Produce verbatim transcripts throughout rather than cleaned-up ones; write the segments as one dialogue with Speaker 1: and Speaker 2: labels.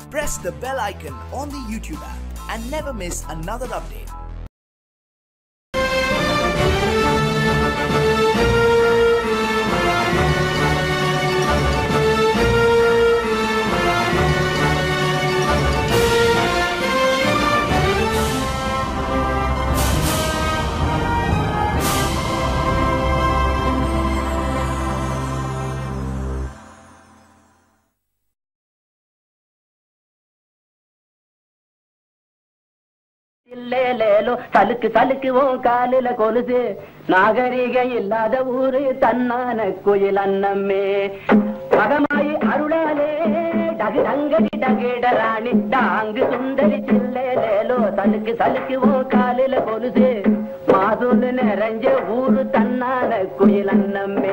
Speaker 1: press the bell icon on the YouTube app and never miss another update.
Speaker 2: லேலேலோ தலுக்கு தலுக்கு ஓ காலில கொலுசு நாகரிகம் இல்லாத ஊரு தன்னான குயில் அன்னம்மே மகமாயி அருளாலே டகு டங்கடி டகேட ராணி டாங்கு சுந்தரி சில்லேலேலோ தலுக்கு தலுக்கு ஓ காலில கொலுசு மாதுன்னு நிறைஞ்ச ஊரு தன்னான குயில் அன்னம்மே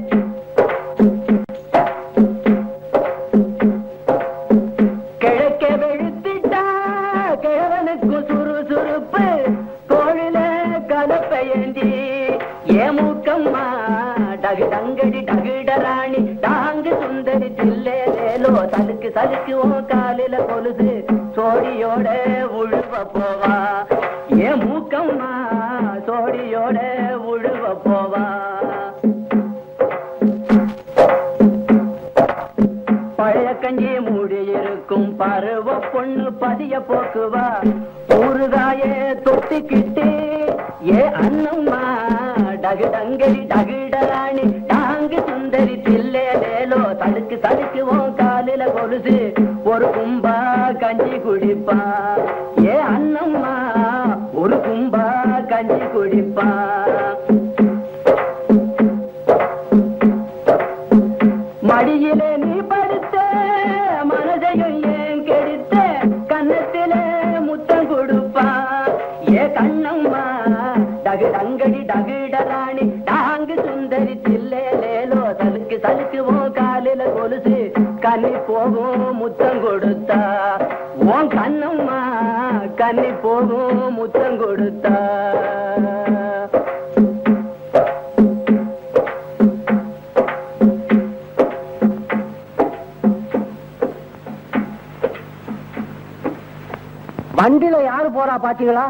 Speaker 2: கிழக்க வெளுத்துட்டா கிழவனுக்கு சுறுசுறுப்பு கோழில கலப்பையந்தி ஏமுக்கம்மா டகு டங்கடி டகுட ராணி டாங்கு சுந்தரி சில்லேலேலோ தலுக்கு தலுக்கு ஓ காலில கொலுசு சோடியோட உழுவ போவா ஏமுக்கம்மா சோடியோட உழுவ போவா பழைய கஞ்சி மூடி இருக்கும் பருவ பொண்ணு பதிய போக்குவா ஊறுகாய தொட்டிக்கிட்டு ஏ அண்ணம்மா டகு டங்கடி டகுடராணி டாங்கு சுந்தரி தில்லேலேலோ தடுக்கு தடுக்கு ஓ காலில கொலுசு ஒரு கும்பா கஞ்சி குடிப்பா ஏ அண்ணம்மா ஒரு கும்பா கஞ்சி குடிப்பா மடியிலே நீ படுத்த மனதையும் ஏன் கெடுத்த கன்னத்திலே முத்தம் கொடுப்பா ஏ கண்ணம்மா டகு டங்கடி டகுடராணி டாங்கு சுந்தரி தில்லேலேலோ தலுக்கு தலுக்கு ஓ காலில கொலுசு கன்னி போகும் முத்தம் கொடுத்தா ஓ கண்ணம்மா கன்னி போகும் முத்தம் கொடுத்தா வண்டியில யாரு போறா பாத்தீங்களா?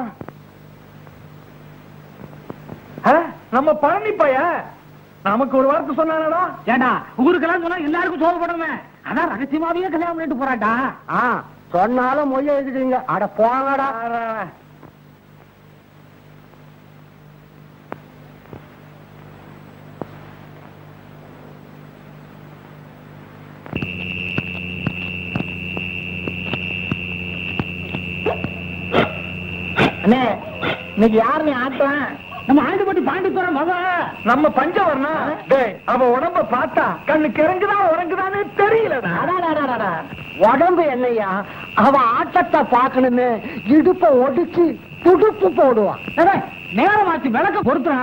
Speaker 3: நம்ம பழனி பைய நமக்கு ஒரு வார்த்தை சொன்னானடா.
Speaker 4: ஏண்டா ஊருக்கெல்லாம் சொன்னா எல்லாருக்கும் சோறு போடுமே, அதான் ரகசியமாவே கல்யாணம் பண்ணிட்டு போறாட்டா.
Speaker 2: ஆ சொன்னாலும் மொய்ய எழுதிட்டீங்க. அட போங்கடா.
Speaker 4: அண்ணே இன்னைக்கு யாருமே ஆட்டம்? நம்ம ஆண்டுபட்டி பாண்டித்துறை மகன்
Speaker 3: நம்ம பஞ்சவர்ணா. டேய் அவ உடம்ப பார்த்தா கண்ணு கிறங்குதான் உறங்குதான்னு தெரியலடா.
Speaker 2: உடம்பு என்னையா அவ ஆட்டத்தை பாக்கணும்னு இடுப்ப ஒடிச்சு துடுப்பு போடுவான்.
Speaker 4: நேரமாச்சு விளக்க பொறுத்தா.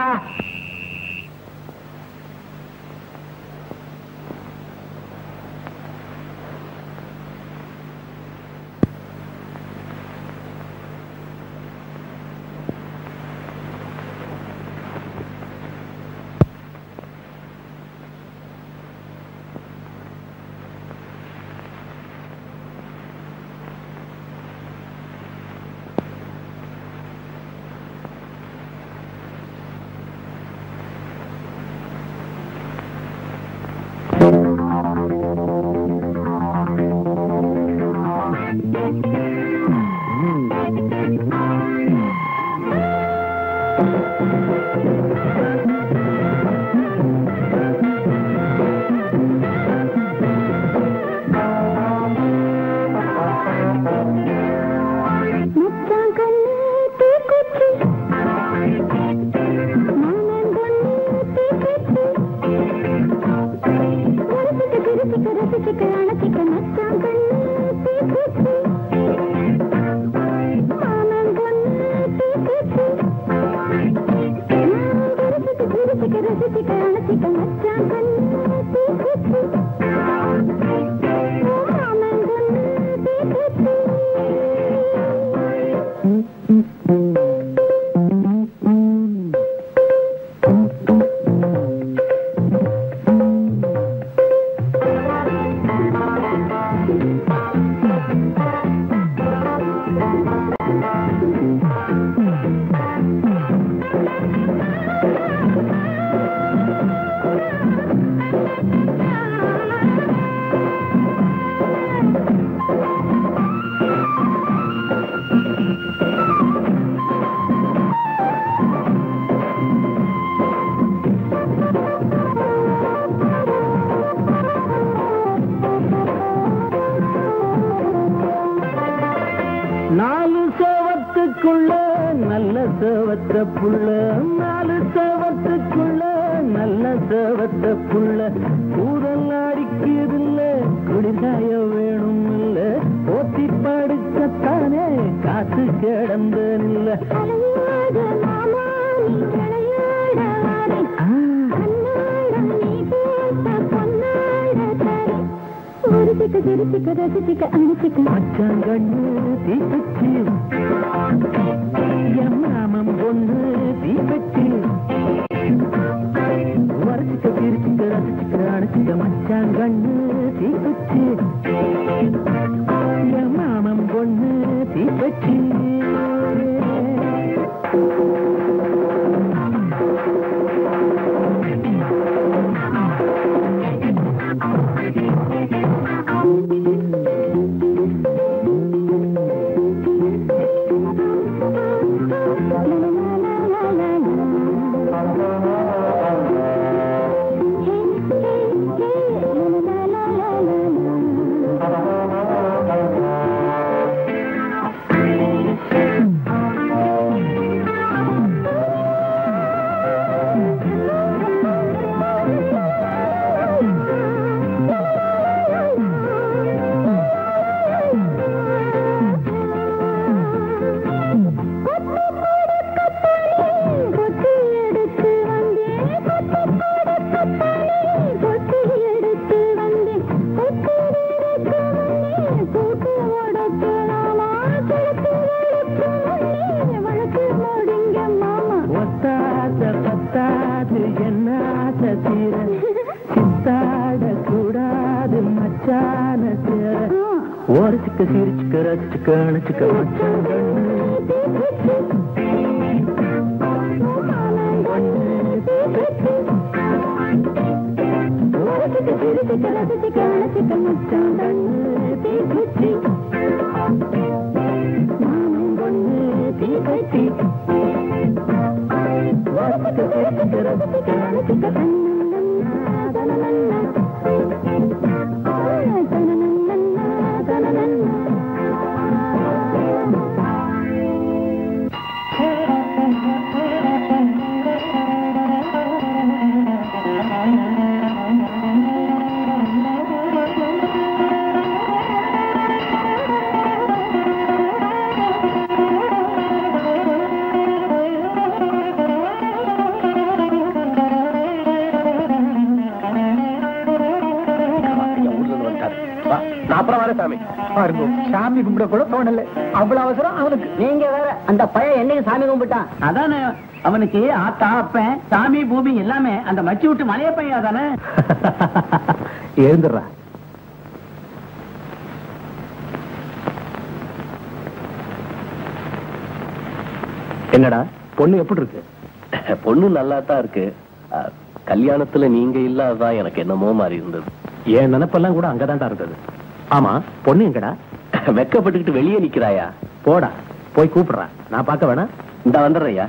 Speaker 2: சேவத்த புள்ள நாலு சேவத்துக்குள்ள நல்ல சேவத்த புள்ள கூதல் அடிக்குதில்ல குடிசாய வேணும் இல்ல போத்தி படுக்கத்தானே காத்து கிடந்தனில்ல மச்சாங்கண்ணு தீப்பச்சி என் மாமம் பொண்ணு தீப்பச்சி வரைச்சிக்க சிரிச்சிக்க ரசிச்சிக்க அணைச்சிக்க மச்சாங்கண்ணு தீப்பச்சி என் மாமம் பொண்ணு தீப்பச்சி ஓரச்சிக்க சிரிச்சுக்க ரசிச்சுக்க அணைச்சுக்க சாமி கும்பிட கூட தோணல அவ்வளவு அவசரம் அவனுக்கு.
Speaker 4: நீங்க வேற அந்த பையன் என்னைக்கு சாமி கும்பிட்டான் அதானே அவனுக்கு ஆத்தா அப்பன் சாமி பூமி எல்லாமே அந்த மச்சி விட்டு மலைய பையன் தானே.
Speaker 2: எழுந்துடுறா. என்னடா பொண்ணு எப்படி இருக்கு?
Speaker 5: பொண்ணு நல்லா தான் இருக்கு. கல்யாணத்துல நீங்க இல்லாதான் எனக்கு என்னமோ மாதிரி இருந்தது.
Speaker 2: என் நினைப்பெல்லாம் கூட அங்கதான்டா இருந்தது. ஆமா பொண்ணு எங்கடா?
Speaker 5: வெக்கப்பட்டுக்கிட்டு வெளியே நிக்கிறாயா?
Speaker 2: போடா போய் கூப்பிடுறா. நான் பார்க்க வேணா?
Speaker 5: இந்த வந்துடுறையா.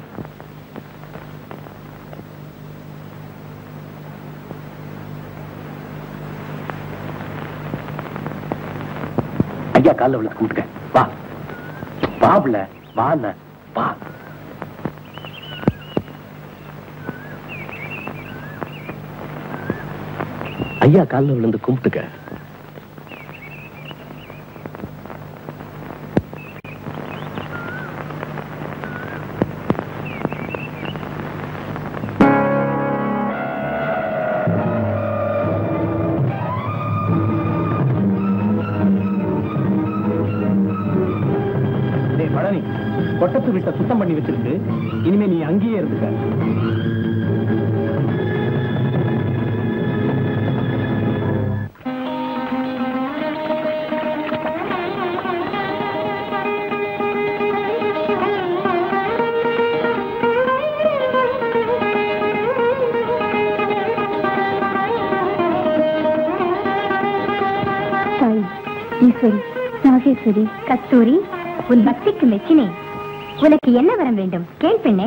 Speaker 5: ஐயா காலில் விழுந்து கூப்பிட்டேன். வா வாப்ல வாண்ண வா. ஐயா காலில் விழுந்து கும்பிட்டுக்க.
Speaker 2: கொட்டத்து வீட்டை சுத்தம் பண்ணி வச்சிருக்கு. இனிமே நீ அங்கேயே இருந்துக்க.
Speaker 6: ஈஸ்வரி, நாகேஸ்வரி, கஸ்தூரி, உன் பக்திக்கு மெச்சினேன். உனக்கு என்ன வரம் வேண்டும் கேள் பெண்ணே.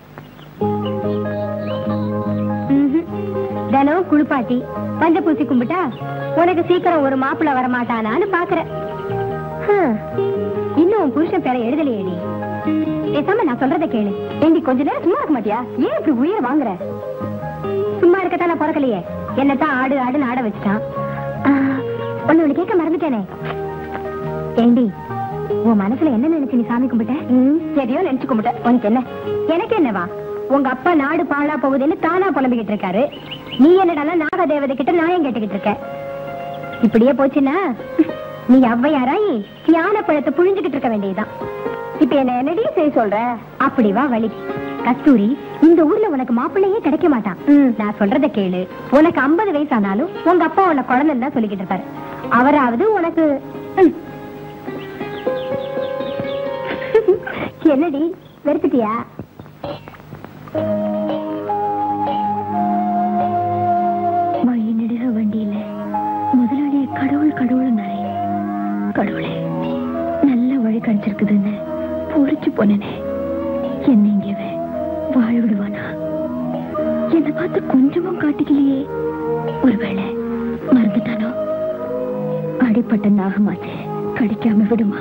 Speaker 6: தினம் குளிப்பாட்டி பஞ்ச பூசி கும்பிட்டா உனக்கு சீக்கிரம் ஒரு மாப்பிள்ள வரமாட்டானான்னு பாக்குற. இன்னும் உன் புருஷன் பேரை எழுதலையேடி. பேசாம நான் சொல்றத கேளு. ஏண்டி கொஞ்ச நேரம் சும்மா இருக்க மாட்டியா? ஏன் இப்படி உயிரை வாங்குற? சும்மா இருக்கத்தான் நான் பிறக்கலையே. என்னத்தான் ஆடு ஆடுன்னு ஆட வச்சுட்டான். ஒண்ணு ஒண்ணு கேட்க மறந்துட்டேனே. ஏண்டி உன் மனசுல என்ன நினைச்சு நீ சாமி கும்பிட்ட? சரியோ நினைச்சு கும்பிட்ட. உனக்கு என்ன? எனக்கு என்னவா? உங்க அப்பா நாடு பாழா போகுதுன்னு தானா புலம்பிக்கிட்டு இருக்காரு. நீ என்னடா நாக தேவதை கிட்ட நியாயம் கேட்டுக்கிட்டு இருக்க. இப்படியே போச்சுன்னா நீ ஔவையாராயி ஞான பழத்தை புழிஞ்சுக்கிட்டு இருக்க வேண்டியதுதான். இப்ப என்ன என்னடி செய்ய சொல்ற? அப்படி வா வழி. கஸ்தூரி, இந்த ஊர்ல உனக்கு மாப்பிள்ளையே கிடைக்க மாட்டான். நான் சொல்றத கேளு. உனக்கு ஐம்பது வயசு ஆனாலும் உங்க அப்பா உன்னை குழந்தைன்னு தான் சொல்லிக்கிட்டு இருப்பாரு. அவராவது உனக்கு என்னடி வெறுத்துட்டியா? நடிக வண்டியில முதலாளிய கடவுள் கடவுள் நாளே கடவுளே நல்ல வழி கிடைச்சிருக்குதுன்னு பொறிச்சு போனேனே. என்ன இங்கவே வாழ விடுவானா? என்னை பார்த்து கொஞ்சமும் காட்டிக்கலையே. ஒருவேளை மறந்துட்டானோ? அடிப்பட்ட நாகமாச்சு கடிக்காம விடுமா?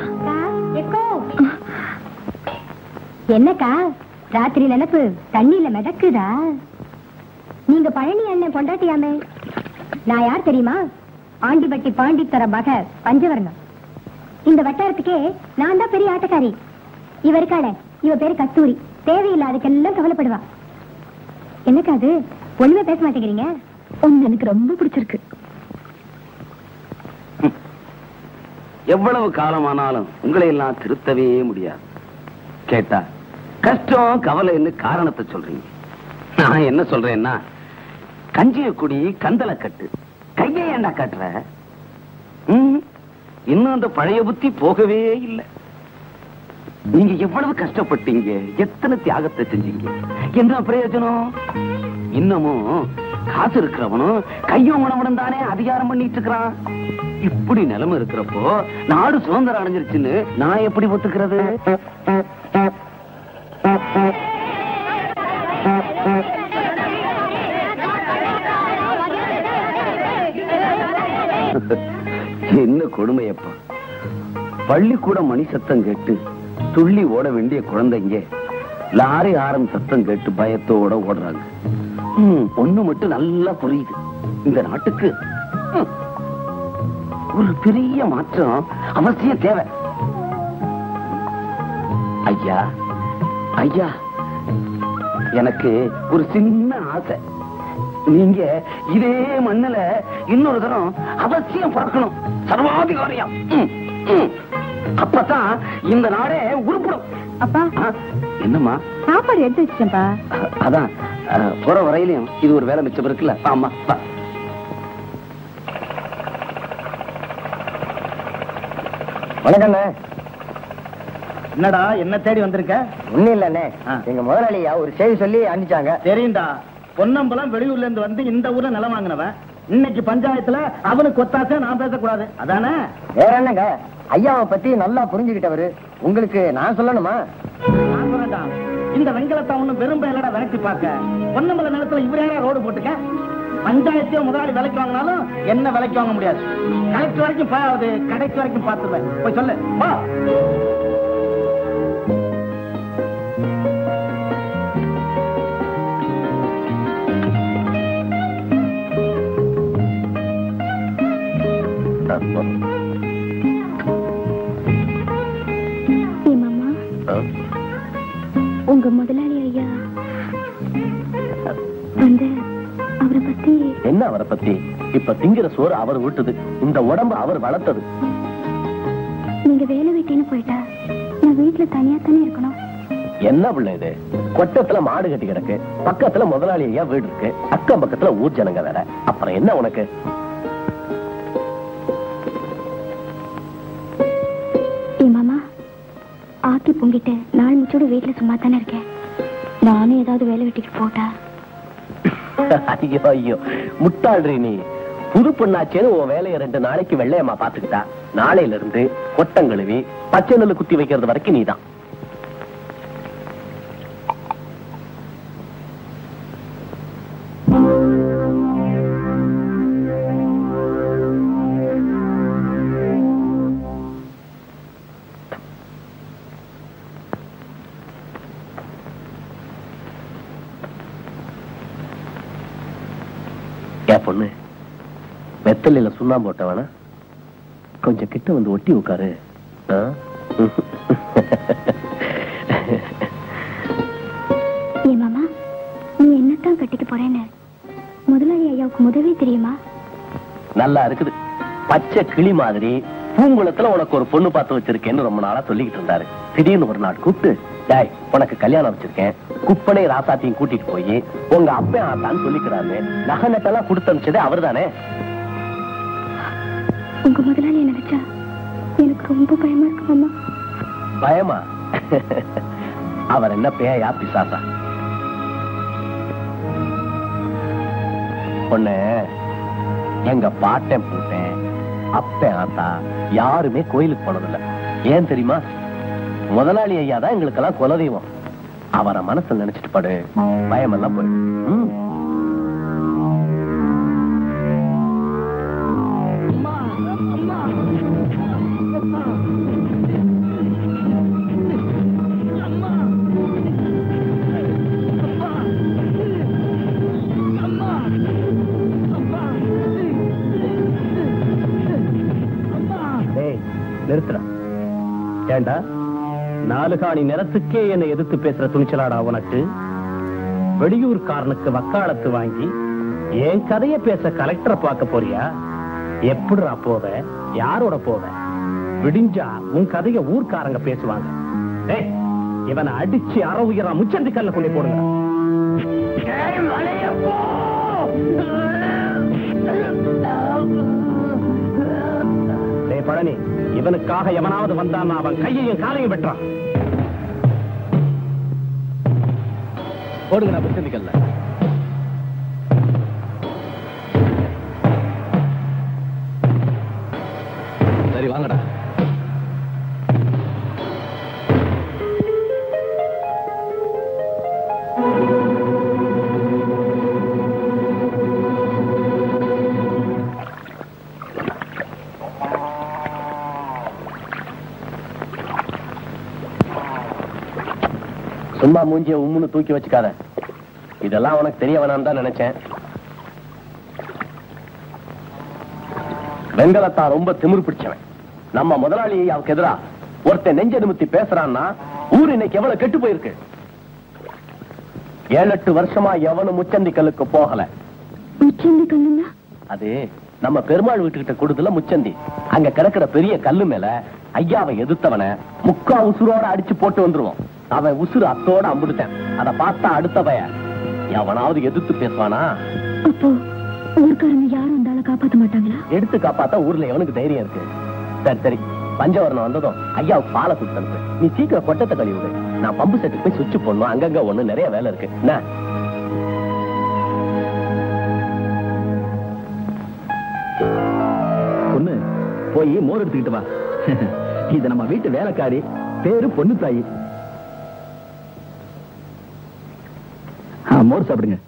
Speaker 6: என்னக்கா ராத்திரி நினைப்பு தண்ணியில மிதக்குதா? நீங்க பழனி அண்ணன் கொண்டாட்டியாமே. நான் யார் தெரியுமா? ஆண்டிபட்டி பாண்டித்தர மக பஞ்சவர்ணம். இந்த வட்டாரத்துக்கே நான் தான் பெரிய ஆட்டக்காரி. இவ இருக்காள, இவ பேரு கஸ்தூரி. தேவையில்லாதுக்கெல்லாம் கவலைப்படுவா. என்னக்கா அது ஒண்ணுமே பேச மாட்டேங்கிறீங்க? ஒண்ணு எனக்கு ரொம்ப பிடிச்சிருக்கு.
Speaker 7: எவ்வளவு காலமானாலும் உங்களை எல்லாம் திருத்தவே முடியாது. கேட்டா கஷ்டம் கவலைன்னு காரணத்தை சொல்றீங்க. நான் என்ன சொல்றேன்னா, கஞ்சிய குடி கந்தல கட்டு, கையை ஏண்டா கட்டுற? இன்னும் அந்த பழைய புத்தி போகவே இல்லை. நீங்க எவ்வளவு கஷ்டப்பட்டீங்க, எத்தனை தியாகத்தை செஞ்சீங்க, என்ன பிரயோஜனம்? இன்னமும் காசு இருக்கிறவனும் கையும் உணவனும் தானே அதிகாரம் பண்ணிட்டு இருக்கிறான். இப்படி நிலைமை இருக்கிறப்போ நாடு சுதந்திரம் அடைஞ்சிருச்சுன்னு நான் எப்படி ஒத்துக்கிறது? என்ன கொடுமையப்பா! பள்ளிக்கூட மணி சத்தம் கேட்டு துள்ளி ஓட வேண்டிய குழந்தைங்க லாரி ஆரம் சத்தம் கேட்டு பயத்தோட ஓடுறாங்க. ஒண்ணு மட்டும் நல்லா புரியுது. இந்த நாட்டுக்கு ஒரு பெரிய மாற்றம் அவசியம் தேவை. ஐயா ஐயா, எனக்கு ஒரு சின்ன ஆசை. நீங்க இதே மண்ணுல இன்னொரு தரம் அவசியம் பிறக்கணும், சர்வாதிகாரியம். அப்பதான் இந்த நாடே உருப்படும்.
Speaker 6: அப்பா
Speaker 7: என்னம்மா?
Speaker 6: சாப்பாடு எடுத்து வச்சுட்டேன்ப்பா.
Speaker 7: அதான் போற வரையிலையும் இது ஒரு வேலை மிச்சம் இருக்குல்ல. ஆமா.
Speaker 2: வணக்கண்ணே.
Speaker 3: என்னடா என்ன தேடி வந்திருக்க?
Speaker 2: ஒண்ணும் இல்லண்ணே, எங்க முதலாளியா ஒரு செய்தி சொல்லி அனுப்பிச்சாங்க.
Speaker 3: தெரியுண்டா, பொன்னம்பலம் வெளியூர்ல இருந்து வந்து இந்த ஊர்ல நிலம் வாங்கினவன். இன்னைக்கு பஞ்சாயத்துல அவனுக்கு ஒத்தாசை நான் பேசக்கூடாது, அதானே?
Speaker 2: வேற என்னங்க, ஐயாவை பத்தி நல்லா புரிஞ்சுக்கிட்டவரு. உங்களுக்கு நான் சொல்லணுமா?
Speaker 3: நான் சொல்லட்டா, இந்த வெங்கலத்தை ஒண்ணு வெறும் பேலடா விரட்டி பார்க்க. பொன்னம்பல நிலத்துல இவரே ரோடு போட்டுக்க. பஞ்சாயத்தையோ முதலாளி விலைக்கு வாங்கினாலும் என்ன விலைக்கு வாங்க முடியாது. கலெக்டர் வரைக்கும் போயாவது, கடைக்கு வரைக்கும் பார்த்துவேன். போய் சொல்லு வா.
Speaker 6: உங்க முதலாளி ஐயா வந்து அவரை பத்தி
Speaker 5: என்ன? அவரை பத்தி இப்ப திங்கிற சோறு அவர் விட்டது, இந்த உடம்பு அவர் வளர்த்தது.
Speaker 6: நீங்க வேலை வெட்டின்னு போயிட்டா நான் வீட்டுல தனியா தானே இருக்கணும்.
Speaker 5: என்ன பிள்ளை இது? கொட்டத்துல மாடு கட்டி கிடக்கு, பக்கத்துல முதலாளி ஐயா வீடு இருக்கு, அக்கம் பக்கத்துல ஊர் ஜனங்க வேற. அப்புறம் என்ன உனக்கு?
Speaker 6: ஆக்கி பொங்கிட்டு நாள் முச்சோட வீட்டுல சும்மா தானே இருக்கேன். நானும் ஏதாவது வேலை வெட்டிக்கு போட்டா?
Speaker 5: ஐயோ ஐயோ, முட்டாள்றி நீ. புது பொண்ணாச்சேன்னு உன் வேலையை ரெண்டு நாளைக்கு வெள்ளையம்மா பாத்துக்கிட்டா, நாளையில இருந்து கொட்டங்கழுவி பச்சை நெல்லு குத்தி வைக்கிறது வரைக்கும் நீதான். வெத்தலையில சுண்ணாம்பு போட்ட வேணா கொஞ்சம் கிட்ட வந்து ஒட்டி உட்காரு.
Speaker 6: மாமா, நீ என்னத்தான் கட்டிக்க போறேன்னு முதலாளி ஐயாவுக்கு முதவே தெரியுமா?
Speaker 5: நல்லா இருக்குது. பச்சை கிளி மாதிரி பூங்குளத்துல உனக்கு ஒரு பொண்ணு பார்த்து வச்சிருக்கேன்னு ரொம்ப நாளா சொல்லிக்கிட்டு இருந்தாரு. திடீர்னு ஒரு நாள் கூப்பிட்டு, டாய் உனக்கு கல்யாணம் வச்சிருக்கேன், குப்பனை ராசாத்தையும் கூட்டிட்டு போய் உங்க அப்பா ஆத்தான்னு சொல்லிக்கிறாரு. நகை நட்டெல்லாம் கொடுத்து அனுப்பிச்சதே அவர் தானே.
Speaker 6: உங்க முதலாளி நினைச்சா எனக்கு ரொம்ப பயமா இருக்கு மாமா.
Speaker 5: பயமா? அவர் என்ன பேயா பிசாசா? பொண்ணு, எங்க பாட்டன் பூட்டேன் அப்ப ஆத்தா யாருமே கோயிலுக்கு போனதில்லை. ஏன் தெரியுமா? முதலாளி ஐயா தான் எங்களுக்கெல்லாம் குலதெய்வம். அவரை மனசுல நினைச்சிட்டு படு, பயமெல்லாம் போயிடும். நிறுத்துற ஏண்டா? நாலுகாணி நிறத்துக்கே என்னை எதிர்த்து பேசுற துணிச்சலாடா உனக்கு? வெளியூர்காரனுக்கு வக்காலத்து வாங்கி என் கதைய பேச கலெக்டரை பார்க்க போறியா? எப்படிடா போவ? யாரோட போவ? விடிஞ்சா உன் கதைய ஊர்க்காரங்க பேசுவாங்க. இவனை அடிச்சு அற உயரா முச்சந்தி கல்ல கொண்டு போடுங்க. பழனி, இவனுக்காக எவனாவது வந்தான் அவன் கையையும் காலையும் வெட்டான். போடுங்க முச்சந்திக்கல்ல. சரி வாங்கடா. சும்மா மூஞ்சிய உம்முன்னு தூக்கி வச்சுக்காத. இதெல்லாம் உனக்கு தெரிய வேணான்னு தான் நினைச்சேன். வெங்கலத்தா ரொம்ப திமிரு பிடிச்சவன். நம்ம முதலாளி அவருக்கு எதிரா ஒருத்தன் நெஞ்ச நிமித்தி பேசுறான்னா ஊர் இன்னைக்கு எவ்வளவு கெட்டு போயிருக்கு. ஏழு எட்டு வருஷமா எவனும் முச்சந்தி கல்லுக்கு போகல. அது நம்ம பெருமாள் வீட்டுக்கிட்ட கொடுத்துல முச்சந்தி. அங்க கிடக்கிற பெரிய கல்லு மேல ஐயாவை எதிர்த்தவனை முக்கா உசுரோட அடிச்சு போட்டு வந்துருவோம். அவன் உசுறு அத்தோட அம்புடுத்தேன். அத பார்த்தா அடுத்த பையன் எவனாவது எதிர்த்து பேசுவானா?
Speaker 6: அப்போ ஊர்க்காரங்க யாரும் வந்தாலும் காப்பாத்த மாட்டாங்களா?
Speaker 5: எடுத்து காப்பாத்தா ஊர்ல எவனுக்கு தைரியம் இருக்கு? சரி சரி, பஞ்சவரணம் வந்ததும் ஐயாவுக்கு பாலை கொடுத்து நீ சீக்கிரம் கொட்டத்தை கழுவி விடு. நான் பம்பு செட்டுக்கு போய் சுவிட்ச் போடணும். அங்கங்க ஒண்ணு நிறைய வேலை இருக்கு. என்ன
Speaker 3: பொண்ணு, போய் மோர் எடுத்துக்கிட்டு வா. இது நம்ம வீட்டு வேலைக்காரி, பேரு பொண்ணு தாயி. மோர் சாப்பிடுங்க.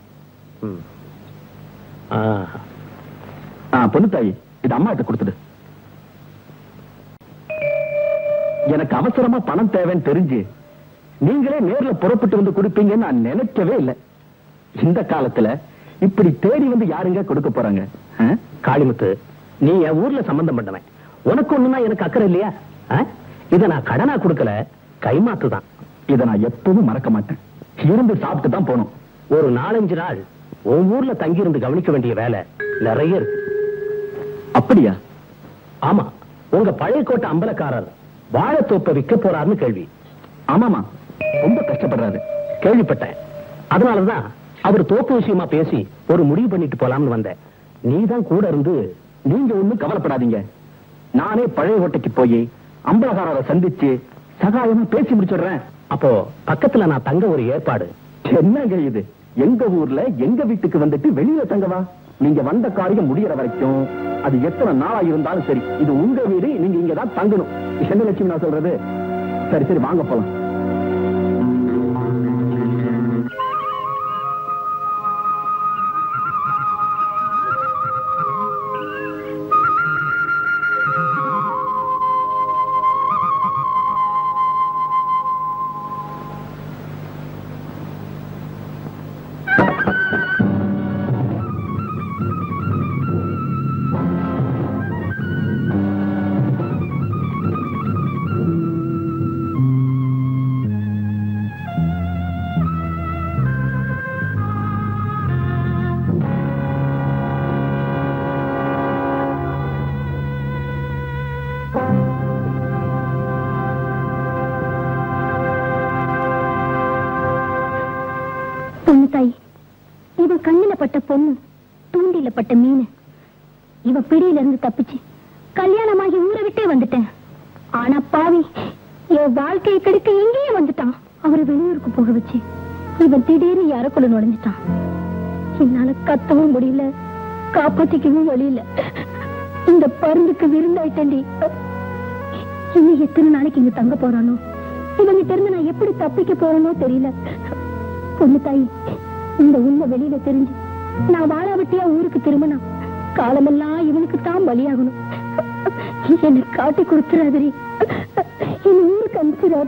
Speaker 3: பொண்ணு தாயி, இது அம்மா கிட்ட கொடுத்துடு. எனக்கு அவசரமா பணம் தேவைன்னு தெரிஞ்சு நீங்களே நேர்ல புறப்பட்டு வந்து கொடுப்பீங்கன்னு நான் நினைக்கவே இல்லை. இந்த காலத்துல இப்படி தேடி வந்து யாருங்க கொடுக்க போறாங்க?
Speaker 5: காளிமுத்து, நீ என் ஊர்ல சம்பந்தம் பண்ணவன். உனக்கு ஒண்ணுன்னா எனக்கு அக்கறை இல்லையா? இத நான் கடனா கொடுக்கல, கைமாத்து தான்.
Speaker 3: இதை நான் எப்பவும் மறக்க மாட்டேன். இருந்து சாப்பிட்டு தான் போனோம்.
Speaker 5: ஒரு நாலஞ்சு நாள் உன் ஊர்ல தங்கி இருந்து கவனிக்க வேண்டிய வேலை நிறைய இருக்கு.
Speaker 3: அப்படியா?
Speaker 5: ஆமா, உங்க பழையக்கோட்டை அம்பலக்காரர் வாழைத்தோப்பை விற்க போறாருன்னு கேள்வி.
Speaker 3: ஆமாமா, ரொம்ப கஷ்டப்படுறாரு
Speaker 5: கேள்விப்பட்டேன். அதனாலதான் அவர் தோப்பு விஷயமா பேசி ஒரு முடிவு பண்ணிட்டு போலாம்னு வந்தேன். நீதான் கூட இருந்து.
Speaker 3: நீங்க ஒண்ணும் கவலைப்படாதீங்க. நானே பழைய கோட்டைக்கு போய் அம்பலகாரரை சந்திச்சு சகாயமா பேசி முடிச்சிடுறேன்.
Speaker 5: அப்போ பக்கத்துல நான் தங்க ஒரு ஏற்பாடு.
Speaker 3: என்னங்க இது? எங்க ஊர்ல எங்க வீட்டுக்கு வந்துட்டு வெளியில தங்கவா? நீங்க வந்த காரியம் முடியற வரைக்கும் அது எத்தனை நாளா இருந்தாலும் சரி, இது உங்க வீடு, நீங்க இங்கதான் தங்கணும். என்ன லட்சுமி நான் சொல்றது? சரி சரி வாங்க போலாம்.
Speaker 6: பொண்ணு தாய், இவன் கண்ணில பட்ட பொண்ணு தூண்டில பட்ட மீன். இவன் பிடியில இருந்து தப்பிச்சு கல்யாணமாகி ஊரை விட்டே வந்துட்டேன். ஆனா பாவி என் வாழ்க்கையை கெடுக்க எங்கேயே வந்துட்டான். அவரை வெளியூருக்கு போக வச்சு இவன் திடீர்னு யாருக்குள்ள நுழைஞ்சிட்டான். என்னால கத்தவும் முடியல, காப்பாத்திக்கவும் வழியில. இந்த பருந்துக்கு விருந்தாயிட்டேன்டி. இன்னும் எத்தனை நாளைக்கு இங்க தங்க போறானோ, இவங்கிட்ட இருந்து நான் எப்படி தப்பிக்க போறேனோ தெரியல. பொண்ணு தாய், இந்த உண்மை வெளியில தெரிஞ்சு நான் வாழாவட்டியா ஊருக்கு திரும்பினா காலமெல்லாம் இவனுக்கு தான் பலியாகணும். என்னை காட்டி கொடுத்துறாதே, என் ஊருக்கு அனுப்பிச்சிடாத.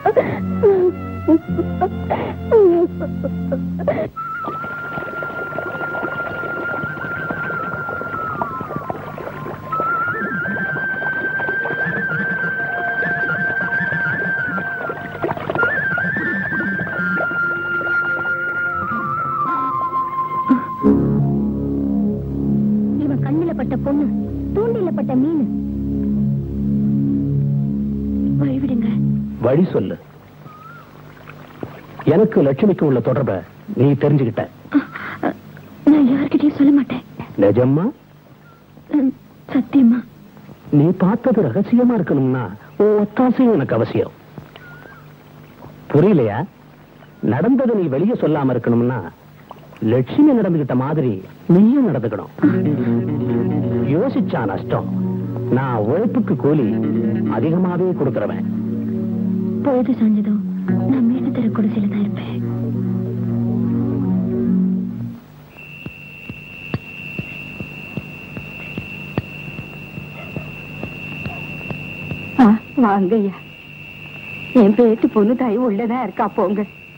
Speaker 6: பொண்ணு தூண்டில பட்ட மீன். வழிவிடுங்க. வழி சொல்லு. எனக்கு லட்சுமிக்கு உள்ள தொடர்பை நீ தெரிஞ்சுக்கிட்ட. நான் யார்கிட்டயும் சொல்ல மாட்டேன். நிஜமா? சத்தியமா. நீ பார்த்தது ரகசியமா இருக்கணும்னா ஒத்தாசையும் எனக்கு அவசியம். புரியலையா? நடந்தது நீ வெளியே சொல்லாம இருக்கணும்னா லட்சுமி நடந்துகிட்ட மாதிரி நீயும் நடந்துக்கணும். யோசிச்சா நஷ்டம். நான் உழைப்புக்கு கூலி அதிகமாவே கொடுக்கிறவன். பொழுது சாஞ்சதும் நான் மீன தர குடிசையில தான் இருப்பேன். வாங்கய்யா, என் பேட்டு பொண்ணு தாய் உள்ளதான் இருக்கா. போங்க.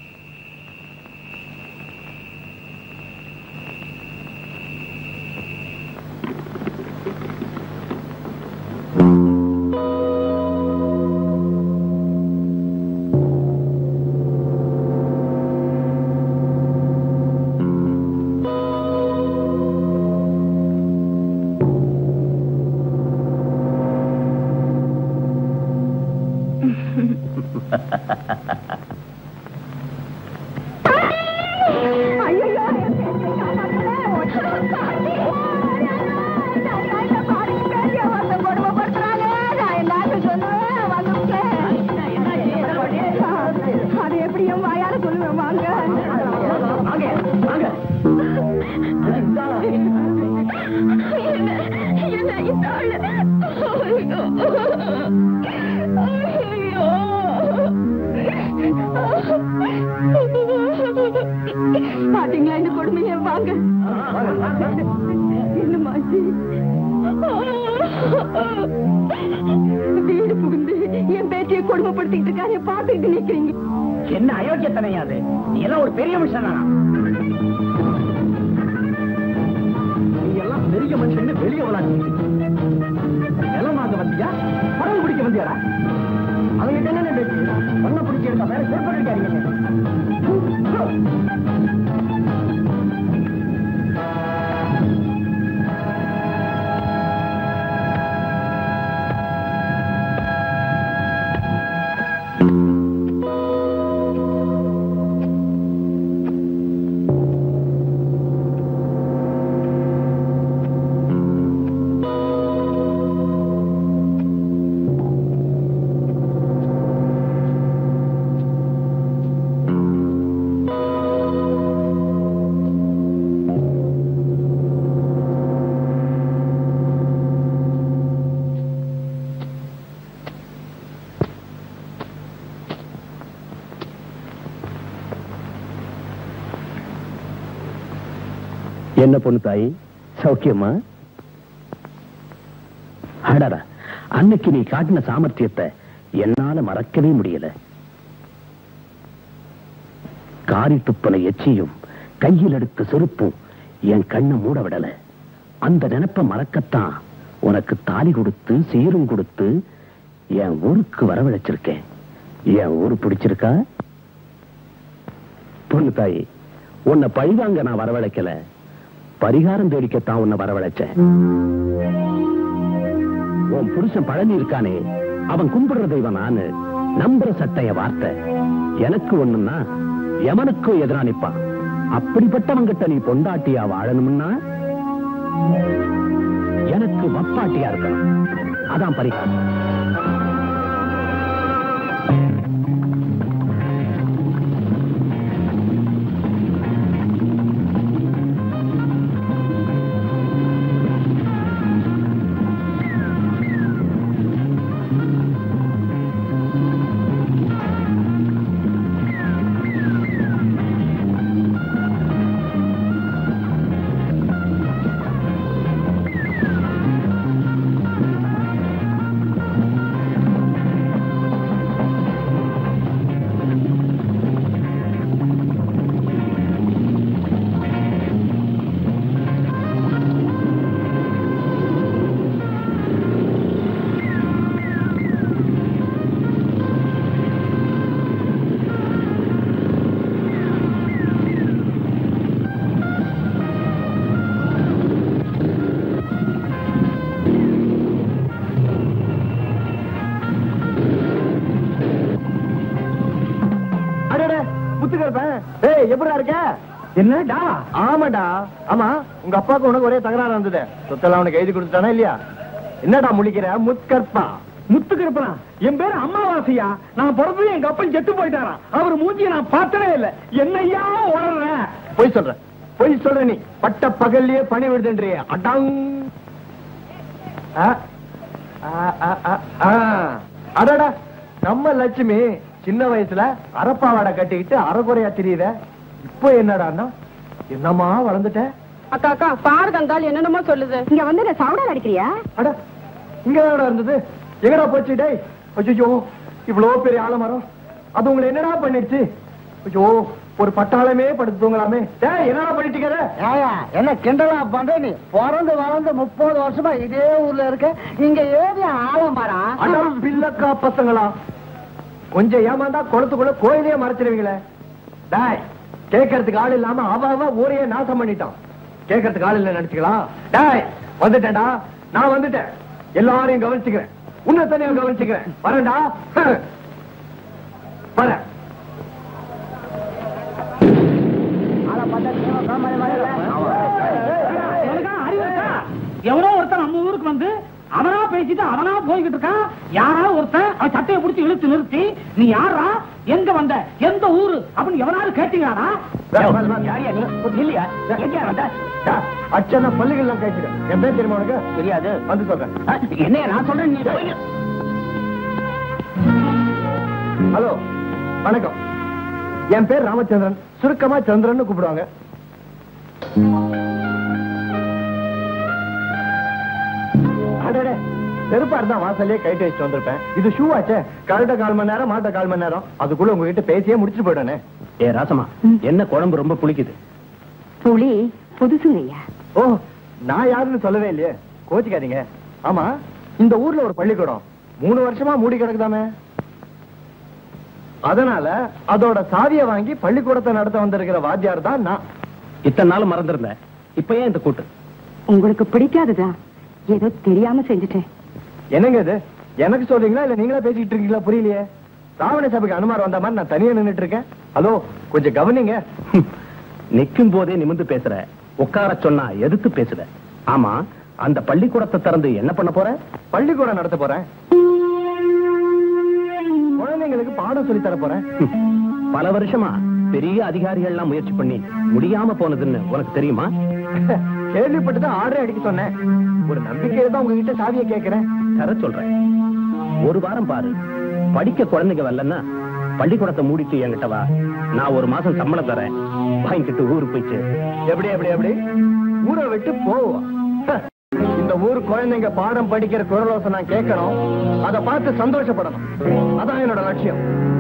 Speaker 6: பாத்தீங்களா இந்த கொடுமையை? வாங்க. என்னமாச்சு? வீடு புகுந்து என் பேட்டியை கொடுமைப்படுத்திட்டு இருக்காரு. பாத்துக்கிட்டு நிக்கிறீங்க.
Speaker 3: என்ன அயோக்கியத்தனையாது? நீ எல்லாம் ஒரு பெரிய மனுஷன் தானா? நீ எல்லாம் பெரிய மனுஷன் வெளியே விளாண்டு நிலம் வாங்க வந்தியா? படம் பிடிக்க வந்தியாடா? அவங்க என்ன பேச்சு? ஒன்ன பிடிச்சி எடுத்தா வேற சேர்ப்பாங்க. என்ன பொண்ணு தாய், சௌக்கியமா? அடடா, அன்னைக்கு நீ காட்டின சாமர்த்தியத்தை என்னால மறக்கவே முடியல. காரி துப்பனை எச்சியும் கையில் எடுத்த செருப்பும் என் கண்ணை மூட விடல. அந்த நினைப்ப மறக்கத்தான் உனக்கு தாலி கொடுத்து சீரும் கொடுத்து என் ஊருக்கு வரவழைச்சிருக்கேன். என் ஊரு பிடிச்சிருக்கா? பொண்ணு தாய், உன்னை பழிவாங்க நான் வரவழைக்கல, பரிகாரம் தேடிக்கத்தான் உன்னை வரவழைச்சேன். உன் புருஷன் பழனி இருக்கானே, அவன் கும்பிடுற தெய்வம் நானு. நம்புற சட்டைய வார்த்தை எனக்கு ஒண்ணுன்னா எவனுக்கும் எதிரா நிப்பான்.
Speaker 5: அப்படிப்பட்டவங்கிட்ட நீ பொண்டாட்டியா வாழணும்னா எனக்கு வப்பாட்டியா இருக்கணும். அதான் பரிகாரம்.
Speaker 3: என்னடா? ஆமாடா. ஆமா, உங்க அப்பாவுக்கு உனக்கு ஒரே தகராறு வந்தது. சொத்தெல்லாம் உனக்கு எழுதி கொடுத்தானா இல்லையா? என்னடா முழிக்கிற? முத்கற்பா. முத்துக்கருப்பா என் பேரு அம்மாவாசையா. நான் பிறந்தது எங்க அப்பன் செத்து போயிட்டாராம். அவர் மூஞ்சியை நான் பார்த்ததே இல்ல. என்னையா உணர்ற? பொய் சொல்ற, பொய் சொல்ற. நீ பட்ட பகல்லையே பணி விடுதுன்றிய. அடாங். அடடா, நம்ம லட்சுமி சின்ன வயசுல அரப்பாவாடை கட்டிக்கிட்டு அரைக்குறையா தெரியுத. இப்போ என்னடா என்னமா வளர்ந்துட்ட?
Speaker 8: அக்கா அக்கா பாரு கங்கால் என்னென்னமோ சொல்லுது. இங்க வந்து சவுடால் அடிக்கிறியா?
Speaker 3: அட, இங்க இருந்தது எங்கடா போச்சு? டேய், ஐயோ, இவ்வளவு பெரிய ஆலமரம் அது உங்களை என்னடா பண்ணிடுச்சு? ஐயோ, ஒரு பட்டாளமே படுத்து தூங்கலாமே. டேய், என்னடா பண்ணிட்டு
Speaker 4: என்ன கிண்டலா பண்ற? நீ பிறந்து வளர்ந்து முப்பது வருஷமா இதே ஊர்ல இருக்க. இங்க ஏறி ஆலமரம்.
Speaker 3: அட பில்லக்கா பசங்களா, கொஞ்சம் ஏமாந்தா குளத்துக்குள்ள கோயிலையே மறைச்சிருவீங்களே. டேய், கேட்கறதுக்கு ஆள் இல்லாம அவ அவ ஊரையே நாசம் பண்ணிட்டான். கேட்கறதுக்கு ஆள் இல்ல நினைச்சுக்கலாம். டேய், வந்துட்டேன்டா, நான் வந்துட்டேன். எல்லாரையும் கவனிச்சுக்கிறேன், உன்னை தனியா கவனிச்சுக்கிறேன். வரேன்டா, வரேன்.
Speaker 4: எவனோ ஒருத்தன் நம்ம ஊருக்கு வந்து அவனா பேசிட்டு அவனா போய்கிட்டு இருக்கான். யாரா ஒருத்தன் அவன் சட்டையை பிடிச்சி இழுத்து நிறுத்தி, நீ யாரா, எங்க வந்த, எந்த ஊரு அப்படின்னு எவனாவது கேட்டீங்களா?
Speaker 3: அச்சனா பள்ளிகள்லாம் கேட்கிறேன். என் பேர் தெரியுமா உனக்கு?
Speaker 4: தெரியாது.
Speaker 3: வந்து சொல்றேன்.
Speaker 4: என்ன நான் சொல்றேன், நீ
Speaker 3: ஹலோ, வணக்கம். என் பேர் ராமச்சந்திரன். சுருக்கமா சந்திரன் கூப்பிடுவாங்க. செருப்பா இருந்தா வாசல்லே கைட்டு வச்சு வந்திருப்பேன். இது ஷூ ஆச்சே. கரெக்டா கால் மணி நேரம், மாட்ட கால் மணி நேரம். அதுக்குள்ள உங்ககிட்ட பேசியே முடிச்சுட்டு போயிடானே.
Speaker 5: ஏ ராசமா, என்ன குழம்பு ரொம்ப புளிக்குது?
Speaker 8: புளி புதுசுங்கய்யா.
Speaker 3: ஓ, நான் யாருன்னு சொல்லவே இல்லையே, கோச்சிக்காதீங்க. ஆமா, இந்த ஊர்ல ஒரு பள்ளிக்கூடம் மூணு வருஷமா மூடி கிடக்குதாமே. அதனால அதோட சாவியை வாங்கி பள்ளிக்கூடத்தை நடத்த வந்திருக்கிற வாத்தியார் தான் நான்.
Speaker 5: இத்தனை நாள் மறந்திருந்தேன், இப்ப ஏன் இந்த கூட்டு?
Speaker 8: உங்களுக்கு பிடிக்காதுதான், ஏதோ தெரியாம செஞ்சுட்டேன்.
Speaker 3: என்னங்க இது? எனக்கு சொல்றீங்களா இல்ல நீங்களா பேசிட்டு இருக்கீங்களா? புரியலையே. ராவண சபைக்கு அனுமார் வந்த மாதிரி நான் தனியா நின்னுட்டு இருக்கேன். ஹலோ, கொஞ்சம் கவனிங்க.
Speaker 5: நிக்கும் போதே நிமிந்து பேசுற, உட்கார சொன்னா எதிர்த்து பேசுற. ஆமா, அந்த பள்ளிக்கூடத்தை திறந்து என்ன பண்ண போற?
Speaker 3: பள்ளிக்கூடம் நடத்த போறேன். குழந்தைங்களுக்கு பாடம் சொல்லி தர போறேன்.
Speaker 5: பல வருஷமா பெரிய அதிகாரிகள் எல்லாம் முயற்சி பண்ணி முடியாம போனதுன்னு உனக்கு தெரியுமா?
Speaker 3: கேள்விப்பட்டுதான் ஆர்டர் அடிக்க சொன்னேன். ஒரு நம்பிக்கையில தான் உங்ககிட்ட சாவியை கேட்கிறேன்.
Speaker 5: தர சொல்றேன். ஒரு வாரம் பாரு, படிக்க குழந்தைங்க வரலன்னா பள்ளிக்கூடத்தை மூடிட்டு என்கிட்ட வா. நான் ஒரு மாசம் சம்பளம் தரேன், வாங்கிட்டு ஊருக்கு போயிட்டு.
Speaker 3: எப்படி எப்படி எப்படி ஊரை விட்டு போவா? இந்த ஊர் குழந்தைங்க பாடம் படிக்கிற குரலோசை நான் கேட்கணும், அதை பார்த்து சந்தோஷப்படணும். அதான் என்னோட லட்சியம்.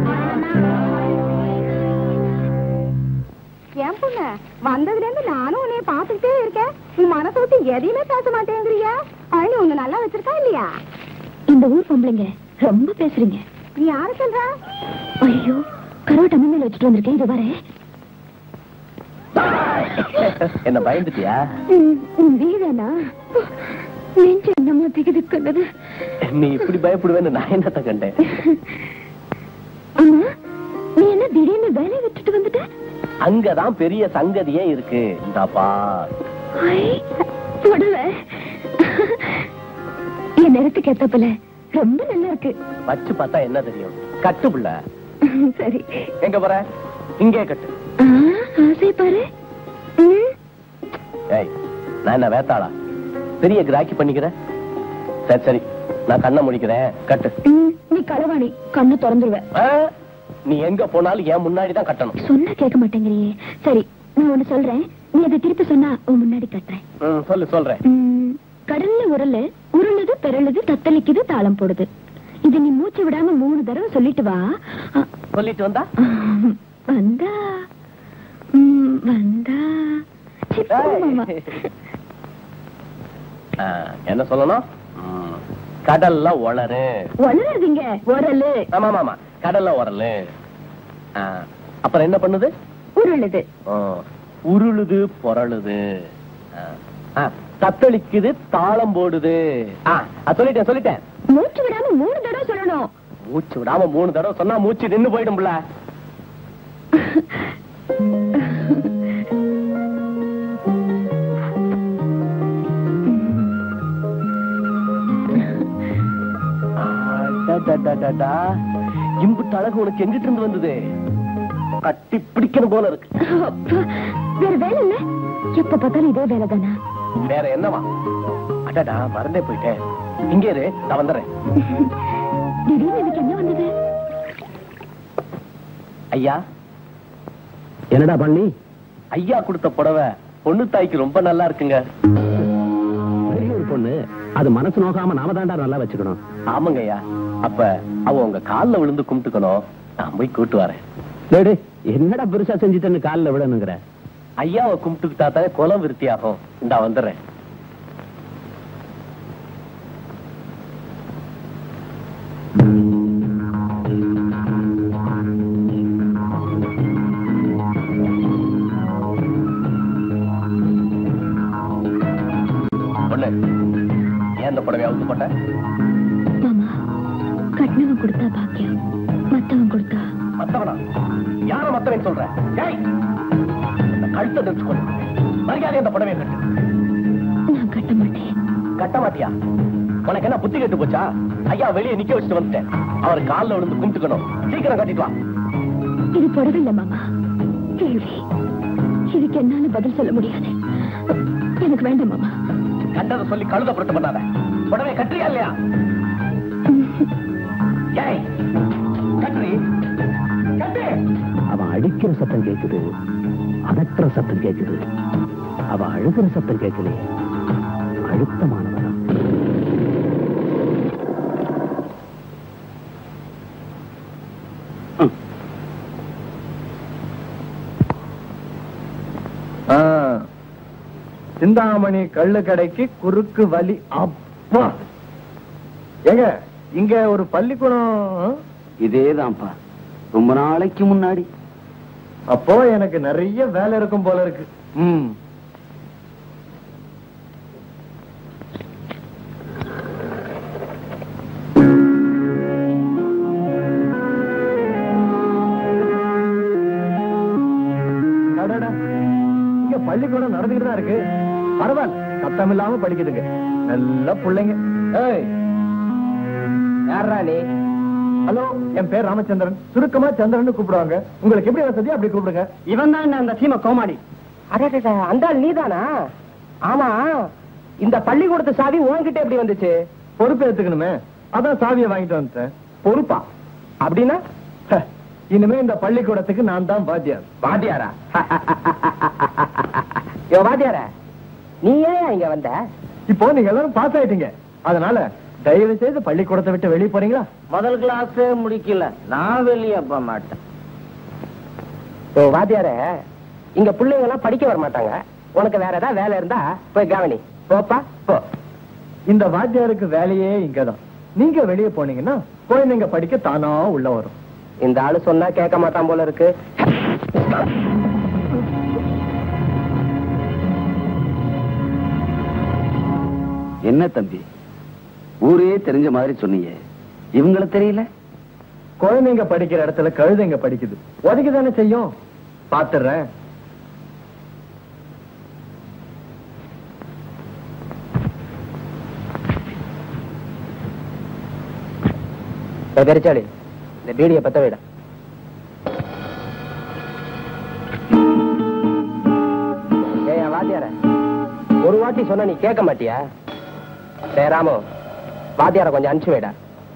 Speaker 8: ஏன் பொண்ண வந்ததுல இருந்து நானும் உன்னைய பாத்துக்கிட்டே இருக்கேன். உன் மனசை விட்டு எதையுமே பேச மாட்டேங்கிறியா? அழனி உன்னை நல்லா வச்சிருக்கா இல்லையா?
Speaker 6: இந்த ஊர் பொம்பளைங்க ரொம்ப பேசுறீங்க.
Speaker 8: நீ யாரு சொல்ற?
Speaker 6: ஐயோ, கரோட்டை மேல வச்சுட்டு வந்திருக்கேன். இது வரேன்.
Speaker 5: என்ன பயந்துட்டியா?
Speaker 6: வீரனா நெஞ்சு என்னமோ திகுதிக்குள்ளது.
Speaker 5: நீ இப்படி பயப்படுவேன்னு நான் என்னத்த கண்டேன்?
Speaker 6: ஆமா, நீ என்ன திடீர்னு வேலையை விட்டுட்டு வந்துட்ட?
Speaker 5: அங்கதான் பெரிய சங்கதியே இருக்கு. இந்தாப்பா
Speaker 6: என் நேரத்துக்கு ஏத்தப்பல ரொம்ப நல்லா இருக்கு.
Speaker 5: வச்சு பார்த்தா என்ன தெரியும்? கட்டு புள்ள.
Speaker 6: சரி
Speaker 5: எங்க போற? இங்கே கட்டு.
Speaker 6: ஆசை பாரு.
Speaker 5: ஏய், நான் என்ன வேத்தாளா? பெரிய கிராக்கி பண்ணிக்கிறேன். சரி சரி, நான் கண்ணை முடிக்கிறேன். கட்டு.
Speaker 6: நீ களவாணி, கண்ணு திறந்துருவேன்.
Speaker 5: நீ எங்க போனாலும் என் முன்னாடி தான் கட்டணும்.
Speaker 6: சொன்னா கேட்க மாட்டேங்கிறியே. சரி, நான் ஒண்ணு சொல்றேன், நீ அதை திருப்பி சொன்னா உன் முன்னாடி கட்டுறேன்.
Speaker 5: சொல்லு சொல்றேன்.
Speaker 6: கடல்ல உருளு, உருளுது பெருளுது தத்தளிக்குது தாளம் போடுது. இது நீ மூச்சு விடாம மூணு தடவை சொல்லிட்டு வா.
Speaker 5: சொல்லிட்டு வந்தா
Speaker 6: வந்தா வந்தா
Speaker 5: என்ன சொல்லணும்? கடல்ல உளறு.
Speaker 6: உளறாதீங்க, உரலு.
Speaker 5: ஆமா ஆமா, கடல்ல உரலு. அப்புறம் என்ன பண்ணுது?
Speaker 6: உருளுது.
Speaker 5: உருளுது பொருளுது. தத்தளிக்குது தாளம் போடுது. சொல்லிட்டேன் சொல்லிட்டேன்.
Speaker 6: மூச்சு விடாம மூணு தடவை சொல்லணும்.
Speaker 5: மூச்சு விடாம மூணு தடவை சொன்னா மூச்சு நின்னு போயிடும்ல. இம்புட்டு அழகு உனக்கு எங்கிட்டு இருந்து வந்தது? கட்டி பிடிக்கணும் போல இருக்கு.
Speaker 6: வேற வேலை இல்ல, எப்ப பார்த்தாலும் இதே வேலை தானா?
Speaker 5: வேற என்னவா? அடடா, மறந்தே போயிட்டேன். இங்கே இரு, நான் வந்துடுறேன்.
Speaker 6: திடீர்னு இதுக்கு என்ன வந்தது?
Speaker 5: ஐயா.
Speaker 7: என்னடா பண்ணி?
Speaker 5: ஐயா கொடுத்த புடவை பொண்ணு தாய்க்கு ரொம்ப நல்லா இருக்குங்க.
Speaker 7: ஒரு பொண்ணு, அது மனசு நோக்காம நாம தாண்டா நல்லா வச்சுக்கணும்.
Speaker 5: ஆமாங்க ஐயா. அப்ப அவ உங்க கால்ல விழுந்து கும்பிட்டுக்கணும். நான் போய் கூட்டு வரேன்.
Speaker 7: என்னடா பெருசா செஞ்சுட்டேன்னு காலில் விடணுங்கிற?
Speaker 5: ஐயாவை கும்பிட்டுக்கிட்டா தானே குலம் விருத்தியாகும். இந்தா வந்துடுறேன். பொண்ணு, ஏன் இந்த புடவை அவுத்து போட்ட?
Speaker 6: மாமா, கட்டினவன் கொடுத்தா பாக்கியம், மத்தவன் கொடுத்தா.
Speaker 5: மத்தவனா? யார மத்தவன் சொல்ற? கழுத்தை தெரிச்சுக்கொண்டு மரியாதை இந்த புடவையை கட்டு.
Speaker 6: நான் கட்ட மாட்டேன்.
Speaker 5: கட்ட மாட்டியா? உனக்கு என்ன புத்தி கெட்டு போச்சா? ஐயா வெளியே நிக்க வச்சுட்டு வந்துட்டேன். அவர் காலில் விழுந்து கும்பிட்டுக்கணும். சீக்கிரம் கட்டிட்டு வா.
Speaker 6: இது புடவை இல்ல மாமா, கேள்வி. இதுக்கு என்னால பதில் சொல்ல முடியாது. எனக்கு வேண்டாம் மாமா.
Speaker 5: கண்டதை சொல்லி கழுத புரட்டு பண்ணாத. புடவை கட்டுறியா இல்லையா? ஏய், கட்டுறி கட்டு.
Speaker 7: அவன் அடிக்கிற சத்தம் கேக்குது, அதற்ற சத்தம் கேக்குது. அவ அழுகிற சத்தம் கேட்கல. அழுத்தமானவனா?
Speaker 3: சிந்தாமணி கள்ளு கடைக்கு குறுக்கு வழி. அப்பா, எங்க இங்க ஒரு பள்ளிக்கூடம்?
Speaker 7: இதேதான்ப்பா, ரொம்ப நாளைக்கு முன்னாடி.
Speaker 3: அப்போ எனக்கு நிறைய வேலை இருக்கும் போல இருக்கு. ம், இங்க பள்ளிக்கூடம் நடந்துகிட்டு தான் இருக்கு. பரவாயில்ல, சத்தம் இல்லாம படிக்குதுங்க. நல்ல பிள்ளைங்க.
Speaker 2: யாரா நீ?
Speaker 3: ஹலோ, என் பேர் ராமச்சந்திரன். சுருக்கமா சந்திரன் கூப்பிடுவாங்க. உங்களுக்கு எப்படி வசதி அப்படி கூப்பிடுங்க.
Speaker 2: இவன் தான் அந்த சீம கோமாடி. அடடா, அந்த ஆள் நீதானா? ஆமா, இந்த பள்ளிக்கூடத்து சாவி உன்கிட்ட எப்படி வந்துச்சு?
Speaker 3: பொறுப்பு எடுத்துக்கணுமே, அதான் சாவியை வாங்கிட்டு வந்துட்டேன்.
Speaker 2: பொறுப்பா? அப்படின்னா
Speaker 3: இனிமே இந்த பள்ளிக்கூடத்துக்கு நான் தான் வாத்தியார்.
Speaker 2: வாத்தியாரா? யோ வாத்தியார, நீ ஏன் இங்க வந்த?
Speaker 3: இப்போ நீங்க எல்லாரும் பாஸ் ஆயிட்டீங்க, அதனால தயவு செய்து பள்ளிக்கூடத்தை விட்டு வெளியே போறீங்களா?
Speaker 2: முதல் கிளாஸ் முடிக்கல, நான் வெளியே போக மாட்டேன். ஓ வாத்தியார, இங்க பிள்ளைங்க எல்லாம் படிக்க வர மாட்டாங்க. உனக்கு வேற ஏதாவது வேலை இருந்தா போய் கவனி. போப்பா போ.
Speaker 3: இந்த வாத்தியாருக்கு வேலையே இங்கதான். நீங்க வெளியே போனீங்கன்னா குழந்தைங்க படிக்க தானா உள்ள வரும்.
Speaker 2: இந்த ஆளு சொன்னா கேட்க மாட்டான் போல இருக்கு.
Speaker 7: என்ன தம்பி, ஊரே தெரிஞ்ச மாதிரி சொன்னீங்க, இவங்கள தெரியல?
Speaker 3: குழந்தைங்க படிக்கிற இடத்துல கழுதைங்க படிக்குது, உதைக்க தானே செய்யும்.
Speaker 9: பாத்துறேன். பெருச்சாளி, இந்த பீடியை பத்த விட. ஏய் வாத்தியார, ஒரு வாட்டி சொன்ன நீ கேட்க மாட்டியா? டேய் ராமு, வாத்தியார கொஞ்சம் அனுப்பிச்சு வைடா.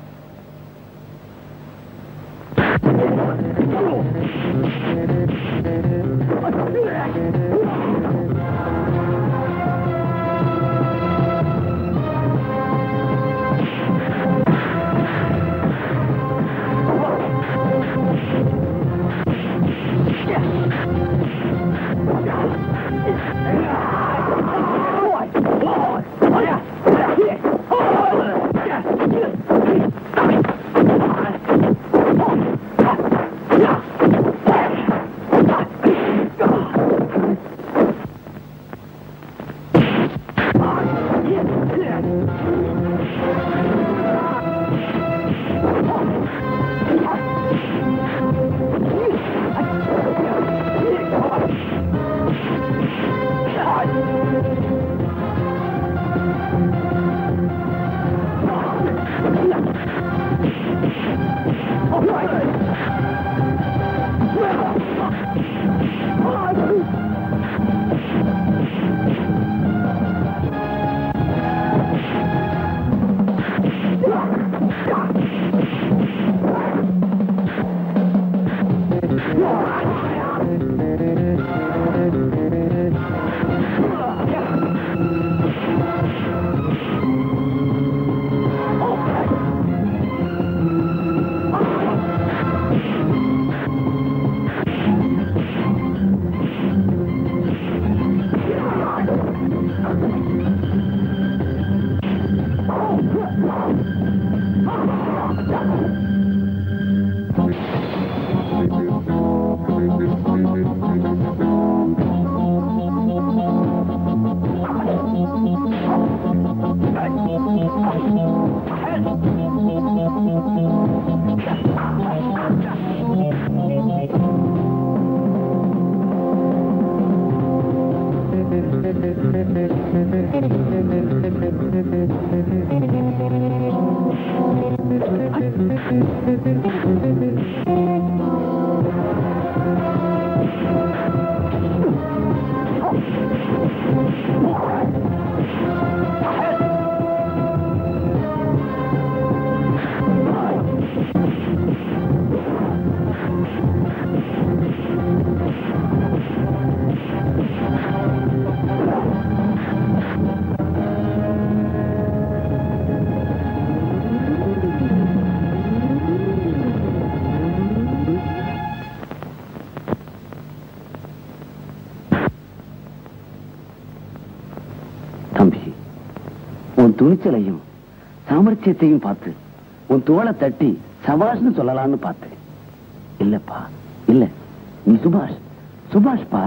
Speaker 7: துணிச்சலையும் சாமர்த்தியத்தையும் பார்த்து உன் தோளை தட்டி சபாஷ்னு சொல்லலாம்னு பார்த்தேன். இல்லப்பா, இல்ல, நீ சுபாஷ். சுபாஷ்பா.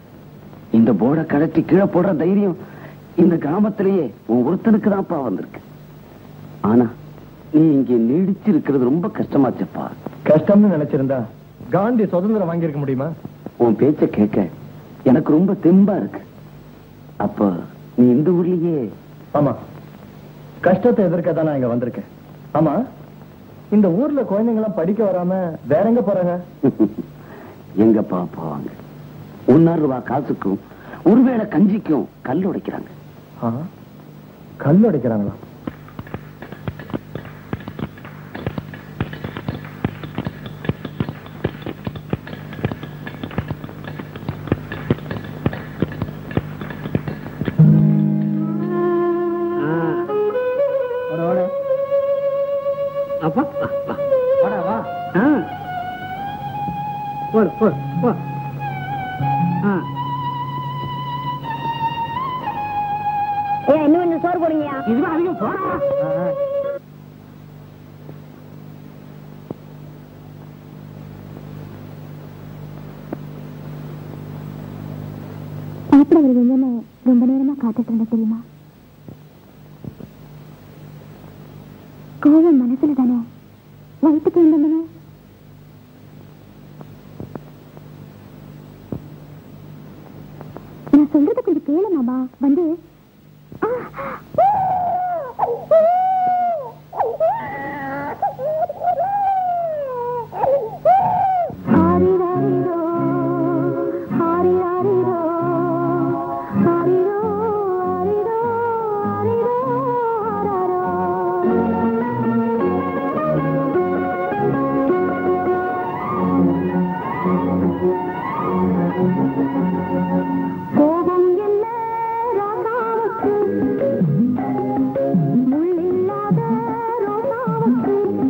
Speaker 7: இந்த போர்டை கழட்டி கீழே போடுற தைரியம் இந்த கிராமத்திலேயே உன் ஒருத்தனுக்கு தான்ப்பா வந்திருக்கு. ஆனா நீ இங்க நீடிச்சு இருக்கிறது ரொம்ப கஷ்டமாச்சப்பா.
Speaker 9: கஷ்டம்னு நினைச்சிருந்தா காந்தி சுதந்திரம் வாங்கியிருக்க முடியுமா?
Speaker 7: உன் பேச்ச கேட்க எனக்கு ரொம்ப தெம்பா இருக்கு. அப்ப நீ இந்த ஊர்லயே?
Speaker 9: ஆமா, கஷ்டத்தை எதிர்க்க தான் நான் இங்க வந்திருக்கேன். ஆமா, இந்த ஊர்ல குழந்தைங்க எல்லாம் படிக்க வராம வேற எங்க போறாங்க?
Speaker 7: எங்கப்பா போவாங்க? ஒன்னாறு ரூபாய் காசுக்கும் ஒருவேளை கஞ்சிக்கும் கல் உடைக்கிறாங்க.
Speaker 9: கல் உடைக்கிறாங்களா?
Speaker 6: இன்னும் கொஞ்சம் சோறு போடுங்க.
Speaker 4: இதுவே அதிகம் போடா.
Speaker 6: மாப்பிள்ளை வருவீங்கன்னு ரொம்ப நேரமா காத்துட்டு இருந்த தெரியுமா? கோவம் மனசுல தானே, வயிற்றுக்கு இருந்தவனே.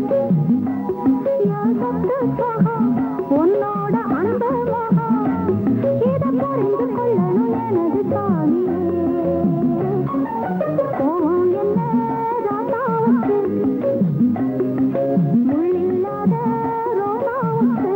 Speaker 6: உன்னோட அன்பு இதை புரிந்து கொள்ளணும் எனது தானே கோபம் என்ன ராசாவுக்கு முள்ளில்லாத ரோசாவுக்கு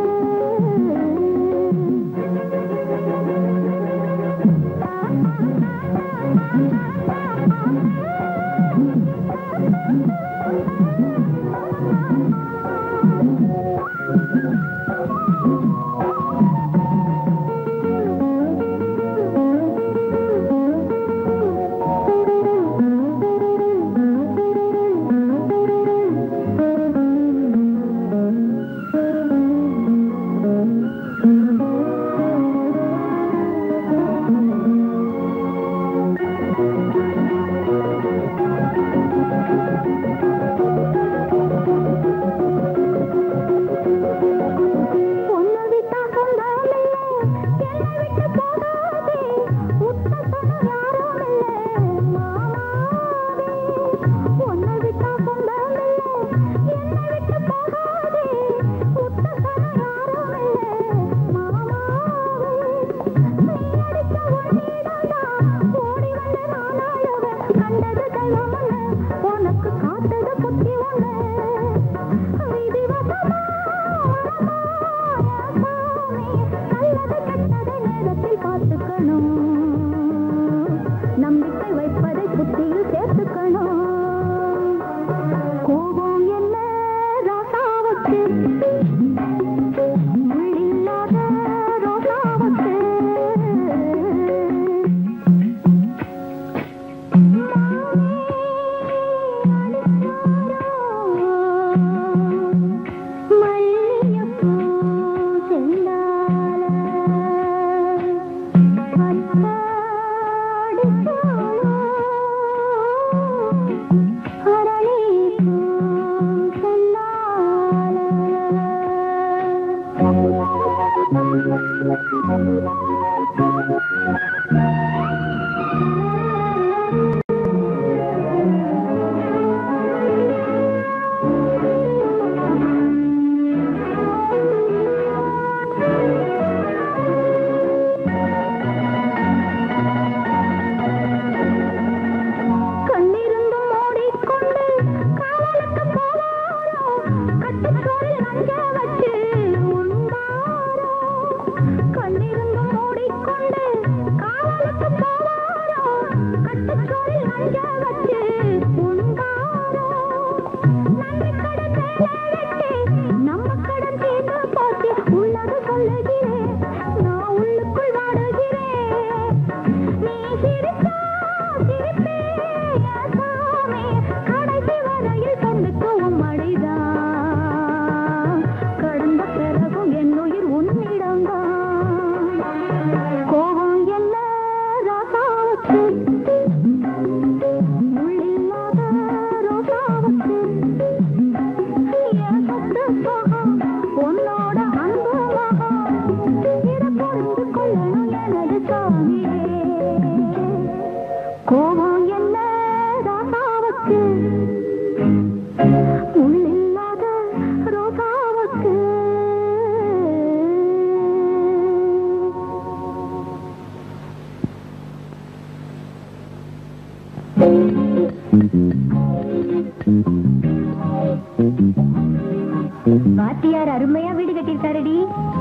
Speaker 10: வாத்தியார் அருமையா வீடு கட்டிருக்காரடி.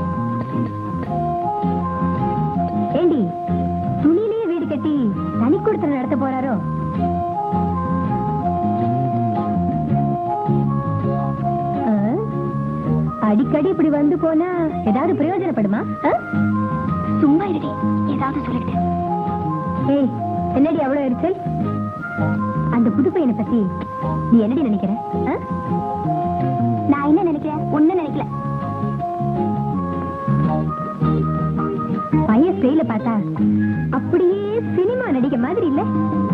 Speaker 10: ஏண்டி துணியிலேயே வீடு கட்டி தனி கொடுத்து நடத்த போறாரோ? அடிக்கடி இப்படி வந்து போனா ஏதாவது பிரயோஜனப்படுமா?
Speaker 6: சும்மா இருடி, ஏதாவது சொல்லிட்டு.
Speaker 10: ஏய், என்னடி அவ்வளவு எரிச்சல்? அந்த புது பையனை பத்தி நீ என்னடி நினைக்கிற?
Speaker 6: நான் என்ன நினைக்கிறேன்? ஒண்ணு நினைக்கல.
Speaker 10: பையன் ஸ்டைல பார்த்தா அப்படியே சினிமா நடிக்க மாதிரி இல்ல?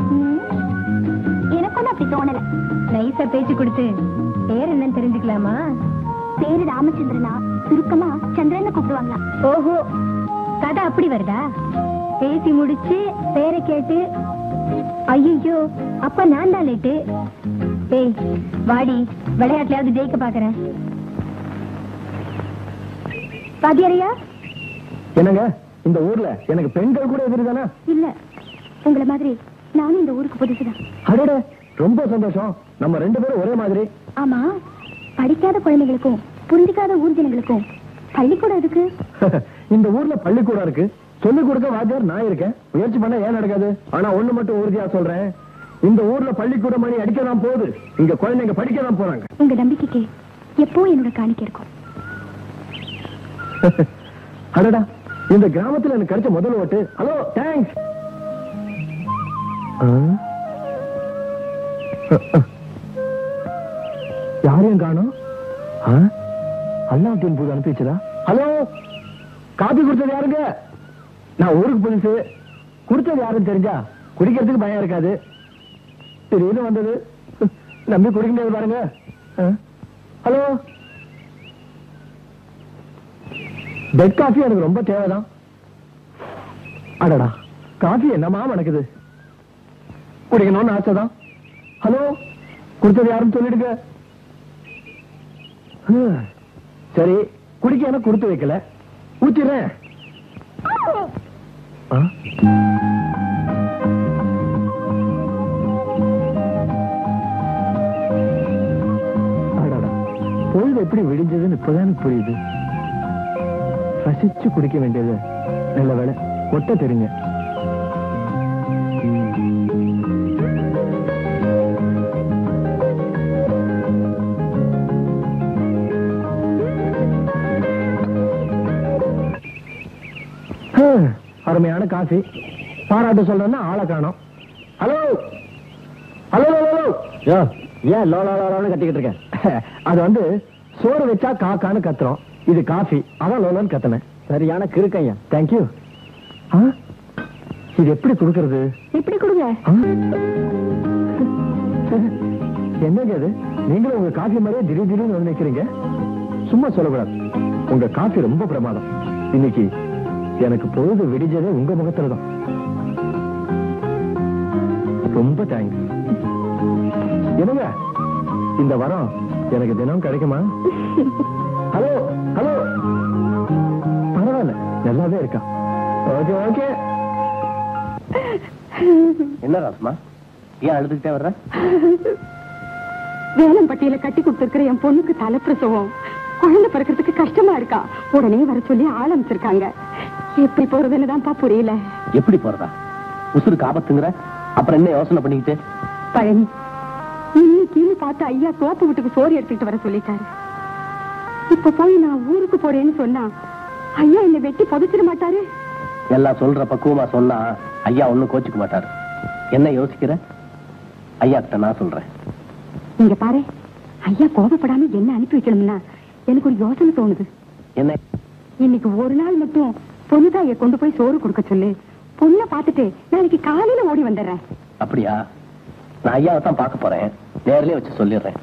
Speaker 6: எனக்கு ஒண்ணு அப்படி தோணல.
Speaker 10: நைசா பேச்சு கொடுத்து பேர் என்னன்னு தெரிஞ்சுக்கலாமா?
Speaker 6: பேரு ராமச்சந்திரனா, சுருக்கமா சந்திரன் கூப்பிடுவாங்களா?
Speaker 10: ஓஹோ, கதை அப்படி வருதா? பேசி முடிச்சு பேரை கேட்டு ஐயோ அப்ப நான் தான் லேட்டு
Speaker 6: ஏய் வாடி, விளையாட்டுலயாவது ஜெயிக்க பாக்குறேன். வாத்தியாரையா?
Speaker 11: என்னங்க இந்த ஊர்ல எனக்கு பெண்கள் கூட எதிர்தானா?
Speaker 6: இல்ல, உங்களை மாதிரி நானும் இந்த ஊருக்கு புதுசுதான்.
Speaker 11: அடட, ரொம்ப சந்தோஷம். நம்ம ரெண்டு பேரும் ஒரே மாதிரி.
Speaker 6: ஆமா, படிக்காத குழந்தைகளுக்கும் புரிஞ்சிக்காத ஊர்ஜனங்களுக்கும் பள்ளிக்கூடம் இருக்கு.
Speaker 11: இந்த ஊர்ல பள்ளிக்கூடம் இருக்கு, சொல்லிக் கொடுக்க வாத்தியார் நான் இருக்கேன். முயற்சி பண்ண ஏன் நடக்காது? ஆனா ஒண்ணு மட்டும் உறுதியா சொல்றேன், இந்த ஊர்ல பள்ளிக்கூடம் மணி அடிக்கதான் போகுது, இங்க குழந்தைங்க படிக்கதான் போறாங்க.
Speaker 6: உங்க நம்பிக்கைக்கு எப்போ என்னோட காணிக்கை இருக்கும்.
Speaker 11: அடடா, இந்த கிராமத்துல எனக்கு கிடைச்ச முதல் ஓட்டு. Hello, thanks. யாரையும் காணோம். அல்லாவுদ্দিন பூது அனுப்பிச்சதா? ஹலோ, காபி கொடுத்தது யாருங்க? நான் ஊருக்கு புதுசு, கொடுத்தது யாருன்னு தெரிஞ்சா குடிக்கிறதுக்கு பயம் இருக்காது. திடீர்னு வந்தது, நம்பி குடிக்க முடியாது பாருங்க. ஹலோ, பெட் காஃபி எனக்கு ரொம்ப தேவைதான். அடடா, காஃபி என்னமா மணக்குது, குடிக்கணும்னு ஆசைதான். ஹலோ, கொடுத்தது யாருன்னு சொல்லிடுங்க. சரி, குடிக்க எனக்கு கொடுத்து வைக்கல, ஊத்திடுறேன். அடடா, பொழுது எப்படி விடிஞ்சதுன்னு இப்பதான் எனக்கு புரியுது. ரசிச்சு குடிக்க வேண்டியது நல்ல வேலை கொட்ட தெரியுங்க. அருமையான காஃபி. பாராட்டு சொல்றேன்னா ஆளை காணோம். ஹலோ ஹலோ ஹலோ, ஏன் லோ லோ லோன்னு கத்திக்கிட்டு இருக்கேன்? அது வந்து சோறு வச்சா காக்கான்னு கத்துறோம், இது காஃபி, அதான் லோலோன்னு கத்தனேன். சரியான கிறுக்கையா. தேங்க்யூ. இது எப்படி கொடுக்கறது? எப்படி கொடுங்க? என்னங்க இது, நீங்களும் உங்க காஃபி மாதிரியே திடீர் திடீர்னு வந்து நிக்கிறீங்க. சும்மா சொல்லக்கூடாது, உங்க காஃபி ரொம்ப பிரமாதம். இன்னைக்கு எனக்கு பொழுது விடிஞ்சதே உங்க முகத்துல தான். ரொம்ப தேங்க்ஸ். என்னங்க, இந்த வரம் எனக்கு தினம் கிடைக்குமா? ஹலோ ஹலோ, பரவாயில்ல, நல்லாவே இருக்கா. Okay okay.
Speaker 5: என்ன ராஸ்மா, ஏன் அழுதுகிட்டே வர்ற?
Speaker 8: வேலம்பட்டியில கட்டி கொடுத்திருக்கிற என் பொண்ணுக்கு தலைப்பிரசவம், குழந்தை பிறக்கிறதுக்கு கஷ்டமா இருக்கா. உடனே வர சொல்லி ஆரம்பிச்சிருக்காங்க. எப்படி போறதுன்னு தான்ப்பா புரியல.
Speaker 5: எப்படி போறதா? உசுருக்கு ஆபத்துங்கிற, அப்புறம் என்ன யோசனை பண்ணிக்கிட்டு?
Speaker 8: பழனி, இன்னைக்கு பார்த்து ஐயா தோப்பு வீட்டுக்கு சோறு எடுத்துக்கிட்டு வர சொல்லிட்டாரு. இப்ப போய் நான் ஊருக்கு போறேன்னு சொன்னா ஐயா என்ன வெட்டி புதைச்சிட மாட்டாரு?
Speaker 5: எல்லாம் சொல்ற பக்குவமா சொன்னா ஐயா ஒண்ணும் கோச்சுக்க மாட்டாரு. என்ன யோசிக்கிற? ஐயா கிட்ட நான் சொல்றேன்.
Speaker 8: நீங்க பாரு, ஐயா கோபப்படாம என்ன அனுப்பி வைக்கணும்னா எனக்கு ஒரு யோசனை தோணுது.
Speaker 5: என்ன?
Speaker 8: இன்னைக்கு ஒரு நாள் மட்டும் பொண்ணுதாய கொண்டு போய் சோறு கொடுக்க சொல்லு. பொண்ணை பார்த்துட்டு நாளைக்கு காலையில ஓடி வந்துடுறேன்.
Speaker 5: அப்படியா? நான் ஐயாவை தான் பார்க்க போறேன், நேரிலே வச்சு சொல்லிடுறேன்.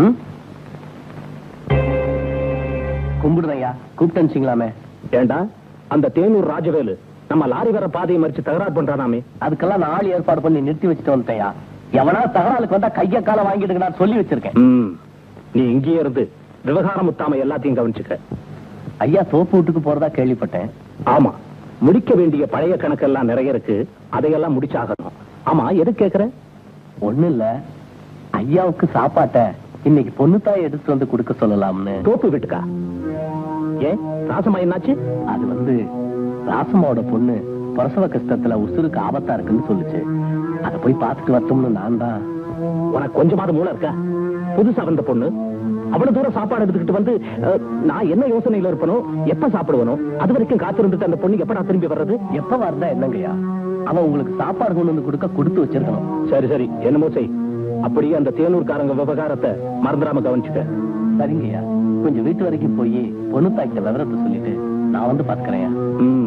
Speaker 5: கும்பிடுறேன் ஐயா, கூப்பிட்டு.
Speaker 7: ஏண்டா, அந்த தேனூர் ராஜவேலு நம்ம லாரி வர பாதையை மறிச்சு தகராறு பண்றானாமே,
Speaker 5: அதுக்கெல்லாம் நாலு ஏற்பாடு பண்ணி நிறுத்தி வச்சுட்டு வந்துட்டேயா. எவனா தகராறுக்கு வந்தா கைய கால வாங்கிட்டு நான் சொல்லி வச்சிருக்கேன்.
Speaker 7: நீ இங்கேயே இருந்து விவகாரம் முத்தாம எல்லாத்தையும் கவனிச்சுக்க.
Speaker 5: ஐயா தோப்பு வீட்டுக்கு போறதா கேள்விப்பட்டேன்.
Speaker 7: ஆமா, முடிக்க வேண்டிய பழைய கணக்கெல்லாம் நிறைய இருக்கு, அதையெல்லாம் முடிச்சாகணும். ஆமா, எது கேக்குற?
Speaker 5: ஒண்ணு இல்ல, ஐயாவுக்கு சாப்பாட்ட இன்னைக்கு பொண்ணுத்தாய் எடுத்து வந்து கொடுக்க சொல்லலாம்னு.
Speaker 7: தோப்பு வீட்டுக்கா? ஏன், ராசமா என்னாச்சு?
Speaker 5: அது வந்து ராசமாவோட பொண்ணு பிரசவ கஷ்டத்துல உசுருக்கு ஆபத்தா இருக்குன்னு சொல்லுச்சு. அத போய் பார்த்துட்டு வரட்டும்னு நான் தான்.
Speaker 7: உனக்கு கொஞ்சமாவது மூளை இருக்கா? புதுசா வந்த பொண்ணு அவ்வளவு தூரம் சாப்பாடு எடுத்துக்கிட்டு வந்து நான் என்ன யோசனையில இருப்பனும், எப்ப சாப்பிடுவனும், அது வரைக்கும் காத்திருந்துட்டு அந்த பொண்ணு எப்ப நான் திரும்பி வர்றது?
Speaker 5: எப்ப வரதா என்னங்கய்யா, அவன் உங்களுக்கு சாப்பாடு கொண்டு வந்து கொடுக்க கொடுத்து வச்சிருக்கணும்.
Speaker 7: சரி சரி, என்னமோ செய். அப்படியே அந்த தேனூர்காரங்க விவகாரத்தை மறந்துடாம கவனிச்சுக்க.
Speaker 5: சரிங்கய்யா, கொஞ்சம் வீட்டு வரைக்கும் போய் பொண்ணு தாய்க்கிட்ட விவரத்தை சொல்லிட்டு நான் வந்து பாத்துக்கிறேன்.
Speaker 7: ம்.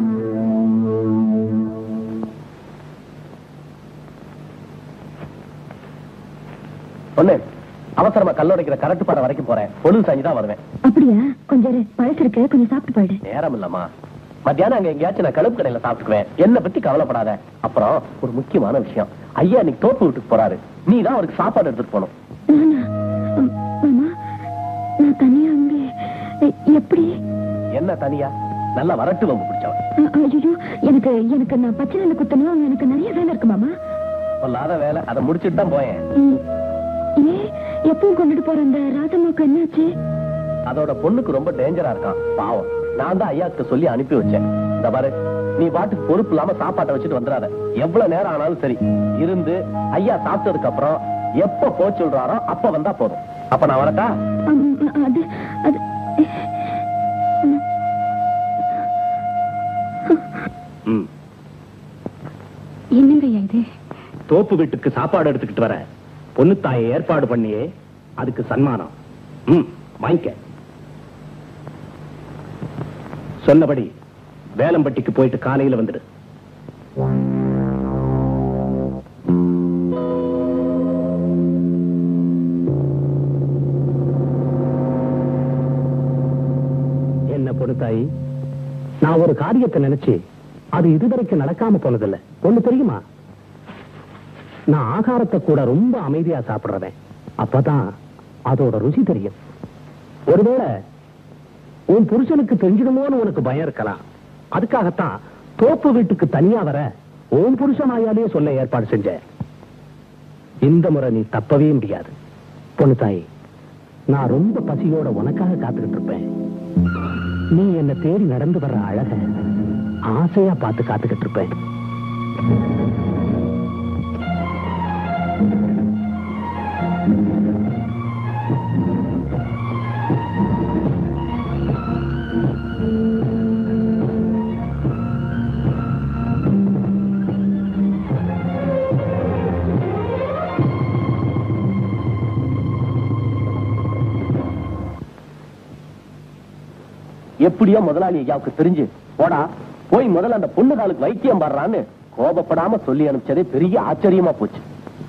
Speaker 5: பொண்ணு, அவசரமா கல்லோடைக்கிற கரெக்ட் பாறை வரைக்கும் போறேன். பொழுது சாஞ்சுதான் வருவேன்.
Speaker 6: அப்படியா? கொஞ்சம் பழசு இருக்கு, கொஞ்சம் சாப்பிட்டு போயிடு.
Speaker 5: நேரம் இல்லம்மா, மத்தியானம் அங்க எங்கேயாச்சும் நான் கழுப்பு கடையில சாப்பிட்டுக்குவேன். என்ன பத்தி கவலைப்படாத. அப்புறம் ஒரு முக்கியமான விஷயம், ஐயா இன்னைக்கு தோப்பு வீட்டுக்கு போறாரு. நீ தான் அவருக்கு சாப்பாடு எடுத்துட்டு போகணும்.
Speaker 6: மாமா நான் தனியா அங்கே எப்படி?
Speaker 5: என்ன தனியா? நல்லா வரட்டு வம்பு பிடிச்சவன்.
Speaker 6: ஐயோ எனக்கு எனக்கு நான் பச்சை நெல்லு குத்தணும், எனக்கு நிறைய வேலை இருக்கு மாமா.
Speaker 5: சொல்லாத வேலை, அதை முடிச்சுட்டு தான் போயேன்.
Speaker 6: ஏ எப்பவும் கொண்டுட்டு போற அந்த ராஜம்மாவுக்கு என்னாச்சு?
Speaker 5: அதோட பொண்ணுக்கு ரொம்ப டேஞ்சரா இருக்கான் பாவம். நான் தான் ஐயாக்கு சொல்லி அனுப்பி வச்சேன். இந்த பாரு, நீ பாட்டுக்கு பொறுப்பு இல்லாம சாப்பாட்டை வச்சுட்டு வந்துடாத. எவ்வளவு நேரம் ஆனாலும் சரி இருந்து ஐயா சாப்பிட்டதுக்கு அப்புறம் எப்ப போ சொல்றாரோ அப்ப வந்தா போதும். அப்ப நான் வரட்டா?
Speaker 6: அது அது என்னங்க இது?
Speaker 11: தோப்பு வீட்டுக்கு சாப்பாடு எடுத்துக்கிட்டு வர பொண்ணு தாயை ஏற்பாடு பண்ணியே, அதுக்கு சன்மானம். ம், வாங்கிக்க. சொன்னபடி வேலம்பட்டிக்கு போயிட்டு காலையில வந்துடு. என்ன பொண்ணு தாயி, நான் ஒரு காரியத்தை நினைச்சு அது இதுவரைக்கும் நடக்காம போனதில்ல. ஒண்ணு தெரியுமா? நான் ஆகாரத்தை கூட ரொம்ப அமைதியா சாப்பிடுறேன். அப்பதான் அதோட ருசி தெரியும். ஒருவேளை உன் புருஷனுக்கு தெரிஞ்சிடுமோன்னு உனக்கு பயம் இருக்கலாம். அதுக்காகத்தான் தோப்பு வீட்டுக்கு தனியா வர உன் புருஷனாயாலே சொல்ல ஏற்பாடு செஞ்ச. இந்த முறை நீ தப்பவே முடியாது பொண்ணு தாய். நான் ரொம்ப பசியோட உனக்காக காத்துக்கிட்டு இருப்பேன். நீ என்ன தேடி நடந்து வர்ற அழக ஆசையா பார்த்து காத்துக்கிட்டு இருப்பேன்.
Speaker 5: எப்படியோ முதலாளி ஐயாவுக்கு தெரிஞ்சு போடா போய் முதல்ல அந்த பொண்ணு காலுக்கு வைத்தியம் பாடுறான்னு கோபப்படாம சொல்லி அனுப்பிச்சதே பெரிய ஆச்சரியமா போச்சு.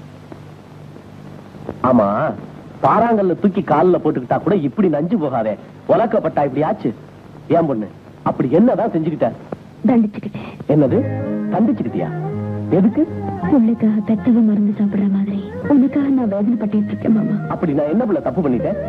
Speaker 5: ஆமா, பாறாங்கல்ல தூக்கி காலில் போட்டுக்கிட்டா கூட இப்படி நஞ்சு போகாதே, உலக்கப்பட்டா இப்படி ஆச்சு. ஏன் பொண்ணு அப்படி என்னதான் செஞ்சுக்கிட்ட?
Speaker 6: தண்டிச்சுக்கிட்டேன்.
Speaker 5: என்னது தண்டிச்சுக்கிட்டியா? எதுக்கு?
Speaker 6: உனக்காக பெத்தவ மருந்து சாப்பிடுற மாதிரி உனக்காக நான் வேதனைப்பட்டு இருக்கேன் மாமா.
Speaker 5: அப்படி நான் என்ன பிள்ளை தப்பு பண்ணிட்டேன்?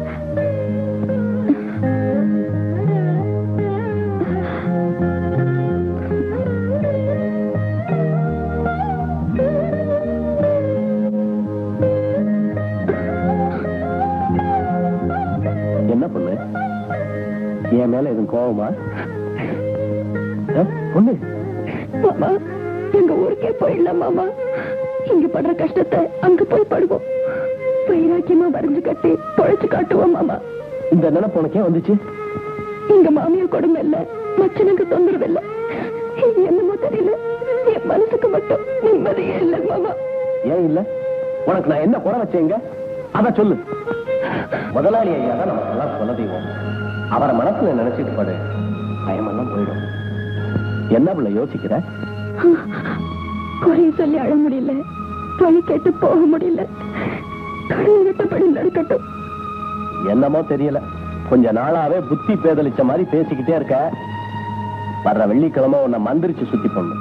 Speaker 5: என்ன பொண்ணு, என் மேல எதுவும் கோவமா? பொண்ணு
Speaker 6: மாமா, எங்க ஊருக்கே போயிடலாம் மாமா. இங்க படுற கஷ்டத்தை அங்க போய் படுவோம். வைராக்கியமா வரைஞ்சு கட்டி பொழைச்சு காட்டுவோம் மாமா.
Speaker 5: இந்த நினைப்பு உனக்கே வந்துச்சு?
Speaker 6: இங்க மாமியார் கொடுமை இல்ல, மச்சனுக்கு தொந்தரவு இல்ல. என்னமோ தெரியல, என் மனசுக்கு மட்டும் நிம்மதியே இல்ல மாமா.
Speaker 5: ஏன் இல்ல? உனக்கு நான் என்ன குறை வச்சேங்க? அத சொல்லு. முதலாளி ஐயா தான் நமக்கு எல்லாம் சொல்ல தெய்வம். அவரை மனசுல நினைச்சிட்டு பாடு, பயமெல்லாம் போயிடும். என்ன பிள்ளை யோசிக்கிற?
Speaker 6: குறைய சொல்லி அழ முடியல, வழி கேட்டு போக முடியல. கடவுள் விட்டபடி நடக்கட்டும்.
Speaker 5: என்னமோ தெரியல, கொஞ்ச நாளாவே புத்தி பேதலிச்ச மாதிரி பேசிக்கிட்டே இருக்க. வர்ற வெள்ளிக்கிழமை உன்னை மந்திரிச்சு சுத்தி போடணும்.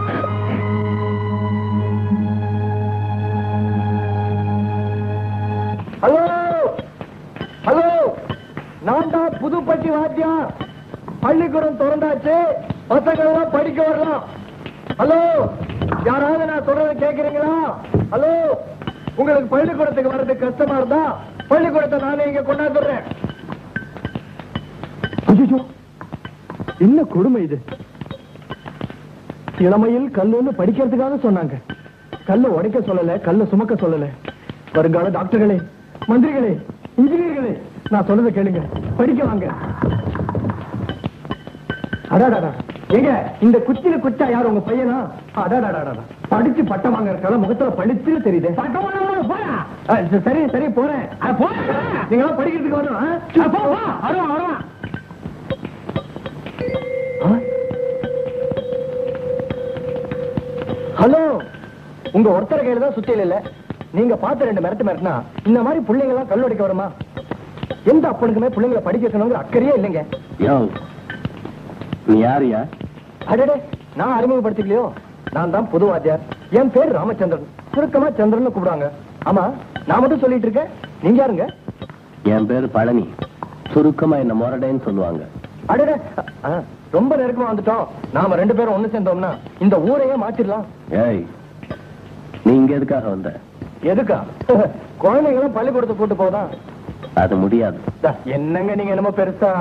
Speaker 11: ஹலோ ஹலோ, நான் தான் புதுப்பட்டி வாத்தியம். பள்ளிக்கூடம் திறந்தாச்சு, பசங்க எல்லாம் படிக்க வரலாம். ஹலோ, யாராவது நான் சொல்றதை கேக்குறீங்களா? ஹலோ, உங்களுக்கு பள்ளிக்கூடத்துக்கு வர்றதுக்கு கஷ்டமா இருந்தா பள்ளிக்கூடத்தை நானே இங்க கொண்டாந்துடுறேன். ஐயோ, என்ன கொடுமை இது! இளமையில் கல்லுன்னு படிக்கிறதுக்காக சொன்னாங்க. கல்ல உடைக்க சொல்லல, கல்ல சுமக்க சொல்லல. வருங்கால டாக்டர்களே, மந்திரிகளே, இன்ஜினியர்களே, நான் சொல்றதை கேளுங்க, படிக்க வாங்க. அடாடாடா, எங்க இந்த குச்சியில குச்சா யார் உங்க பையனா? அடாடாடாடா, படிச்சு பட்டம் வாங்குற கலை முகத்துல படிச்சு தெரியுது. சரி சரி போறேன். நீங்க படிக்கிறதுக்கு வரணும். ஹலோ, உங்க ஒருத்தர கையில தான் சுத்தியில இல்ல. நீங்க பார்த்த ரெண்டு மிரட்டு மிரட்டினா இந்த மாதிரி பிள்ளைங்க எல்லாம் கல்லடிக்க வருமா? எந்த அப்பனுக்குமே பிள்ளைங்களை படிக்க வைக்கணுங்கிற அக்கறையே இல்லைங்க.
Speaker 5: நீ யாரியா?
Speaker 11: அடடே, நான் அறிமுகப்படுத்திக்கலையோ? நான் தான் புது வாத்தியார். என் பேர் ராமச்சந்திரன். சுருக்கமா சந்திரன் கூப்பிடுவாங்க. ஆமா, நான் மட்டும் சொல்லிட்டு இருக்கேன். நீங்க யாருங்க?
Speaker 5: என் பேரு பழனி. சுருக்கமா என்ன மொரடைன்னு சொல்லுவாங்க.
Speaker 11: அடடே, ரொம்ப நெருக்கமா வந்துட்டோம். நாம ரெண்டு பேரும் ஒண்ணு சேர்ந்தோம்னா இந்த ஊரையே மாத்திடலாம்.
Speaker 5: ஏய், நீங்க எதுக்காக வந்த?
Speaker 11: எதுக்கா? குழந்தைங்களும் பள்ளிக்கூடத்தை போட்டு போதா?
Speaker 5: அது முடியாது.
Speaker 11: என்னங்க நீங்க என்னமோ பெருசா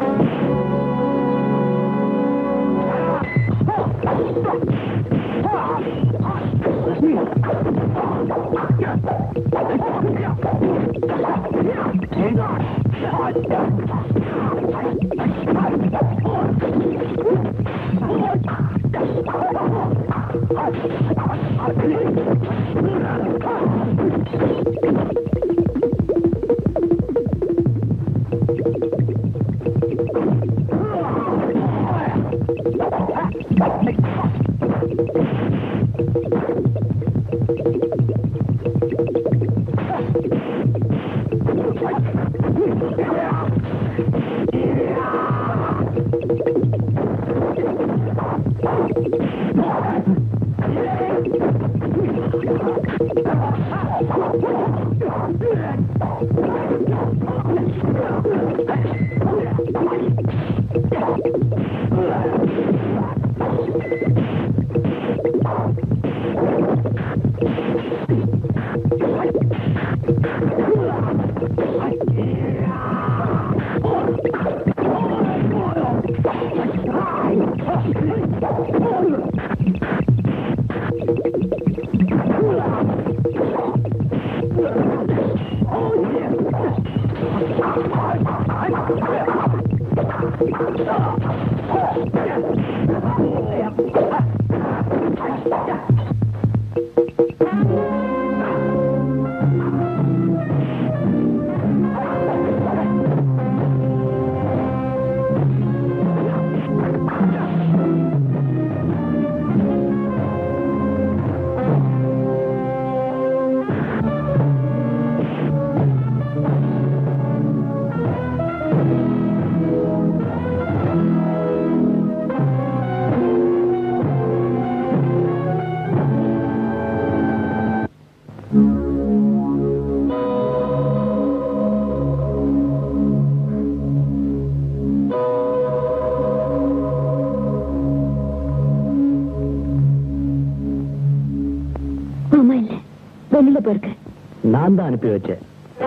Speaker 5: நான் தான் அனுப்பி வச்சேன்.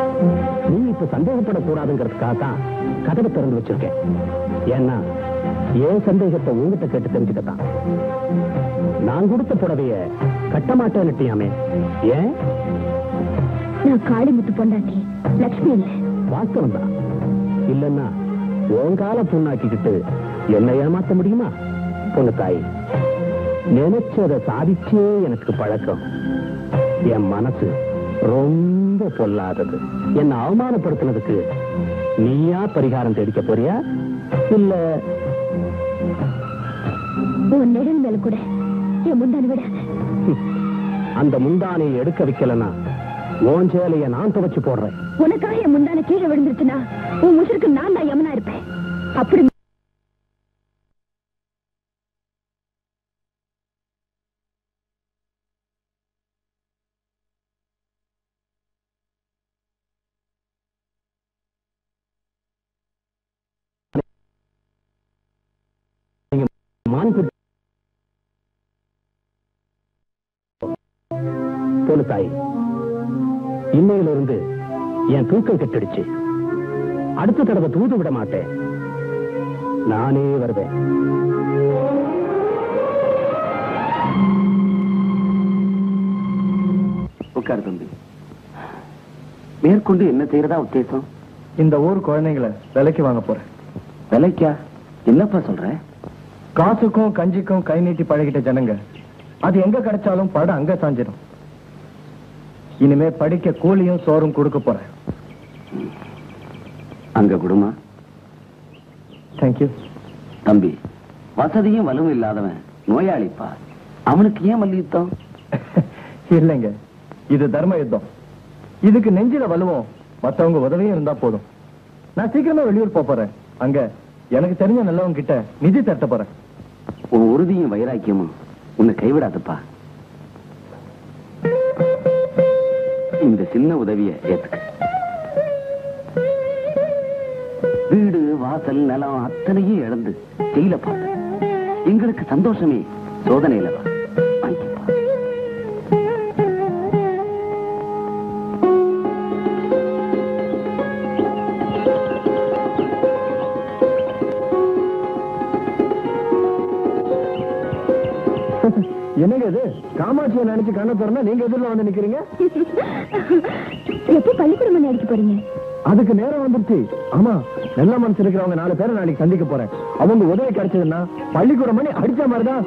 Speaker 5: நீ இப்ப சந்தேகப்படக்கூடாதுங்கிறதுக்காக தான் கதவை திறந்து வச்சிருக்கேன். ஏன்னா ஏன் சந்தேகத்தை உங்ககிட்ட கேட்டு தெரிஞ்சுக்கத்தான். நான் கொடுத்த புடவைய கட்ட மாட்டேன்னுட்டியாமே, ஏன்?
Speaker 6: நான் காளிமுத்து பொண்டாட்டி லட்சுமி இல்ல.
Speaker 5: வாஸ்தவம் தான். இல்லன்னா உன் கால புண்ணாக்கிக்கிட்டு என்ன ஏமாத்த முடியுமா? பொண்ணு தாய், நினைச்சதை சாதிச்சே எனக்கு பழக்கம். என் மனசு ரொம்ப பொல்லாதது. என்ன அவமானப்படுத்தினதுக்கு நீயா பரிகாரம் தேடிக்க போறியா, இல்ல
Speaker 6: உன் நிழல் மேல கூட என் முந்தானி விடாத.
Speaker 5: அந்த முந்தானை எடுக்க வைக்கலன்னா உன் சேலைய நான் துவைச்சு போடுறேன்.
Speaker 6: உனக்காக என் முந்தானை கீழே விழுந்துருச்சுன்னா உன் முசருக்கு நான் தான் யமனா இருப்பேன். அப்படி
Speaker 5: பொண்ணு தாய், இன்னையில இருந்து என் தூக்கம் கெட்டுடுச்சு. அடுத்த தடவை தூது விட மாட்டேன். நானே வருவேன்.
Speaker 7: உட்கார் தம்பி. மேற்கொண்டு என்ன செய்யறதா உத்தேசம்?
Speaker 11: இந்த ஊர் குழந்தைங்களை விலைக்கு வாங்க போறேன்.
Speaker 7: விலைக்கா? என்னப்பா சொல்ற?
Speaker 11: காசுக்கும் கஞ்சிக்கும் கை நீட்டி பழகிட்ட ஜனங்க அது எங்க கிடைச்சாலும் படம் அங்க சாஞ்சிடும். இனிமே படிக்க கூலியும் சோறும் கொடுக்க போறேன்.
Speaker 7: அங்க குடுமா?
Speaker 11: தேங்க்யூ.
Speaker 7: தம்பி, வசதியும் வலுவும் இல்லாதவன் நோயாளிப்பா. அவனுக்கு ஏன் மல்யுத்தம்?
Speaker 11: இல்லைங்க, இது தர்ம யுத்தம். இதுக்கு நெஞ்சில வலுவும் மத்தவங்க உதவியும் இருந்தா போதும். நான் சீக்கிரமா வெளியூர் போறேன். அங்க எனக்கு தெரிஞ்ச நல்லவங்க கிட்ட நிதி தட்ட போறேன்.
Speaker 7: உன் உறுதியும் வைராக்கியமும் உன்னை கைவிடாதப்பா. இந்த சின்ன உதவியை ஏத்துக்க. வீடு வாசல் நிலம் அத்தனையும் இழந்து ஜெயில பார்த்த எங்களுக்கு சந்தோஷமே சோதனையில வா. வாங்கிப்பா.
Speaker 11: என்னங்க இது காமாட்சியை நினைச்சு கண்ண திறந்தா நீங்க எதிரில் வந்து நிக்கிறீங்க?
Speaker 6: எப்போ பள்ளிக்கூடம் அடிக்க போறீங்க?
Speaker 11: அதுக்கு நேரம் வந்துருச்சு. ஆமா, நல்ல மனசு இருக்கிறவங்க நாலு பேரை நாளைக்கு சந்திக்க போறேன். அவங்க உதவி கிடைச்சதுன்னா பள்ளிக்கூடம் பண்ணி அடிச்ச மாதிரிதான்.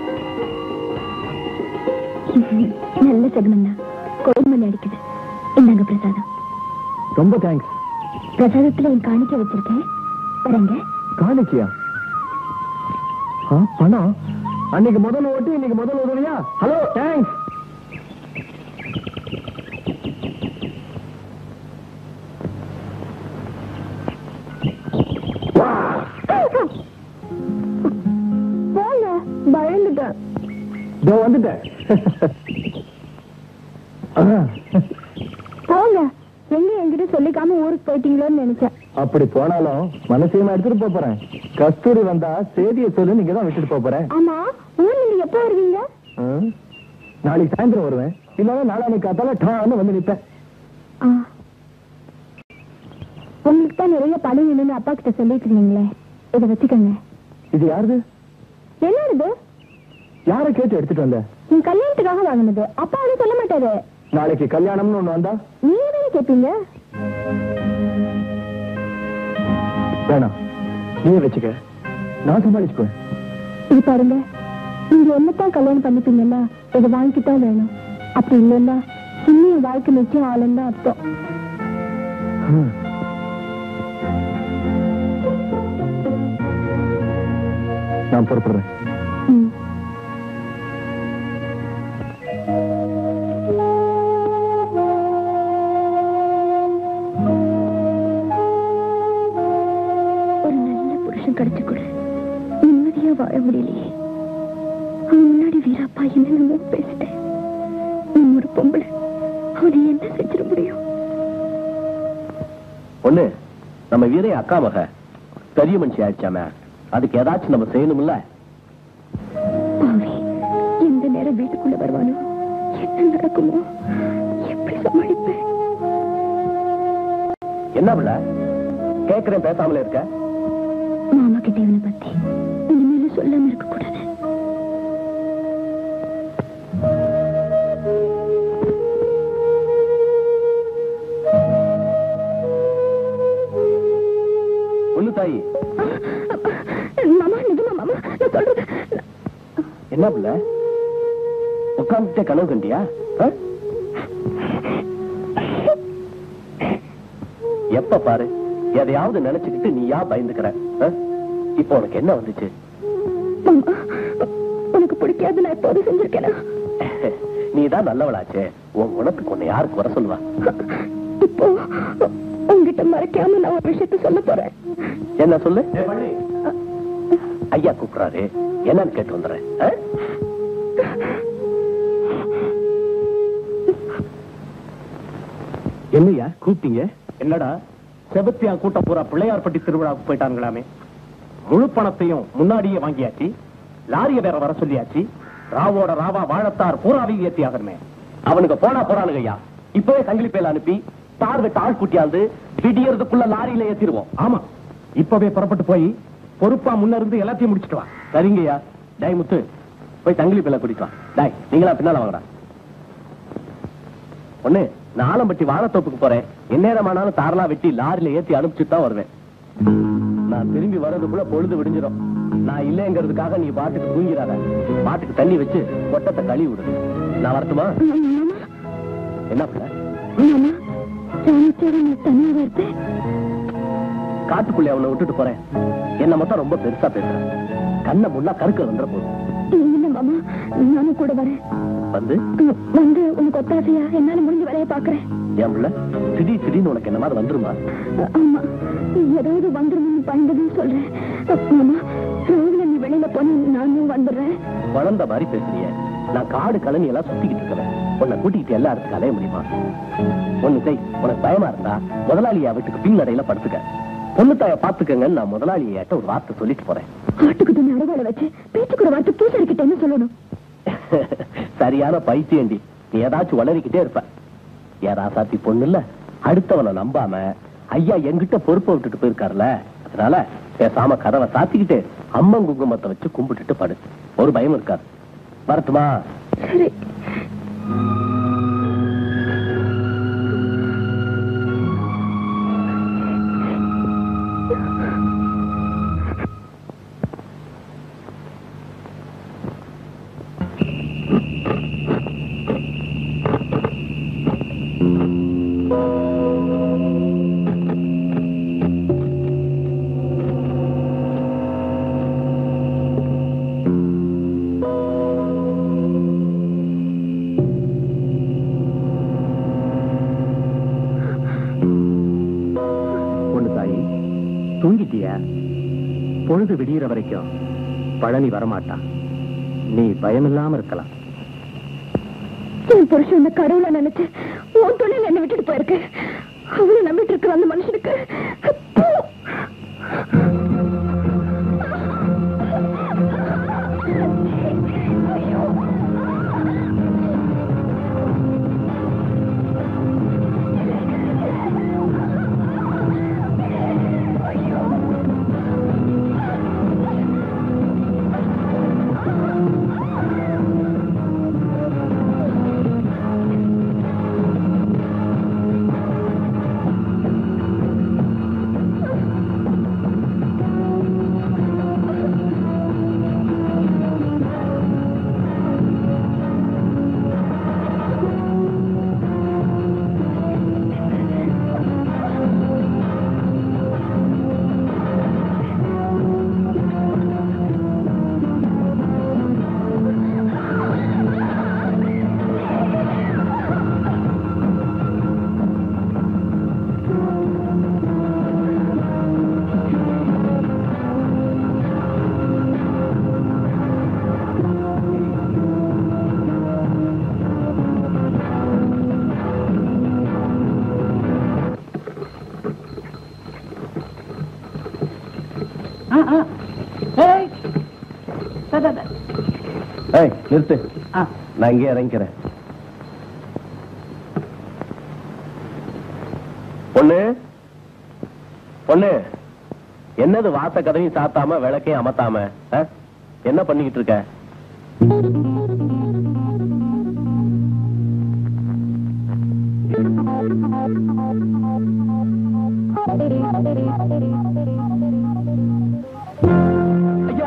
Speaker 6: நல்ல சகுனம் தான். கோயில் மணி அடிக்குது. இந்தாங்க பிரசாதம்.
Speaker 11: ரொம்ப தேங்க்ஸ்.
Speaker 6: பிரசாதத்துல என் காணிக்க வச்சிருக்கேன். வரங்க.
Speaker 11: காணிக்கையா? பணம் அன்னைக்கு முதல் ஓட்டு இன்னைக்கு முதல் உதவியா? Hello, thanks.
Speaker 6: பயந்துட்டேன்.
Speaker 11: வந்துட்டேன்.
Speaker 6: போங்க. எங்க என்கிட்ட சொல்லிக்காம ஊருக்கு போயிட்டீங்களோன்னு நினைச்சேன்.
Speaker 11: அப்படி போனாலும் மனசையும் எடுத்துட்டு போறேன். கஸ்தூரி வந்தா சேதியை சொல்லு, நீங்க தான் விட்டுட்டு போறேன்.
Speaker 6: ஆமா, ஊர் நீங்க எப்ப வருவீங்க?
Speaker 11: நாளைக்கு சாயந்தரம் வருவேன். இல்லன்னா நாளைக்கு காத்தால டான்னு வந்து நிப்பேன்.
Speaker 6: உங்களுக்கு தான் நிறைய பணம் வேணும்னு அப்பா கிட்ட சொல்லிட்டு இருந்தீங்களே, இதை வச்சுக்கோங்க. இது
Speaker 11: யாருது?
Speaker 6: என்னது?
Speaker 11: யார கேட்டு எடுத்துட்டு வந்த?
Speaker 6: உன் கல்யாணத்துக்காக வாங்கினது. அப்பா அவனு சொல்ல மாட்டாரு.
Speaker 11: நாளைக்கு கல்யாணம்னு ஒண்ணு வந்தா
Speaker 6: நீங்க தானே கேட்பீங்க.
Speaker 11: வேணாம், நீ வச்சுக்க, நான் சமாளிச்சுக்குவேன்.
Speaker 6: இது பாருங்க, நீங்க என்னத்தான் கல்யாணம் பண்ணிப்பீங்கன்னா இதை வாங்கிக்கிட்டான் வேணும். அப்படி இல்லைன்னா சின்ன வாழ்க்கை நிச்சயம் ஆளுன்னு தான் அர்த்தம்.
Speaker 11: நான் பொறுப்படுறேன்.
Speaker 6: ஒரு நல்ல புருஷன் கிடைச்சு கூட நிம்மதியா வாழ முடியலையே. அவன் முன்னாடி வீராப்பா என்னென்னமோ பேசிட்டேன். நம்ம ஒரு பொம்பளை, அவனை என்ன செஞ்சிட முடியும்?
Speaker 5: ஒண்ணு, நம்ம வீரைய அக்கா மக பெரிய மனுஷி ஆயிடுச்சாம, அதுக்கு ஏதாச்சும் நம்ம செய்யணும்ல.
Speaker 6: எந்த நேரம் வீட்டுக்குள்ள வருவானோ, என்ன நடக்குமோ, எப்படி சமாளிப்பேன்?
Speaker 5: என்ன பிள்ளை கேக்குறேன், பேசாமல இருக்க?
Speaker 6: மாமா கிட்ட இவனை பத்தி இனிமேல சொல்லாம இருக்க கூடாது.
Speaker 5: ஒண்ணு தாயி.
Speaker 6: மாமா, நிஜமா மாமா, நான் சொல்றது.
Speaker 5: என்ன பிள்ளை உட்காந்துட்டே கனவு கண்டியா? எப்ப பாரு எதையாவது நினைச்சுக்கிட்டு நீயா பயந்துக்கிற. இப்போ உனக்கு என்ன வந்துச்சு?
Speaker 6: உனக்கு பிடிக்காது நான் எப்போது செஞ்சிருக்கேனா?
Speaker 5: நீதான் நல்லவளாச்சே, உன் குணத்துக்கு உன்னை யாருக்கு வர சொல்லுவா?
Speaker 6: இப்போ உங்ககிட்ட மறைக்காம நான் ஒரு விஷயத்த சொல்ல போறேன்.
Speaker 5: என்ன சொல்லு? ஐயா கூப்பிடுறாரு, என்னன்னு கேட்டு வந்துடுறேன்.
Speaker 11: என்னையா கூப்பிட்டீங்க?
Speaker 3: என்னடா செபத்தியா கூட்டம் பூரா பிள்ளையார்பட்டி திருவிழாவுக்கு போயிட்டாங்களாமே. முழு பணத்தையும் முன்னாடியே வாங்கியாச்சு, லாரிய வேற வர சொல்லியாச்சு. ராவோட ராவா வாழத்தார் பூராவையும் ஏத்தி ஆகணுமே.
Speaker 5: அவனுக்கு போனா போறானுங்க ஐயா. இப்பவே சங்கிலி பேல அனுப்பி தார் வெட்ட ஆள் கூட்டியாந்து விடியறதுக்குள்ள லாரியில ஏத்திடுவோம்.
Speaker 3: ஆமா, இப்பவே புறப்பட்டு போய் பொறுப்பா முன்ன இருந்து எல்லாத்தையும் முடிச்சுட்டு வா.
Speaker 5: சரிங்கய்யா. டாய் முத்து, போய் சங்கிலி பேல கூட்டிட்டு வா. டாய் நீங்களா பின்னால வாங்கடா. ஒண்ணு, நான் ஆலம்பட்டி வாழத்தோப்புக்கு போறேன். எந்நேரமானாலும் தாரெல்லாம் வெட்டி லாரியில ஏத்தி அனுப்பிச்சுட்டு தான் வருவேன். நான் திரும்பி வர்றதுக்குள்ள பொழுது விடிஞ்சிடும். நான் இல்லைங்கிறதுக்காக நீ பாட்டுக்கு தூங்கிறாத. பாட்டுக்கு தண்ணி வச்சு கொட்டத்தை கழுவி விடு. நான் வரட்டுமா? என்ன பிள்ளை? காட்டுக்குள்ளே அவனை விட்டுட்டு போறேன். என்ன மட்டும் ரொம்ப பெருசா பேசுறேன். கண்ணை முன்னா கருக்க வந்துட போதும்.
Speaker 6: மாமா, நானும் கூட வரேன்.
Speaker 5: வந்து
Speaker 6: வந்து உனக்கு ஒத்தாசையா என்னால முடிஞ்ச வேலையை பாக்குறேன்.
Speaker 5: என் பிள்ளை திடீர் திடீர்னு உனக்கு என்ன மாதிரி வந்துருமா?
Speaker 6: ஆமா, ஏதாவது வந்துருன்னு பயந்ததுன்னு சொல்றேன். மாமா, ரோட்ல நீ வெளியில போன நானும் வந்துடுறேன்.
Speaker 5: வளர்ந்த மாதிரி பேசுறிய. நான் காடு கழனி எல்லாம் சுத்திக்கிட்டு இருக்கிறேன். உன்னை கூட்டிட்டு எல்லா இடத்துக்கு அலைய முடியுமா? ஒண்ணு செய், உனக்கு பயமா இருந்தா முதலாளியா வீட்டுக்கு பின்னடையில படுத்துக்க. பொண்ணு தாய பாத்துக்கங்கன்னு நான் முதலாளியாட்ட ஒரு வார்த்தை சொல்லிட்டு போறேன்.
Speaker 6: ஆட்டுக்கு தண்ணி அடகால வச்சு பேச்சுக்கு ஒரு வார்த்தை பூசடிக்கிட்ட என்ன சொல்லணும்?
Speaker 5: சரியான பைத்தியண்டி, நீ ஏதாச்சும் வளரிக்கிட்டே இருப்ப. ஏன் ராசாத்தி பொண்ணு இல்ல, அடுத்தவனை நம்பாம ஐயா எங்கிட்ட பொறுப்பை விட்டுட்டு போயிருக்காருல, அதனால பேசாம கதவை சாத்திக்கிட்டு அம்மன் குங்குமத்தை வச்சு கும்பிட்டுட்டு படு. ஒரு பயம் இருக்காது. வரட்டுமா?
Speaker 6: சரி.
Speaker 11: தூங்கிட்டியா? பொழுது விடிகிற வரைக்கும் பழனி வரமாட்டான். நீ பயமில்லாம இருக்கலாம்.
Speaker 6: என் புருஷன் கடவுளை நினைச்சு உன் தொழில் என்ன விட்டுட்டு போயிருக்கு. அவளை நம்பிட்டு இருக்கிற அந்த மனுஷனுக்கு
Speaker 5: நிறுத்து. நான் இங்கே இறங்கிக்கிறேன். பொண்ணு பொண்ணு, என்னது வாச கதவையும் சாத்தாம விளக்கையும் அமத்தாம என்ன பண்ணிக்கிட்டு இருக்க? ஐயா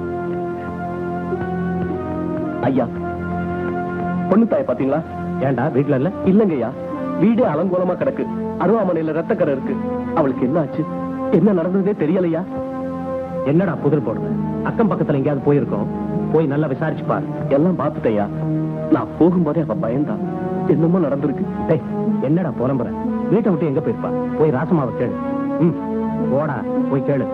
Speaker 5: ஐயா, பொண்ணு தாய பாத்தீங்களா?
Speaker 11: ஏண்டா வீட்டுல இல்ல?
Speaker 5: இல்லங்கய்யா, வீடே அலங்கோலமா கிடக்கு. அருவாமனையில ரத்தக்கரை இருக்கு. அவளுக்கு என்ன ஆச்சு, என்ன நடந்ததே தெரியலையா?
Speaker 11: என்னடா புதிர் போடுற? அக்கம் பக்கத்துல எங்கேயாவது போயிருக்கோம், போய் நல்லா விசாரிச்சு பாரு.
Speaker 5: எல்லாம் பாத்துட்டேயா, நான் போகும்போதே அவ பயந்தான். என்னமோ நடந்திருக்கு.
Speaker 11: டேய், என்னடா புலம்புற? வீட்டை விட்டு எங்க போயிருப்பா? போய் ராசமாவை கேளு. ம், போடா போய் கேளு.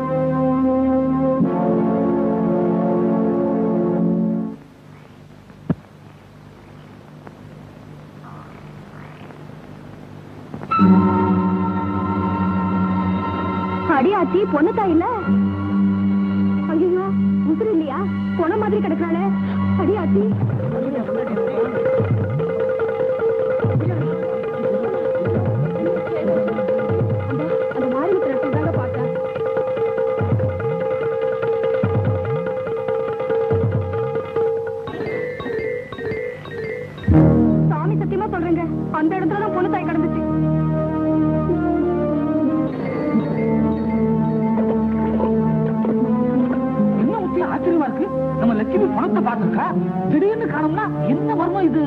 Speaker 6: அடியாச்சி பொண்ணுதா இல்ல? ஐயோ, உசுறு இல்லையா? பொண்ண மாதிரி கிடக்குறாளே. அடியாச்சி அந்த மாதிரி தாங்க பார்த்தேன். சாமி சத்தியமா சொல்றேங்க, அந்த இடத்துல தான் பொண்ணு தாய் கிடந்துச்சு.
Speaker 4: ஆச்சரியமா இருக்கு. நம்ம லட்சுமி பணத்தை பார்த்துருக்கா, திடீர்னு காணும்னா என்ன வருமா இது?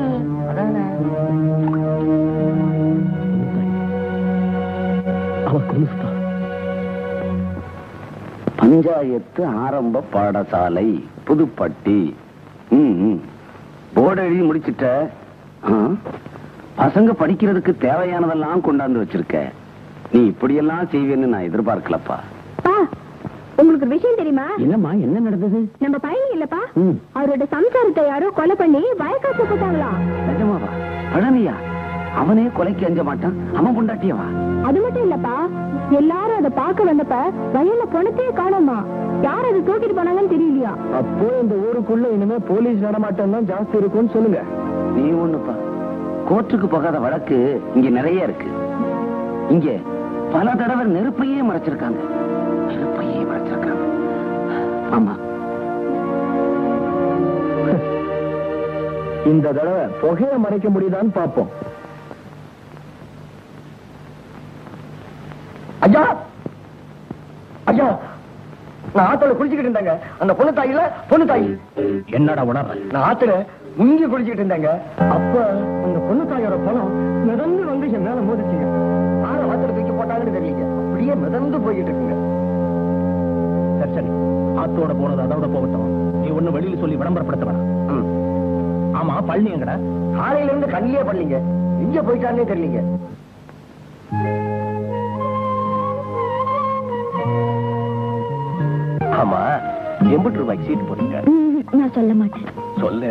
Speaker 7: பஞ்சாயத்து ஆரம்ப பாடசாலை புதுப்பட்டி. போர்டு எழுதி முடிச்சிட்ட? பசங்க படிக்கிறதுக்கு தேவையானதெல்லாம் கொண்டாந்து வச்சிருக்க. நீ இப்படியெல்லாம் செய்வேன்னு நான் எதிர்பார்க்கலப்பா.
Speaker 6: உங்களுக்கு ஒரு விஷயம் தெரியுமா?
Speaker 11: என்னம்மா, என்ன நடந்தது?
Speaker 6: நம்ம பையன் இல்லப்பா, அவரோட சம்சாரத்தை யாரோ கொலை பண்ணி வயக்காசு போட்டாங்களா?
Speaker 11: நிஜமாவா?
Speaker 7: பழனியா? அவனே கொலைக்கு அஞ்ச மாட்டான், அவன் பொண்டாட்டியவா?
Speaker 8: அது மட்டும் இல்லப்பா, எல்லாரும் அதை பார்க்க வந்தப்ப வயல்ல பணத்தையே காணோமா. யார் அதை தூக்கிட்டு போனாங்கன்னு தெரியலையா?
Speaker 11: அப்போ இந்த ஊருக்குள்ள இனிமே போலீஸ் நடமாட்டம் தான் ஜாஸ்தி இருக்கும்னு சொல்லுங்க.
Speaker 7: நீ ஒண்ணுப்பா, கோர்ட்டுக்கு போகாத வழக்கு இங்க நிறைய இருக்கு. இங்க பல தடவை நெருப்பையே மறைச்சிருக்காங்க, நெருப்பையே மறைச்சிருக்காங்க. ஆமா,
Speaker 11: இந்த தடவை புகையை மறைக்க முடியுதான்னு பாப்போம். ஐயா ஐயா, நான் ஆத்துல குளிச்சுக்கிட்டு இருந்தேங்க. அந்த பொண்ணு தாயில பொண்ணு தாய்.
Speaker 5: என்னடா உணர்ற?
Speaker 11: நான் ஆத்துல முங்கி குளிச்சுக்கிட்டு இருந்தேங்க. அப்ப அந்த பொண்ணு தாயோட பணம் மிதந்து வந்து என் மேல மோதிச்சுங்க. ஆனா ஆத்துல தூக்கி போட்டாங்கன்னு தெரியலீங்க, அப்படியே மிதந்து போய்கிட்டு இருக்குங்க.
Speaker 5: சரி சரி, ஆத்தோட போனது அதோட போகட்டும். நீ ஒண்ணு வெளியில சொல்லி விளம்பரப்படுத்த வேணாம். ஆமா, பழனி எங்கடா?
Speaker 11: காலையில இருந்து கண்ணிலே பண்ணீங்க, எங்க போயிட்டாருன்னே தெரியலீங்க.
Speaker 5: ஆமா, எண்பது ரூபாய்க்கு சீட்டு போடுங்க.
Speaker 6: நான் சொல்ல மாட்டேன்.
Speaker 5: சொல்லு.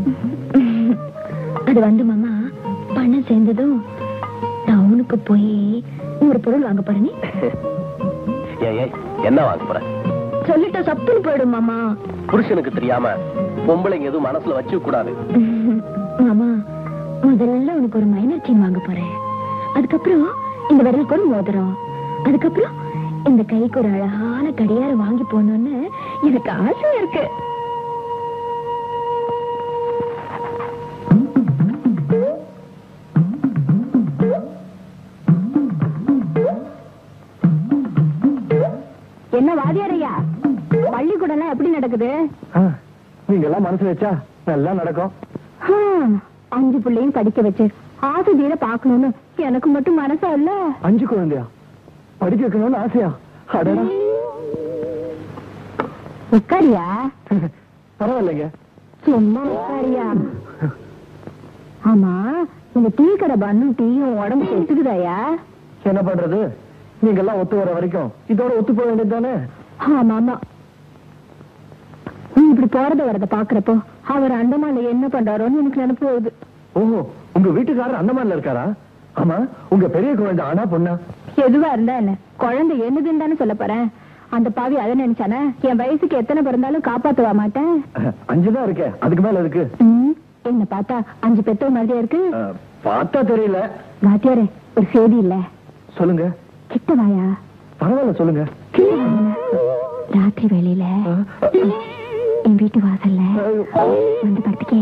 Speaker 6: அது வந்து மாமா, பணம் சேர்ந்ததும் டவுனுக்கு போய் ஒரு பொருள் வாங்க போறேன்.
Speaker 5: ஏய், என்ன வாங்க போற?
Speaker 6: சொல்லிட்ட சப்புன்னு போயிடும் மாமா.
Speaker 5: புருஷனுக்கு தெரியாம பொம்பளைங்க எதுவும் மனசுல வச்சு கூடாது.
Speaker 6: மாமா, முதல்ல உனக்கு ஒரு மைனர் செயின் வாங்க போறேன். அதுக்கப்புறம் இந்த விரலுக்கு ஒரு மோதிரம். அதுக்கப்புறம் இந்த கைக்கு ஒரு அழகான கடியாரம் வாங்கி போகணும்னு எனக்கு ஆசை இருக்கு. என்ன வாதியாரையா, பள்ளிக்கூடம் எல்லாம் எப்படி நடக்குது?
Speaker 11: நீங்க எல்லாம் மனசு வச்சா நல்லா நடக்கும்.
Speaker 8: அஞ்சு பிள்ளையும் படிக்க வச்சு ஆசிரியரை பாக்கணும்னு எனக்கு மட்டும் மனசா இல்ல.
Speaker 11: அஞ்சு குழந்தையா படிக்க வைக்கணும்னு ஆசையா? அடடா,
Speaker 8: உட்காரியா?
Speaker 11: பரவாயில்லைங்க,
Speaker 8: சும்மா உட்காரியா? ஆமா, இந்த டீ கடை பண்ணும் டீயும் உடம்பு செத்துக்குதாயா?
Speaker 11: என்ன பண்றது, நீங்க எல்லாம் ஒத்து வர வரைக்கும் இதோட ஒத்து போக வேண்டியது தானே.
Speaker 8: ஆமா ஆமா, நீ இப்படி போறத வரத பாக்குறப்போ அவர் அந்தமான்ல என்ன பண்றாரோன்னு எனக்கு நினைப்பு வருது.
Speaker 11: ஓஹோ, உங்க வீட்டுக்காரர் அந்தமான்ல இருக்காரா? ஆமா, உங்க பெரிய குழந்தை ஆனா பொண்ணா?
Speaker 8: எதுவா இருந்தா என்ன, குழந்தை என்னதுன்னு தானே சொல்ல போறேன். அந்த பாவி அதை நினைச்சானே என் வயசுக்கு எத்தனை பிறந்தாலும் காப்பாத்துவா மாட்டேன்.
Speaker 11: அஞ்சுதான் இருக்கே, அதுக்கு மேல இருக்கு.
Speaker 8: என்ன பார்த்தா அஞ்சு பெத்தவ மாதிரியா இருக்கு?
Speaker 11: பார்த்தா தெரியல.
Speaker 8: வாத்தியாரே, ஒரு செய்தி இல்ல.
Speaker 11: சொல்லுங்க.
Speaker 8: கிட்ட வாயா.
Speaker 11: பரவாயில்ல, சொல்லுங்க.
Speaker 8: ராத்திரி வேலையில என் வீட்டு வாசல்ல வந்து படுத்துக்கே.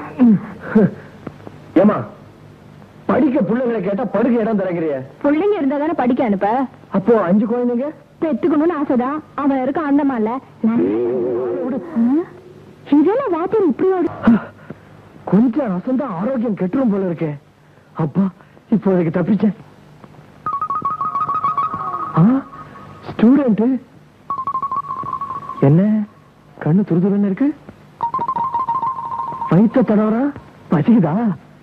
Speaker 11: ஏமா, படிக்க பிள்ளைங்களை கேட்டா படுக்க இடம் தரங்கிறிய?
Speaker 8: பிள்ளைங்க இருந்தா தானே படிக்க அனுப்ப.
Speaker 11: அப்போ அஞ்சு குழந்தைங்க
Speaker 8: பெத்துக்கணும்னு ஆசைதான். அவன் இருக்க அந்தமான்ல. இதெல்லாம் வாத்தியார் இப்படி
Speaker 11: கொஞ்சம் அசந்தா ஆரோக்கியம் கெட்டுரும் போல இருக்கே. அப்பா, இப்போ அதுக்கு தப்பிச்சேன். ஸ்டூடெண்ட் என்ன கண்ணு துருதுருன்னு இருக்கு? வயிற்ற தடவரா? பசிக்குதா?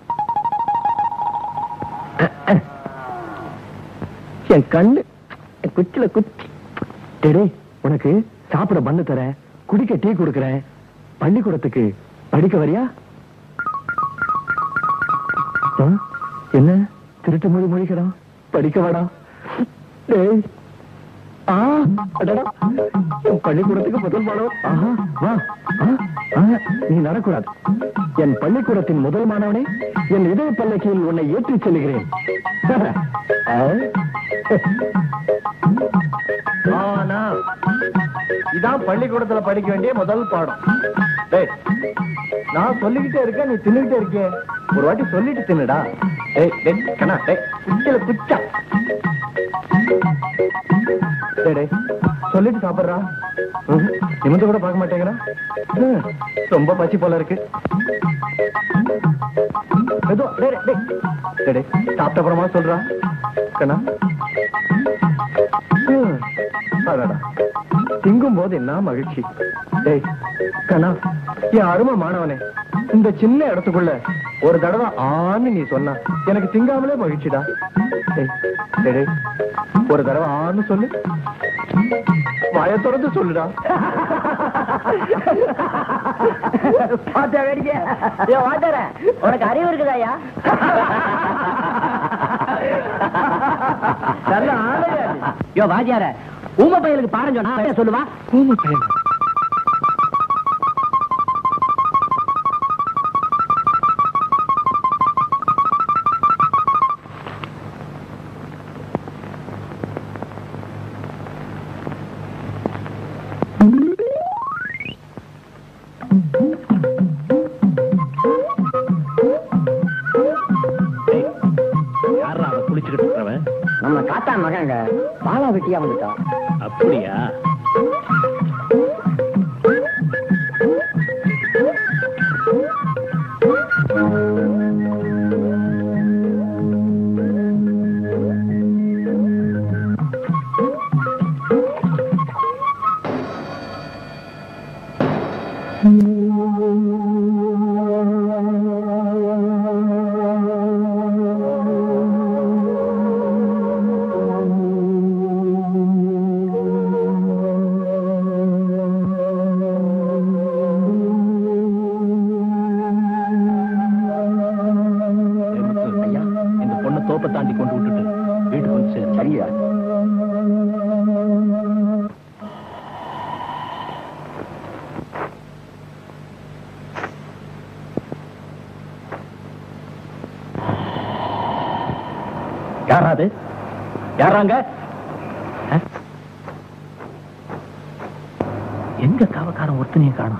Speaker 11: என் கண்ணு குச்சில குச்சி. டேடே, உனக்கு சாப்பிட பண்ணு தர, குடிக்க டீ கொடுக்கறேன். பள்ளிக்கூடத்துக்கு படிக்க வரியா? என்ன திருட்டு மொழி மொழிக்கிறான்? படிக்க வாடா. டேய், ஆ அடடா, பள்ளிக்கூடத்துக்கு முதல் மாணவன். ஆஹா, வா. நீ நடக்கூடாது. என் பள்ளிக்கூடத்தின் முதல் மாணவனே, என் இதய பல்லக்கில் உன்னை ஏற்றிச் செல்கிறேன். ஆனா இதான் பள்ளிக்கூடத்துல படிக்க வேண்டிய முதல் பாடம். டேய், நான் சொல்லிக்கிட்டே இருக்கேன், நீ தின்னுகிட்டே இருக்கே. ஒரு வாட்டி சொல்லிட்டு தின்னுடா. டேய் டேய் கண்ணா, டேய் குச்சில குச்சா. டேய் சொல்லிட்டு சாப்பிடுறா. நிமிந்து கூட பார்க்க மாட்டேங்கிறா. ரொம்ப பசி போல இருக்கு. ஏதோ டேய் டேய் டேய் சாப்பிட்ட அப்புறமா சொல்றா கண்ணா. அடடா, திங்கும் போது என்ன மகிழ்ச்சி. டேய் கண்ணா, என் அருமை மாணவனே, இந்த சின்ன இடத்துக்குள்ள ஒரு தடவை ஆன்னு நீ சொன்னா எனக்கு திங்காமலே மகிழ்ச்சிடா. டேய் டேய், ஒரு தடவை ஆன்னு சொல்லு, வாயை திறந்து சொல்லுடா.
Speaker 2: பாத்தா வேடிக்கை. ஐயோ வாத்தார, உனக்கு அறிவு இருக்குதாயா? யோ வாத்தியார, ஊமை பையலுக்கு பாடம் சொன்னா சொல்லுவா. ஊமை பையல் நம்ம காத்தா மகங்க பாலா வெட்டியா வந்துட்டா.
Speaker 5: அப்படியா? தாண்டி கொண்டு விட்டுட்டு வீட்டுக்கு வந்து சேரு. சரியா? யாராது? யாராங்க? எங்க காவக்காரன் ஒருத்தனையும் காணோம்.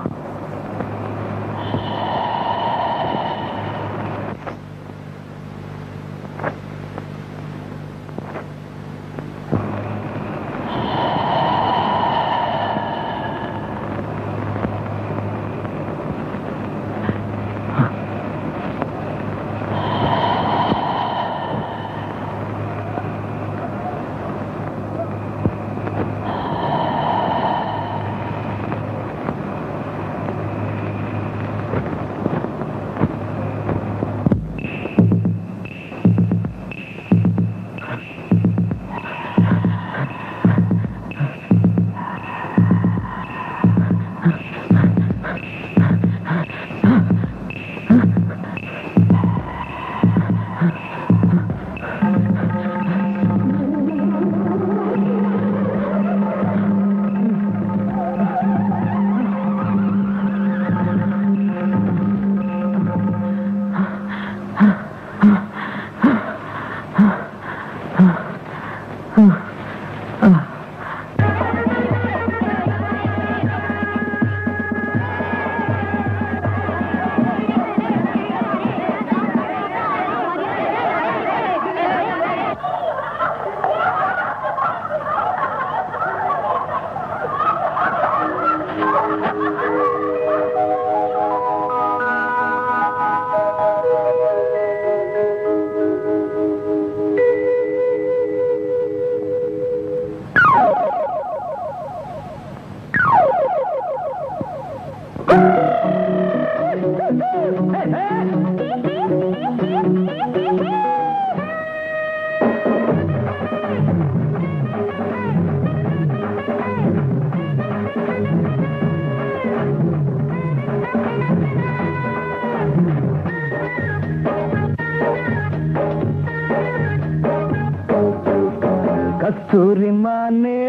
Speaker 12: கஸ்தூரி மானே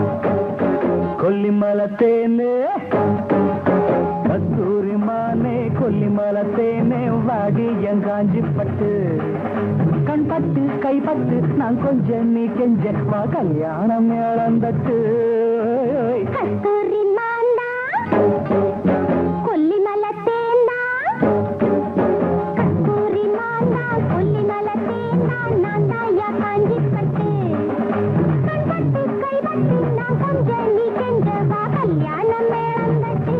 Speaker 12: கொல்லிமலை தேனே, கஸ்தூரி மானே கொல்லிமலை தேனே, வாடி என் காஞ்சி பட்டு கண் பட்டு கை பட்டு நான் கொஞ்சம் நீ கெஞ்ச வா கல்யாணம் இழந்தட்டு.
Speaker 6: கஸ்தூரி மானா கொல்லிமலை தேனா, கஸ்தூரி மானா கொல்லிமலை தேனா, நான் தாயா காஞ்சி பட்டு கண் பட்டு கை பட்டு நான் கொஞ்சம் நீ கெஞ்ச வா கல்யாணம் இழந்தட்டு.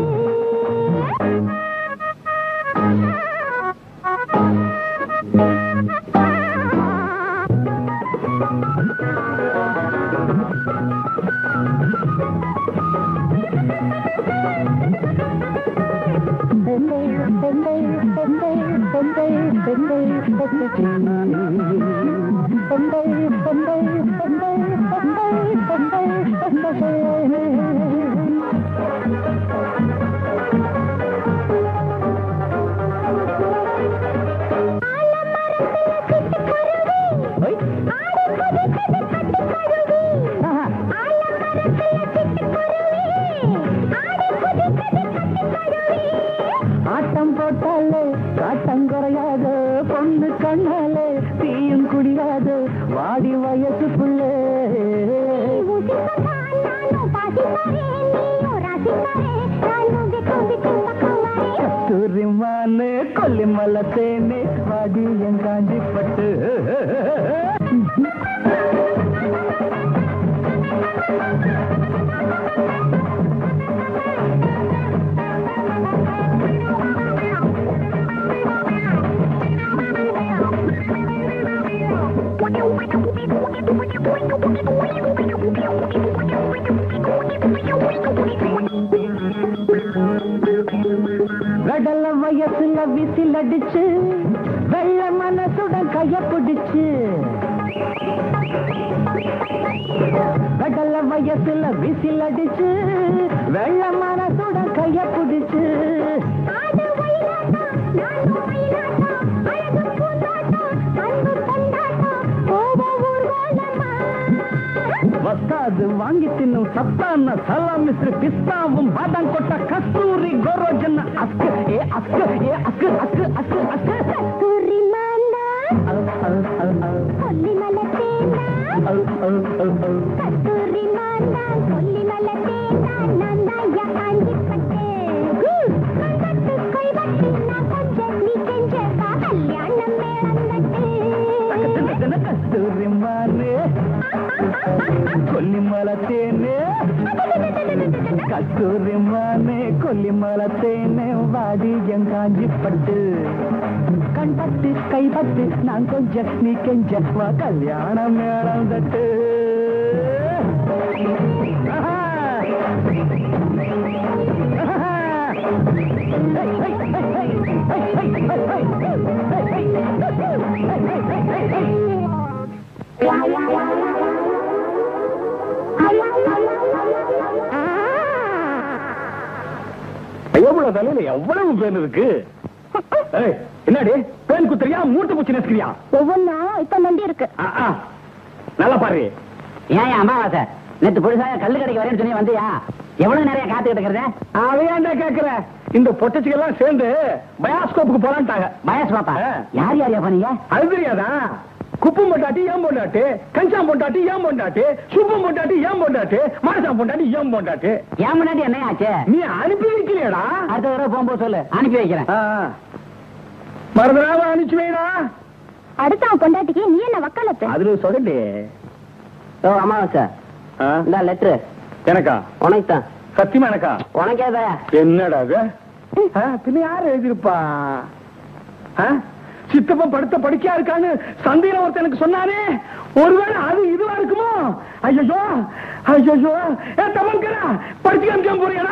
Speaker 12: ஆட்டம் போட்டாலே காட்டம் குறையாது, பொண்ணு கண்ணாலே தீயும் குடியாது, வாடி வயசுக்குள்ளே கஸ்தூரிமானே கொல்லிமலை தேனே வாடி என் காஞ்சிப்பட்டு. வெடல வயசுல விசில் அடிச்சு வெள்ள மனசுடன் கைய பிடிச்சு, வெடல வயசுல விசில் அடிச்சு வெள்ள மனசுடன் கைய பிடிச்சு, வஸ்தாது வாங்கி தின்னும் சத்தான சலாம் மிஸ்ரு பிஸ்தாவும் பாதாம் கொட்ட கஸ்தூரி கோரோஜன் அஸ்கு ஏ அஸ்கு ஏ அஸ்கு அஸ்கு அஸ்கு அஸ்கு கஸ்தூரி மானா கொல்லிமலை தேனா கஸ்தூரி மானா கொல்லிமலை தேனா நன்னாயா காஞ்சிப்பட்டு கண்டத்து கைவட்டி நான் கொஞ்சம் நீ கெஞ்ச கல்யாணம் மேளம் நட்டு கஸ்தூரி மானே கொல்லிமலை தேனே கஸ்தூரி மானே கொல்லிமலை தேனே வாடி என் காஞ்சிப்பட்டு கண்பட்டு கைப்பட்டு நான் கொஞ்சம் நீ கெஞ்ச கல்யாணம் மேளம் தட்டு.
Speaker 11: எவ்வளவு தலையில எவ்வளவு பேன் இருக்கு. என்னடி பேன் குத்துறியா மூட்டை பூச்சி நெசுக்கிறியா?
Speaker 6: ஒவ்வொன்றும் இப்ப நம்பி இருக்கு.
Speaker 11: நல்லா பாரு.
Speaker 2: ஏன் அமாவாசை நேற்று புதுசாக கல்லு கடைக்கு வரேன்னு சொல்லி வந்தியா? எவ்வளவு நிறைய காத்துக்கிட்டு இருக்கிறத?
Speaker 11: அவையாண்டா கேக்குற. இந்த பொட்டச்சிகெல்லாம் சேர்ந்து பயாஸ்கோப்புக்கு போலான்ட்டாங்க.
Speaker 2: பயாஸ்கோப்பா? யார் யார் போனீங்க?
Speaker 11: அது தெரியாதா? குப்பம் பொண்டாட்டி ஏன் பொண்டாட்டி, கஞ்சாம் பொண்டாட்டி ஏன் பொண்டாட்டி, சுப்பம் பொண்டாட்டி ஏன் பொண்டாட்டி, மாசாம் பொண்டாட்டி ஏன் பொண்டாட்டி.
Speaker 2: ஏன் முன்னாடி என்ன ஆச்சு? நீ
Speaker 11: அனுப்பி வைக்கலையடா?
Speaker 2: அடுத்த தடவை போகும்போது சொல்லு, அனுப்பி வைக்கிறேன்.
Speaker 11: மறந்துடாம அனுப்பிச்சு வைடா.
Speaker 6: அடுத்த பொண்டாட்டிக்கு நீ என்ன வக்காலத்து?
Speaker 11: அதுல சொல்லி.
Speaker 2: ஓ அமாவாசை இந்த லெட்ரு
Speaker 11: எனக்கா?
Speaker 2: உனக்கு தான்.
Speaker 11: சத்தியமா எனக்கா?
Speaker 2: உனக்கேதா?
Speaker 11: என்னடா பின்ன யாரு எழுதிருப்பா? சித்தப்பன் படுத்த படிக்கையா இருக்கான்னு சந்தையில ஒருத்தன் எனக்கு சொன்னானே, ஒருவேளை அது இதுவா இருக்குமோ? ஐயோ ஐயோ தமன்கரா படிச்சு காமிக்க போறியா?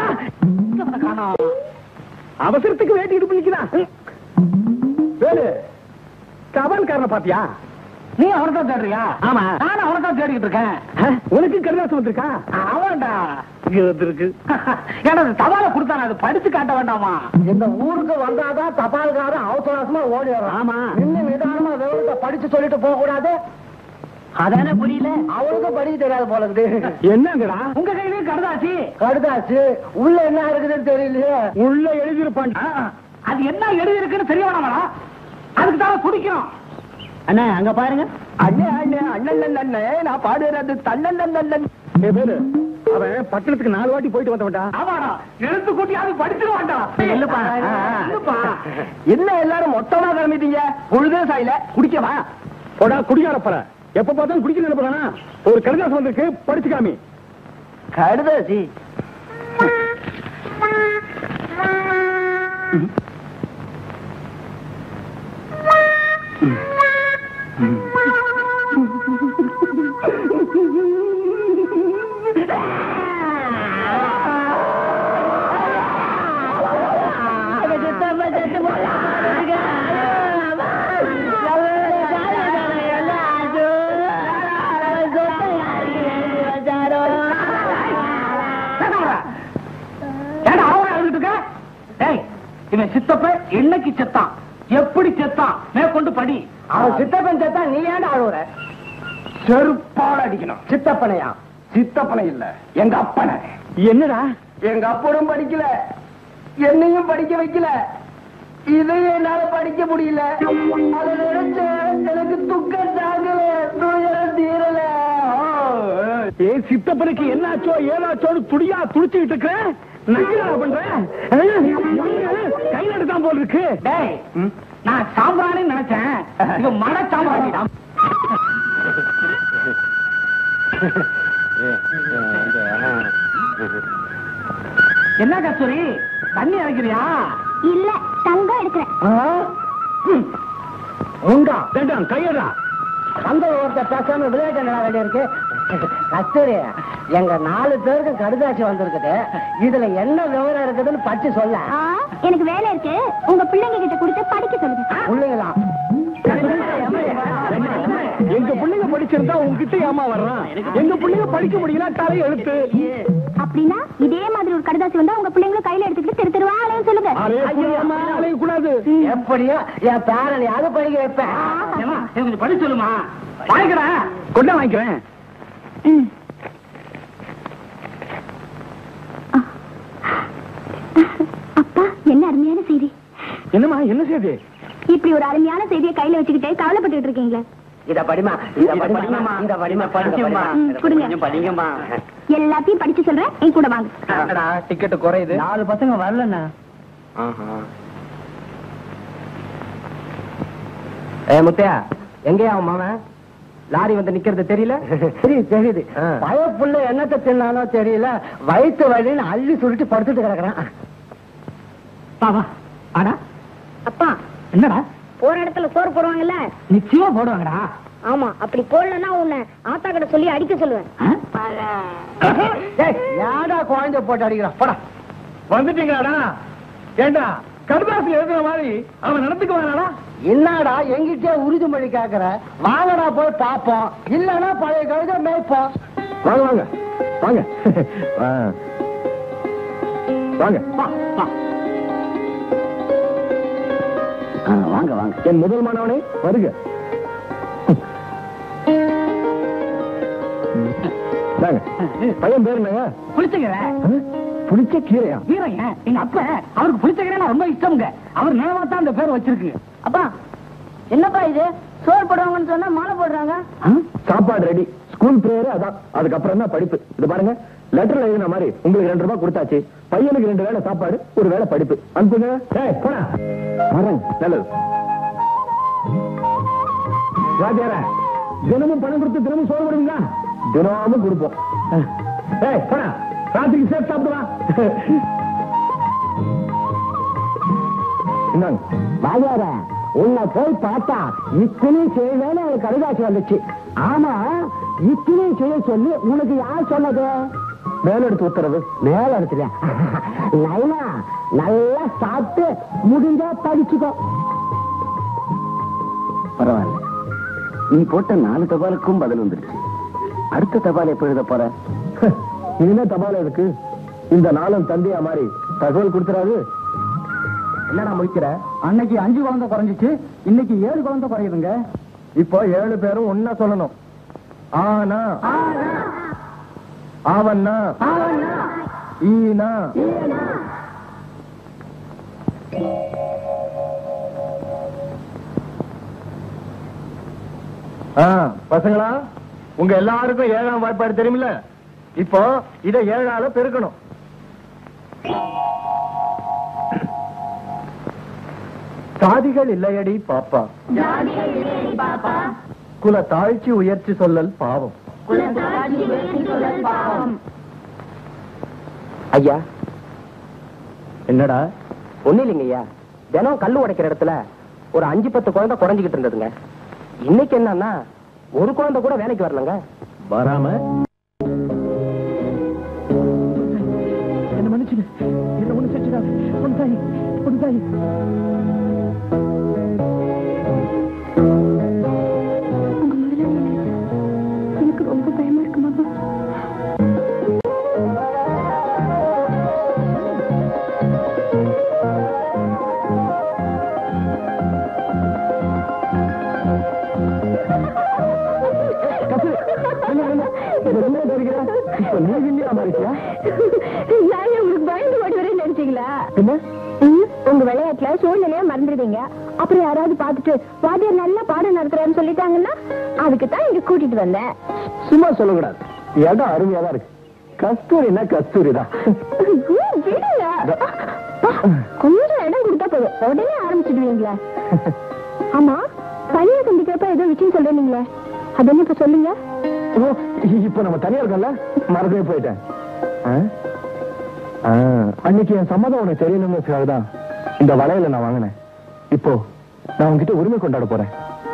Speaker 11: அவசரத்துக்கு வேட்டி இடுப்பு நிக்கிறான். வேலு தபால்காரனை பாத்தியா?
Speaker 3: நீ அவனைத்தான் தேடுறியா?
Speaker 11: ஆமா,
Speaker 3: நானும் அவனைத்தான் தேடிக்கிட்டு இருக்கேன்.
Speaker 11: உனக்கு கடிதாசம் வந்திருக்கா?
Speaker 3: அவன்டா
Speaker 11: இருக்கு.
Speaker 3: ஏன்னா தபால கொடுத்தான அது படிச்சு காட்ட வேண்டாமா?
Speaker 11: இந்த ஊருக்கு வந்தாதான் தபால்காரன் அவசரமா ஓடி வரும். ஆமா, இன்னும் நிதானமா விவரத்தை படிச்சு சொல்லிட்டு போக கூடாது.
Speaker 2: அதானே புரியல.
Speaker 11: அவனுக்கும் படிக்க தெரியாது போல இருக்குது. என்னங்கடா
Speaker 3: உங்க கையிலயும் கடுதாசி?
Speaker 11: கடுதாச்சு உள்ள என்ன இருக்குதுன்னு தெரியலையே. உள்ள எழுதிருப்பான்.
Speaker 3: அது என்ன எழுதி இருக்குன்னு தெரிய வேணாமடா, அதுக்கு தான் துடிக்கிறோம்.
Speaker 2: அண்ணா அங்க பாருங்க.
Speaker 11: அண்ணே அண்ணே அண்ணன் அண்ணே நான் பாடுறது தண்ணன். பேரு அவன் பட்டணத்துக்கு நாலு வாட்டி போயிட்டு வந்தவன்டா.
Speaker 3: ஆமாடா, எழுத்து கூட்டி அது படிச்சிருவான்டா.
Speaker 11: என்ன எல்லாரும் மொத்தமா கிளம்பிட்டீங்க? பொழுதே சாயில குடிக்கவா? போடா குடிக்காரப்பற. எப்ப பார்த்தாலும் குடிக்க நினைப்பானா? ஒரு கடிதாசம் வந்திருக்கு, படிச்சு காமி.
Speaker 2: கடுதாசி?
Speaker 3: இவன் சித்தப்ப என்னைக்கு செத்தான், எப்படி செத்தான் மேற்கொண்டு படி.
Speaker 11: அவன் சித்தப்பன் செத்தான், நீ ஏன் அழுவுற? செருப்பால் அடிக்கணும். சித்தப்பனையா?
Speaker 7: சித்தப்பனை இல்ல, எங்க அப்பனை.
Speaker 11: என்னடா?
Speaker 7: எங்க அப்பனும் படிக்கல, என்னையும் படிக்க வைக்கல, இதையும் என்னால படிக்க முடியல. அதை நினைச்ச எனக்கு துக்கம் தாங்கல, துயரம் தீரல.
Speaker 11: ஏ சித்தப்பனுக்கு என்னாச்சோ ஏதாச்சோன்னு துடியா துடிச்சுக்கிட்டு இருக்க பண்றேன். கையில எடுத்தான் போல் இருக்கு.
Speaker 4: நான் சாம்பிராணி நினைச்சேன், இது மட சாம்பிராணி. என்ன கஸ்தூரி, தண்ணி இறக்கிறியா?
Speaker 6: இல்ல, தங்கம் எடுக்கிறேன்.
Speaker 11: கையடா
Speaker 3: அந்த ஒருத்தர் பேசாம விளையாட்டு நட வேண்டிய இருக்கு. கஸ்தூரி, எங்க நாலு பேருக்கு கடுதாட்சி வந்திருக்குது. இதுல என்ன விவரம் இருக்குதுன்னு பச்சு சொல்ல.
Speaker 6: எனக்கு வேலை இருக்கு, உங்க பிள்ளைங்க கிட்ட கொடுத்து படிக்க சொல்லுங்க.
Speaker 3: பிள்ளைங்களா?
Speaker 11: எங்க பிள்ளைங்க படிச்சிருந்தா உங்ககிட்ட ஏமா வர்றான்? எங்க பிள்ளைங்க படிக்க முடியல, தலை எழுத்து.
Speaker 6: அப்படின்னா இதே மாதிரி ஒரு கடுதாசி வந்தா உங்க பிள்ளைங்களும் கையில எடுத்துக்கிட்டு தெரு தெருவா அலையும் சொல்லுங்க.
Speaker 11: கூடாது.
Speaker 3: எப்படியோ என் பேரனை அது படிக்க வைப்பேன்.
Speaker 4: கொஞ்சம் படி சொல்லுமா? வாங்கிக்கிறேன்,
Speaker 11: கொண்டா வாங்கிக்கிறேன்.
Speaker 6: அப்பா, என்ன அருமையான செய்தி.
Speaker 11: என்னமா என்ன செய்தி?
Speaker 6: இப்படி ஒரு அருமையான செய்தியை கையில வச்சுக்கிட்டே கவலைப்பட்டு இருக்கீங்களே.
Speaker 3: இத படிமா, இத படிமா, இத படிமா, படிங்கம்மா,
Speaker 6: கொடுங்க,
Speaker 3: படிங்கம்மா.
Speaker 6: எல்லாத்தையும் படிச்சு சொல்றேன், என் கூட வாங்க.
Speaker 3: டிக்கெட் குறையுது. நாலு பசங்க வரலண்ணா. ஏ முத்தையா, எங்கேயா அவன் மாமன்? லாரி வந்து நிக்கிறது தெரியல? தெரியுது தெரியுது. பயப்புள்ள என்னத்தை தின்னானோ தெரியல, வயிற்று வழின்னு அள்ளி சுருட்டி படுத்துட்டு கிடக்குறான்.
Speaker 4: பாவா ஆடா.
Speaker 6: அப்பா,
Speaker 4: என்னடா?
Speaker 6: போற இடத்துல சோறு போடுவாங்கல்ல?
Speaker 4: நிச்சயமா போடுவாங்கடா.
Speaker 6: ஆமா, அப்படி போடலன்னா உன்னை ஆத்தா கிட்ட சொல்லி அடிக்க சொல்லுவேன்.
Speaker 3: யாடா குழந்தை போட்டு அடிக்கிறான்? போடா.
Speaker 11: வந்துட்டீங்களாடா? ஏண்டா கடுதாசில் எழுதுற மாதிரி அவன் நடந்துக்குவானா?
Speaker 3: என்னடா எங்கிட்டே உறுதிமொழி கேக்குற? வாங்கடா போய் பாப்போம், இல்லன்னா பழைய கழுத மேய்ப்போம்.
Speaker 11: வாங்க வாங்க வாங்க வாங்க
Speaker 7: வாங்க வாங்க.
Speaker 11: என் முதல் மாணவனே வருக. பையன் பேர் என்னங்க?
Speaker 4: புளிச்சக்கீரை.
Speaker 11: புளிச்ச கீரையா?
Speaker 4: கீரைங்க எங்க அப்ப அவருக்கு புளிச்சக்கீரை ரொம்ப இஷ்டம்ங்க. அவர் நினைவா தான் அந்த பேர் வச்சிருக்கு.
Speaker 6: அப்பா, என்னப்பா இது? சோறு போடுவாங்கன்னு சொன்னா மாலை போடுறாங்க.
Speaker 11: சாப்பாடு ரெடி, ஸ்கூல் பிரேயர் அதான், அதுக்கப்புறம் தான் படிப்பு. இது பாருங்க, லெட்டர்ல எழுதின மாதிரி உங்களுக்கு ரெண்டு ரூபாய் கொடுத்தாச்சு. பையனுக்கு ரெண்டு வேளை சாப்பாடு, ஒரு வேளை படிப்பு. அனுப்புங்க. போனா நல்லது. வாத்தியார, தினமும் பணம் கொடுத்து தினமும் சோறு கொடுங்க. தினமும் கொடுப்போம். போனா ராத்திரிக்கு சேர்த்து சாப்பிடுவா.
Speaker 3: வாத்தியார, உன்னை போய் பார்த்தா இத்தனை செய்வேன்னு எனக்கு கடுதாசி வந்துச்சு. ஆமா, இத்தனை செய்ய சொல்லி உனக்கு யார் சொன்னது?
Speaker 11: மேல எடுத்து உத்தரவு.
Speaker 3: மேல எடுத்துறியா? நைனா, நல்லா சாப்பிட்டு முடிஞ்சா படிச்சுக்கோ.
Speaker 7: பரவாயில்ல, நீ போட்ட நாலு தபாலுக்கும் பதில் வந்துருச்சு. அடுத்த தபால் எப்ப எழுத போற?
Speaker 11: இனிமே தபால் இருக்கு. இந்த நாளும் தந்தையா மாதிரி தகவல் கொடுத்துறாரு.
Speaker 3: என்னடா முடிக்கிற?
Speaker 11: அன்னைக்கு அஞ்சு குழந்தை குறைஞ்சிச்சு, இன்னைக்கு ஏழு குழந்தை குறையுதுங்க. இப்போ ஏழு பேரும் ஒன்னா சொல்லணும். ஆனா, ஆவன்னா, ஈனா. பசங்களா, உங்க எல்லாருக்கும் ஏழாம் வாய்ப்பாடு தெரியுமில்ல? இப்போ இதை ஏழால பெருக்கணும். சாதிகள் இல்லையடி பாப்பா, குல தாழ்ச்சி உயர்ச்சி சொல்லல் பாவம்.
Speaker 3: ஐயா,
Speaker 11: என்னடா?
Speaker 3: ஒண்ணு இல்லைங்க ஐயா, தினம் கல்லு உடைக்கிற இடத்துல ஒரு அஞ்சு பத்து குழந்தை குறைஞ்சிக்கிட்டு இருந்ததுங்க. இன்னைக்கு என்னன்னா ஒரு குழந்தை கூட வேலைக்கு வரலங்க.
Speaker 11: வராம என்ன மன்னிச்சுடு, என்ன ஒண்ணு செஞ்சுடாது. பொன்தாய் பொன்தாய்
Speaker 6: எனக்கு ரொம்ப பயமா இருக்கு மாமா. நான் உங்களுக்கு பயந்து ஓடி வரேன்னு நினைச்சீங்களா?
Speaker 11: என்ன
Speaker 6: உங்க விளையாட்டுல சூழ்நிலையா மறந்துடுவீங்க. அப்புறம் யாராவது பார்த்துட்டு வாத்தியார் நல்லா பாடம் நடத்துறாருன்னு சொல்லிட்டாங்கன்னா அதுக்கு தான் இங்க கூட்டிட்டு வந்தேன்.
Speaker 11: சும்மா சொல்லக்கூடாது. இடம் அருமையா தான் இருக்கு. கஸ்தூரினா கஸ்தூரி தான்.
Speaker 6: கொஞ்சம் இடம் கொடுத்தா போதும், உடனே ஆரம்பிச்சுடுவீங்களா? ஆமா, தனியா சந்திக்கிறப்ப ஏதோ விஷயம் சொல்றீங்களே, அது என்ன இப்ப சொல்லுங்க.
Speaker 11: இப்ப நம்ம தனியா இருக்கோம்ல, மறந்தே போயிட்டேன். அன்னைக்கு என் சம்மதம் உனக்கு தெரியணும்னு தான் இந்த வளையல நான் வாங்கினேன். இப்போ நான் உங்ககிட்ட உரிமை கொண்டாட போறேன்.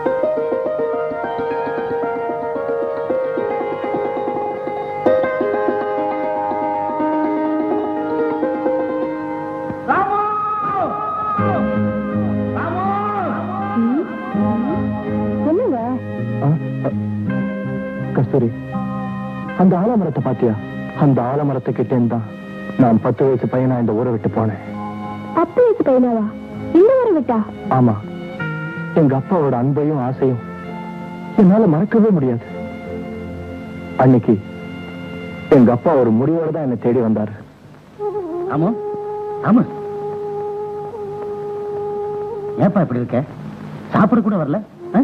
Speaker 11: கஸ்தூரி, அந்த ஆலமரத்தை பாத்தியா? அந்த ஆலமரத்தை கிட்டேன்னு தான் நான் பத்து வயசு பையனா இந்த ஊரை விட்டு போனேன்.
Speaker 6: பத்து வயசு பையனாவா இந்த ஊரை விட்டா?
Speaker 11: ஆமா, எங்க அப்பாவோட அன்பையும் ஆசையும் என்னால மறக்கவே முடியாது. அன்னைக்கு எங்க அப்பா ஒரு முடிவோட தான் என்னை தேடி வந்தாரு.
Speaker 3: ஆமா ஆமா, ஏப்பா இப்படி இருக்க? சாப்பிட கூட வரல?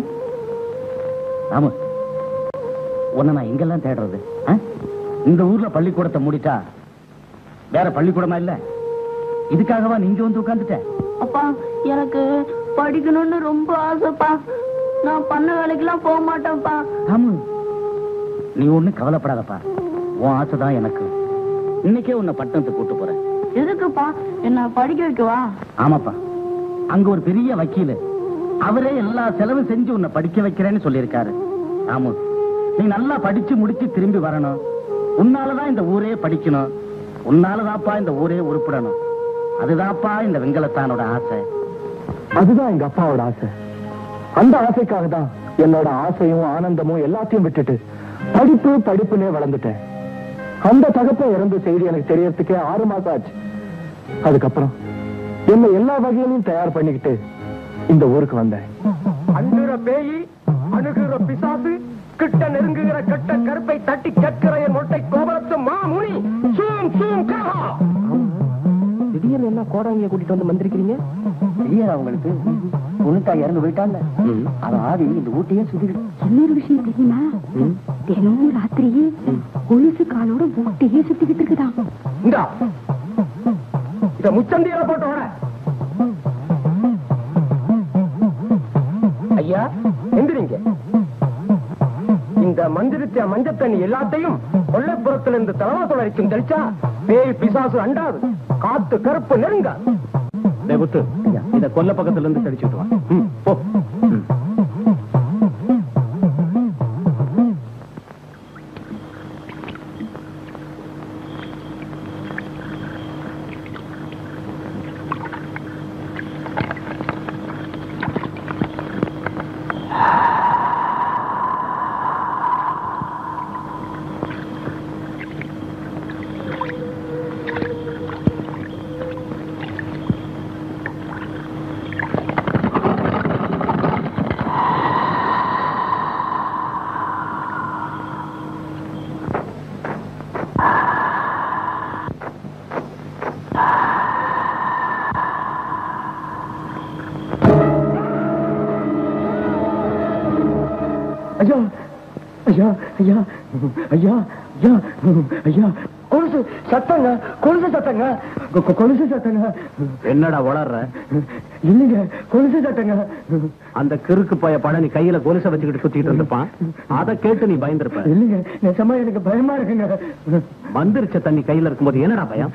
Speaker 3: ஆமா, உன்னை நான் எங்கெல்லாம் தேடுறது? இந்த ஊர்ல பள்ளிக்கூடத்தை மூடிட்டா வேற பள்ளிக்கூடமா இல்ல? இதுக்காகவா நீங்க வந்து உட்கார்ந்துட்ட?
Speaker 6: அப்பா, எனக்கு படிக்கணும்னு ரொம்ப ஆசைப்பா. நான் பண்ண வேலைக்கெல்லாம் போக மாட்டேன்ப்பா.
Speaker 3: ஆமா, நீ ஒண்ணு கவலைப்படாதப்பா. உன் ஆசைதான் எனக்கு. இன்னைக்கே உன்னை பட்டணத்துக்கு கூட்டு போறேன்.
Speaker 6: எதுக்குப்பா? என்ன படிக்க வைக்கவா?
Speaker 3: ஆமாப்பா, அங்க ஒரு பெரிய வக்கீல், அவரே எல்லா செலவும் செஞ்சு உன்னை படிக்க வைக்கிறேன்னு சொல்லியிருக்காரு. ஆமா, நீ நல்லா படிச்சு முடிச்சு திரும்பி வரணும். உன்னாலதான் இந்த ஊரே படிக்கணும். உன்னாலதான்ப்பா இந்த ஊரே உருப்பிடணும். அதுதான்ப்பா இந்த வெங்கலத்தானோட ஆசை.
Speaker 11: அதுதான் எங்க அப்பாவோட ஆசை. அந்த ஆசைக்காக தான் என்னோட ஆசையும் ஆனந்தமும் எல்லாத்தையும் விட்டுட்டு படிப்பு படிப்புனே வளர்ந்துட்டேன். அந்த தகப்ப இறந்த செய்தி எனக்கு தெரியறதுக்கே ஆறு மாசம் ஆச்சு. அதுக்கப்புறம் என்ன எல்லா வகையிலையும் தயார் பண்ணிக்கிட்டு இந்த ஊருக்கு வந்தேன்.
Speaker 9: அன்புற பேயி, அணுகுற பிசாசு, கிட்ட நெருங்குகிற கட்ட கருப்பை தட்டி கேட்கிற என் மொட்டை கோபுரத்து மாமுனி.
Speaker 11: திடீர்னு என்ன கோடாங்கிய கூட்டிட்டு வந்து மந்திரிக்கிறீங்க?
Speaker 3: ஐயா, அவங்களுக்கு பொண்ணுத்தா இறந்து போயிட்டாங்க. அவ ஆவி இந்த ஊட்டியே சுத்திக்கிட்டு.
Speaker 8: இன்னொரு விஷயம் தெரியுமா? தினமும் ராத்திரியே கொலுசு காலோட ஊட்டியே சுத்திக்கிட்டு இருக்குதான்.
Speaker 9: இந்தா இத முச்சந்தியில போட்டு வர. ஐயா எந்திரிங்க. இந்த மந்திரிச்ச மஞ்ச தண்ணி எல்லாத்தையும் கொல்லைப்புறத்துல இருந்து தலவாசல் வரைக்கும் தெளிச்சா பேய் பிசாசு அண்டாது, காத்து கருப்பு நெருங்க.
Speaker 11: முத்து, இத கொல்ல பக்கத்துல இருந்து தெளிச்சுட்டு வா. போ. ஐயா ஐயா ஐயா ஐயா ஐயா ஐயா, கொலுசு சத்தங்க, கொலுசு சத்தங்க, கொலுசு சத்தங்க.
Speaker 5: என்னடா வளர்ற?
Speaker 11: இல்லைங்க, கொலுசு சத்தங்க.
Speaker 5: அந்த கிறுக்கு பைய படம் நீ கையில கொலுசை வச்சுக்கிட்டு சுத்திட்டு இருப்பான். அதை கேட்டு நீ பயந்துருப்ப.
Speaker 11: இல்லைங்க, நிஜமா எனக்கு பயமா இருக்குங்க.
Speaker 5: மந்திரிச்ச தண்ணி கையில இருக்கும்போது என்னடா பயம்?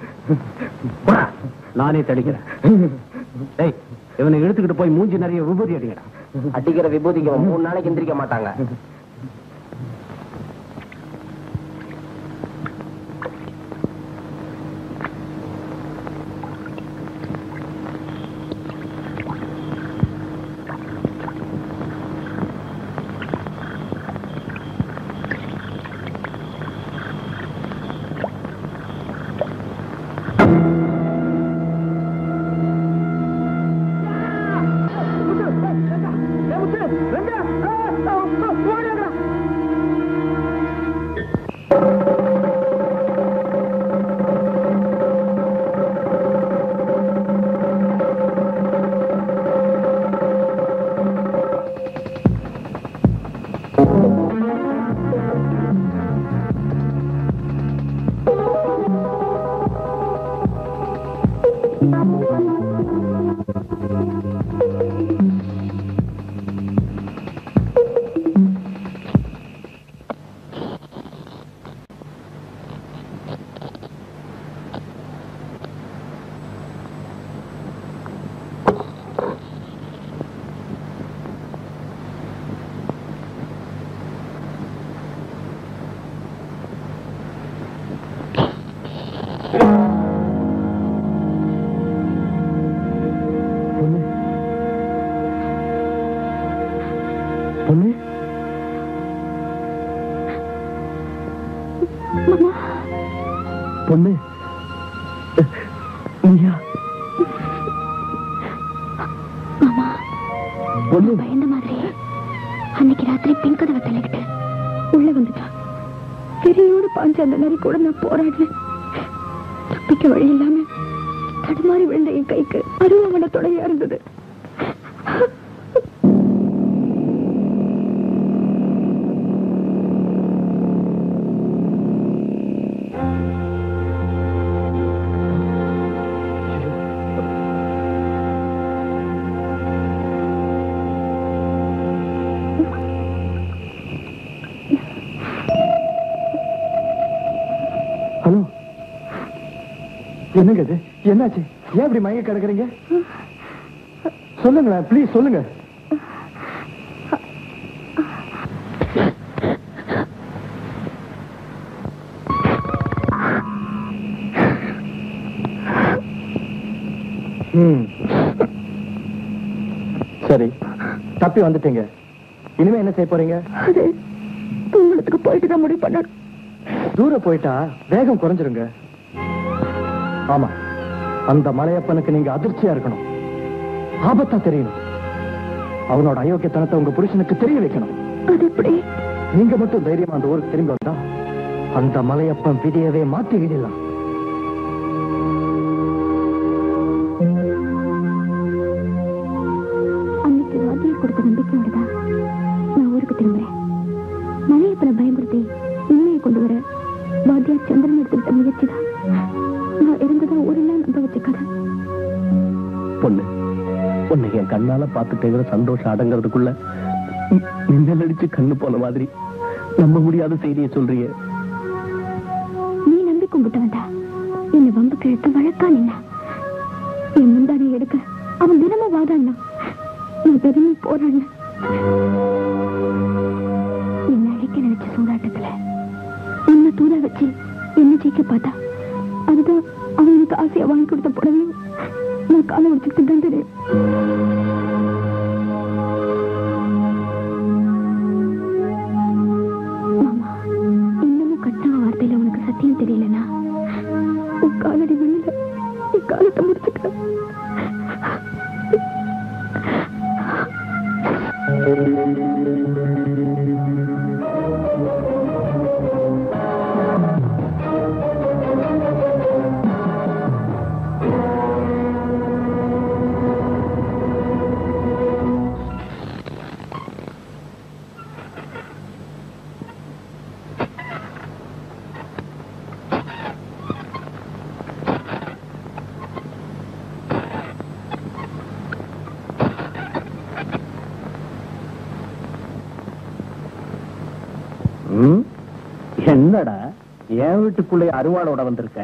Speaker 5: நானே தடிக்கிறேன். டேய், இவனை இழுத்துக்கிட்டு போய் மூஞ்சி நிறைய விபூதி அடிங்கடா.
Speaker 9: அடிக்கிற விபூதிக்கு மூணு நாளைக்கு எந்திரிக்க மாட்டாங்க.
Speaker 11: ஓடு பொண்ணு பொண்ணு நீயா
Speaker 6: மாமா
Speaker 11: பொண்ணு
Speaker 6: பயந்த மாதிரி அன்னைக்கு ராத்திரி பின் கதவை தள்ளிக்கிட்டு உள்ள வந்துட்டான். பெரியோடு பாஞ்ச அந்த நரி கூட நான் போராடினேன். தப்பிக்க வழி இல்லாம தடுமாறி விழுந்த என் கைக்கு அருவாமன தொடையா இருந்தது.
Speaker 11: ஹலோ, என்னங்க இது? என்னாச்சு? ஏன் இப்படி மயங்க கிடக்குறீங்க? சொல்லுங்களேன், ப்ளீஸ் சொல்லுங்க. ம், சரி, தப்பி வந்துட்டீங்க. இனிமே என்ன செய்ய போறீங்க?
Speaker 6: தூங்கத்துக்கு போயிட்டு தான் முடிவு பண்ண.
Speaker 11: தூரம் போயிட்டா வேகம் குறைஞ்சிருங்க. ஆமா, அந்த மலையப்பனுக்கு நீங்க அதிர்ச்சியா இருக்கணும், ஆபத்தா தெரியணும். அவனோட அயோக்கியத்தனத்தை உங்க புருஷனுக்கு தெரிய வைக்கணும்.
Speaker 6: அது எப்படி?
Speaker 11: நீங்க மட்டும் தைரியமா அந்த ஊருக்கு திரும்பி வந்தா அந்த மலையப்பன் விதியவே மாத்தி விடலாம்.
Speaker 6: அன்னைக்கு வாத்தியார் கொடுத்த நம்பிக்கையோடதான் நான் ஊருக்கு திரும்புறேன். மலையப்பனை பயன்படுத்தி உண்மையை கொண்டு வர வாத்தியார் சந்திரன் எடுத்துக்கிட்ட முயற்சி தான் நான் இருந்ததா ஊரெல்லாம் நம்ப வச்ச கதை.
Speaker 5: பொண்ணு, உன்னை என் கண்ணால பார்த்துட்டேங்கிற சந்தோஷம் அடங்கிறதுக்குள்ள மின்னல் அடிச்சு கண்ணு போன மாதிரி நம்ப முடியாத செய்தியை சொல்றியே.
Speaker 6: நீ நம்பி கும்பிட்டு வந்தா என்னை வம்பு கிழத்து வழக்கா நின்னா என் முந்தானை எடுக்க அவன் தினமும் வாதான்னா நான் தினமும் போராடின. என்ன அழிக்க நினைச்ச சூதாட்டத்துல என்ன தூர வச்சு என்ன ஜெயிக்க பார்த்தா அதுதான் அவனுக்கு ஆசையா வாங்கி கொடுத்த புடவையும் நான் காலை வச்சுக்கிட்டு தான் தெரியும். மாமா, இன்னமும் கட்டான வார்த்தையில உனக்கு சத்தியம் தெரியலனா உன் காலடி வெளியில நீ காலத்தை முடிச்சுக்க.
Speaker 5: என்னடா என் வீட்டுக்குள்ளே அருவாளோட வந்திருக்க?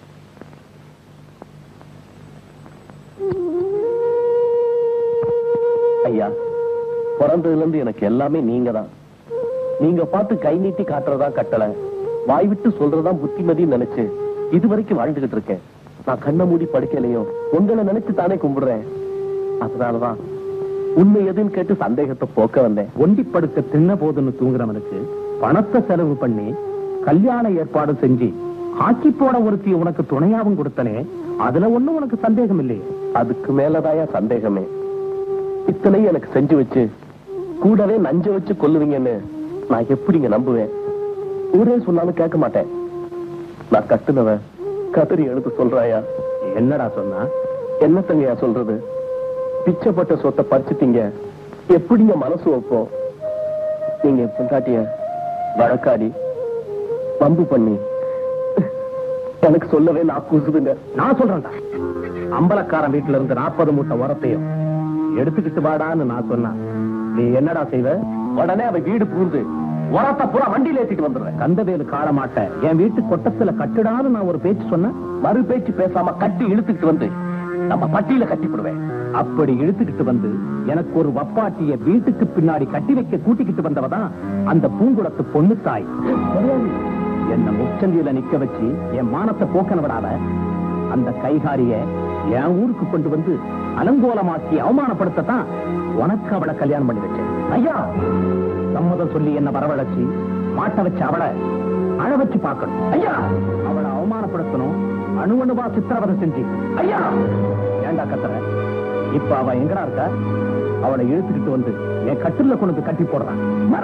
Speaker 5: ஐயா, பிறந்ததுல இருந்து எனக்கு எல்லாமே நீங்க தான். நீங்க பார்த்து கை நீட்டி காட்டுறதா கட்டளை, வாய் விட்டு சொல்றதா புத்திமதின்னு நினைச்சு இது வரைக்கும் வாழ்ந்துகிட்டு இருக்கேன். நான் கண்ணை மூடி படுக்கலையும் உங்களை நினைச்சு தானே கும்பிடுறேன். அதனாலதான் உண்மை எதுன்னு கேட்டு சந்தேகத்தை போக்க வந்தேன். ஒண்டி படுக்க தின்ன போதுன்னு தூங்குறவனுக்கு பணத்தை செலவு பண்ணி கல்யாண ஏற்பாடு செஞ்சு ஆக்கி போட ஒருத்தி உனக்கு துணையாவும் கொடுத்தனே, அதுல ஒண்ணும் உனக்கு சந்தேகம் இல்லையே? அதுக்கு மேலதாயா சந்தேகமே. இத்தனை எனக்கு செஞ்சு வச்சு கூடவே நஞ்ச வச்சு கொல்லுவீங்கன்னு நான் எப்படிங்க நம்புவேன்? ஊரே சொன்னாலும் கேட்க மாட்டேன். நான் கட்டுனவன் கதறி எழுத்து சொல்றாயா? என்னடா சொன்னா? என்னத்தங்கயா சொல்றது? பிச்சைப்பட்ட சொத்தை பறிச்சுட்டீங்க, எப்படிங்க மனசு வைப்போம்? நீங்க பொண்டாட்டிய வழக்காடி பம்பு பண்ணி எனக்கு சொல்லவே நான் கூசுதுங்க. நான் சொல்றேன்டா, அம்பலக்காரன் வீட்டுல இருந்து நாற்பது மூட்டை உரத்தையும் எடுத்துக்கிட்டு வாடான்னு நான் சொன்னா நீ என்னடா செய்வ? உடனே அவ வீடு பூந்து உரத்தை பூரா வண்டியில ஏத்திட்டு வந்துடுறேன். கந்தவேலு காண மாட்டேன், என் வீட்டு கொட்டத்துல கட்டுடான்னு நான் ஒரு பேச்சு சொன்னேன். மறு பேச்சு பேசாம கட்டி இழுத்துக்கிட்டு வந்து நம்ம பட்டியில கட்டி போடுவேன். அப்படி இழுத்துக்கிட்டு வந்து எனக்கு ஒரு வப்பாட்டிய வீட்டுக்கு பின்னாடி கட்டி வைக்க கூட்டிக்கிட்டு வந்தவதான் அந்த பூங்குளத்து பொண்ணு தாய்.
Speaker 11: என்ன முச்சந்தியில நிக்க வச்சு என் மானத்தை போக்கன விடாத அந்த கைகாரிய என் ஊருக்கு கொண்டு வந்து அலங்கோலமாக்கி அவமானப்படுத்தத்தான் உனக்கு அவளை கல்யாணம் பண்ணி வச்சேன். ஐயா, சம்மதம் சொல்லி என்ன வரவழைச்சு மாட்ட வச்சு அவளை அழ வச்சு பார்க்கணும். ஐயா, அவளை அவமானப்படுத்தணும், அணு அணுவா சித்திரவதை செஞ்சு. ஐயா, ஏண்டா கத்துற? இப்ப அவ எங்கடா இருக்க? அவளை இழுத்துக்கிட்டு வந்து என் கட்டில கொண்டு கட்டி போடுறான்.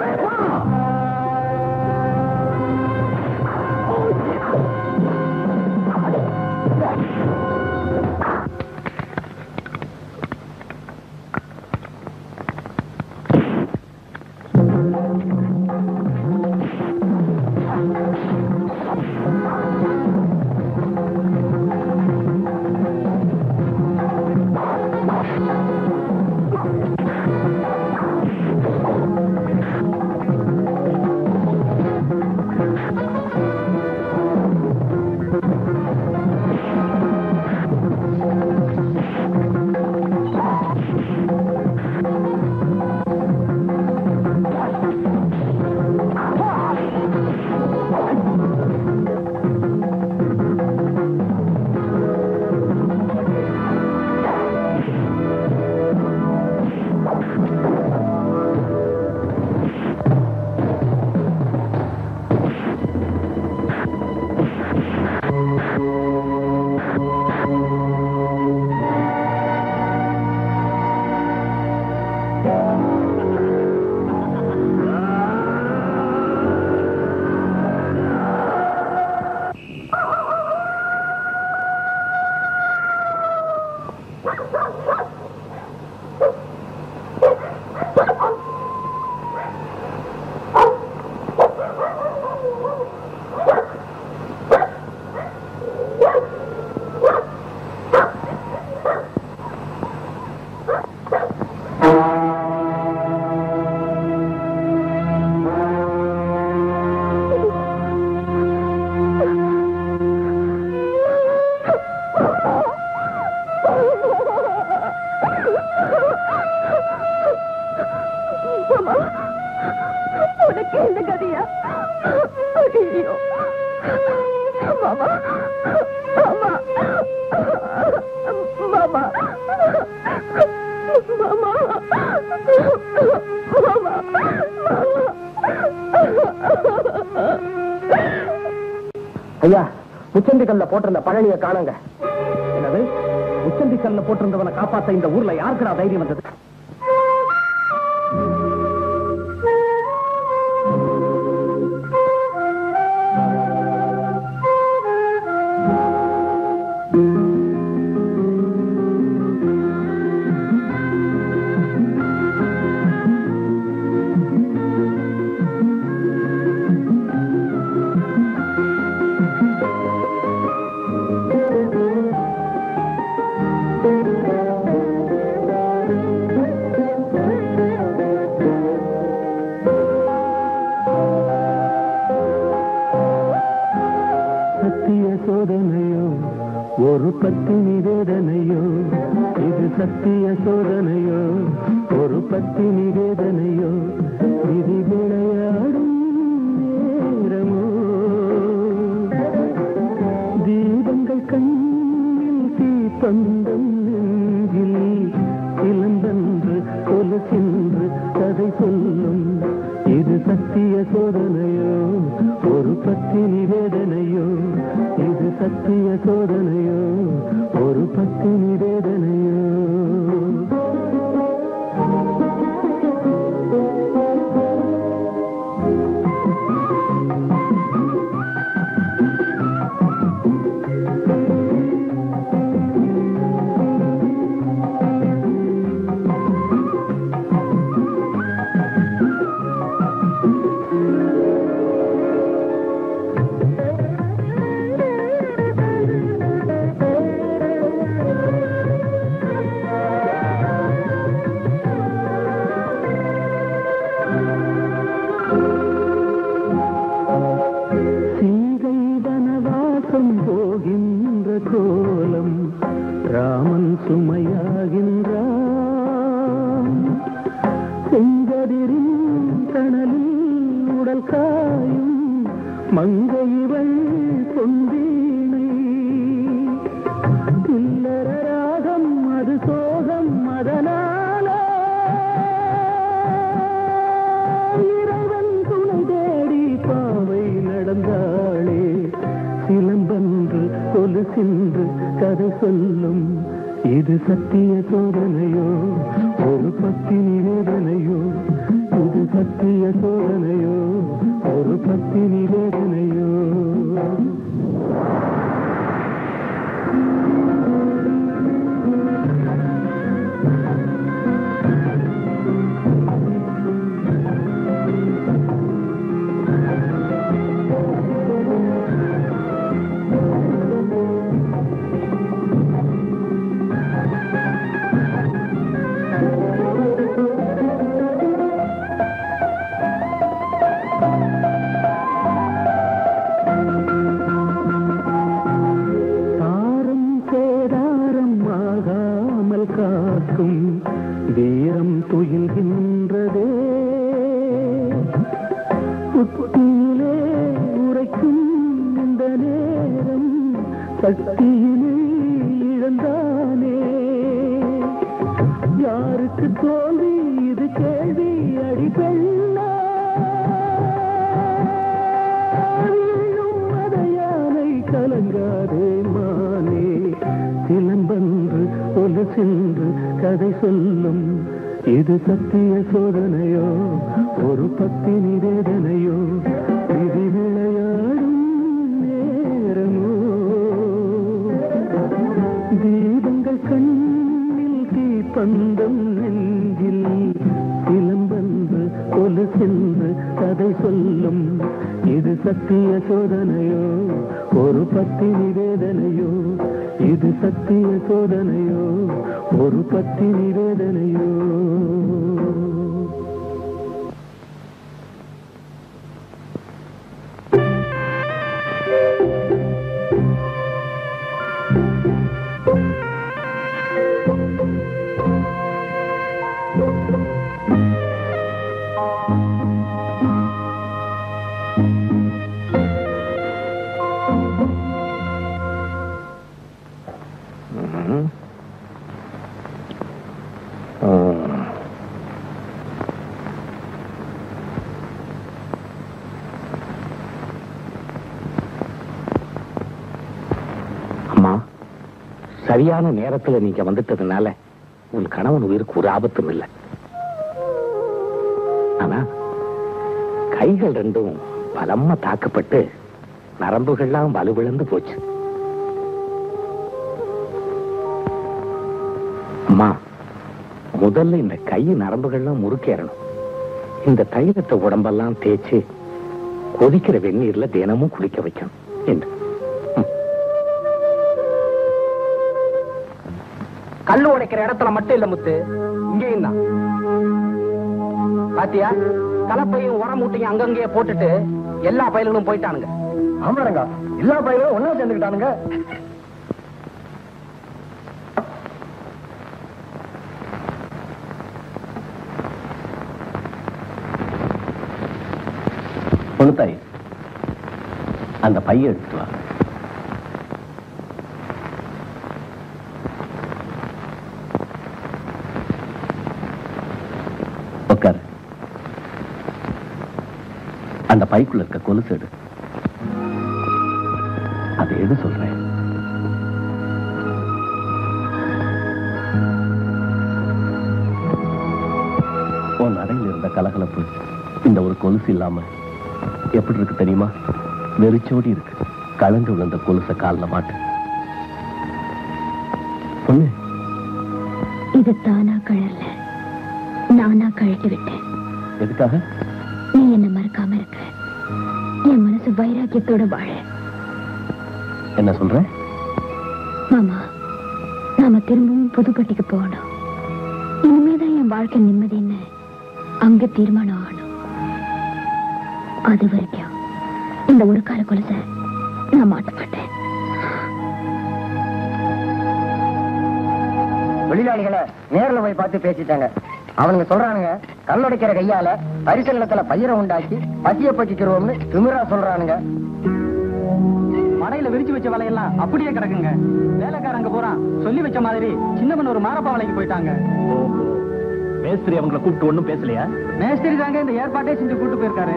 Speaker 9: ஐயா, உச்சந்தி கல்ல போட்டிருந்த பழனியை காணுங்க.
Speaker 11: என்னது? உச்சந்தி கல்ல போட்டிருந்தவனை காப்பாத்த இந்த ஊர்ல யாருக்குடா தைரியம் வந்தது?
Speaker 12: ஒரு பத்தினி வேதனையோ, இது சத்திய சோதனையோ, ஒரு பத்தினி வேதனையோ, விதி விளையாடும் நேரமோ, தீபங்கள் கண்ணில் தீப்பந்தம் நெஞ்சில் இளந்தன்று கொலு சென்று கதை சொல்லும், இது சத்திய சோதனையோ, ஒரு பத்தினி வேதனையோ, இது சத்திய சோதனையோ, ஒரு பத்தினி வேதனையோ. கோலம் ராமன் சுமையாகின்றான், செங்கதிரின் தணலில் உடல் காயும் மங்கைவள் பொந்தீனை இல்லற ராகம் அது சோகம் அதனால இறைவன் துணை தேடி பாவை நடந்தாளே சிலம்பன்று கொலுசென்று கதை சொல்லும் இது சத்திய சோதனையோ ஒரு பத்தினி வேதனையோ இது சத்திய சோதனையோ ஒரு பத்தினி வேதனையோ வீரம் துயில்கின்றதே புத்தியிலே உரைக்கும் இந்த நேரம் சக்தியிலே இழந்தானே யாருக்கு தோல்வி இது கேள்வி அடிப்பெண்ணா மதையானை கலங்காதே மானே சிலம்பன்று ஒலு சென்று கதை சொல்லும் இது சத்திய சோதனையோ ஒரு பத்தினி வேதனையோ விதி விளையாடும் நேரமோ தீபங்கள் கண்ணில் தீப்பந்தம் நெஞ்சில் சிலம்பன்று ஒலு சென்று கதை சொல்லும் இது சத்திய சோதனையோ ஒரு பத்தினி வேதனையோ இது சத்திய சோதனையோ ஒரு பத்தினி வேதனையோ சரியான நேரத்துல நீங்க வந்துட்டதுனால உன் கணவன் உயிருக்கு ஒரு ஆபத்தும் இல்லை. ஆனா கைகள் ரெண்டும் பலமா தாக்கப்பட்டு நரம்புகள்லாம் வலுவிழந்து போச்சு. அம்மா, முதல்ல இந்த கை நரம்புகள்லாம் முறுக்கேறணும். இந்த தைலத்தை உடம்பெல்லாம் தேய்ச்சி கொதிக்கிற வெந்நீர்ல தினமும் குளிக்க வைக்கணும் என்று.
Speaker 9: கல்லு உடைக்கிற இடத்துல மட்டும் இல்ல முத்து, இங்கேயும் தான். பாத்தியா, கலப்பையும் உரம் மூட்டையும் அங்கங்கேயே போட்டுட்டு எல்லா பயல்களும் போயிட்டானுங்க.
Speaker 11: ஆமாங்க, எல்லா பயல்களும் ஒன்னா சேர்ந்துக்கிட்டானுங்க.
Speaker 5: பொண்ணுத்தாய், அந்த பையன் எடுத்துட்டு வா. உட்காரு. அந்த பைக்குள்ள இருக்க கொலுசு எடு. அதை எது சொல்றேன். உன் அறையில் இருந்த கலகலப்பு இந்த ஒரு கொலுசு இல்லாம எப்படி இருக்கு தெரியுமா? வெறிச்சோடி இருக்கு. கலந்து விழுந்த கொலுச கால்ல மாட்டு. பொண்ணு,
Speaker 6: இது தானா கழல்ல, நானா கழட்டி விட்டேன்.
Speaker 5: எதுக்காக?
Speaker 6: நீ என்ன மறக்காம இருக்க, என் மனசு வைராக்கியத்தோட வாழ.
Speaker 5: என்ன சொல்ற?
Speaker 6: மாமா, நாம திரும்பவும் புதுக்கட்டிக்கு போகணும். இனிமேதான் என் வாழ்க்கை நிம்மதின்னு அங்க தீர்மானம் ஆகணும். அது வரைக்கும் இந்த ஒரு கால கொலுச நான் மாட்ட மாட்டேன்.
Speaker 9: வெளிநாடுகளை நேரில் போய் பார்த்து பேசிட்டாங்க. அவனுங்க சொல்றானுங்க கல்லுடைக்கிற கையால பரிசல் நிலத்துல பயிரை உண்டாக்கி பசிய போக்கிக்கிறோம்னு திமிரா சொல்றானுங்க.
Speaker 3: மடையில விரிச்சு வச்ச வலையெல்லாம் அப்படியே கிடக்குங்க. வேலைக்காரங்க போறான் சொல்லி வச்ச மாதிரி சின்னவன் ஒரு மாரப்பா வலைக்கு போயிட்டாங்க.
Speaker 5: மேஸ்திரி அவங்களை கூப்பிட்டு ஒண்ணும் பேசலையா?
Speaker 3: மேஸ்திரி தாங்க இந்த ஏற்பாட்டே செஞ்சு கூட்டு போயிருக்காரு.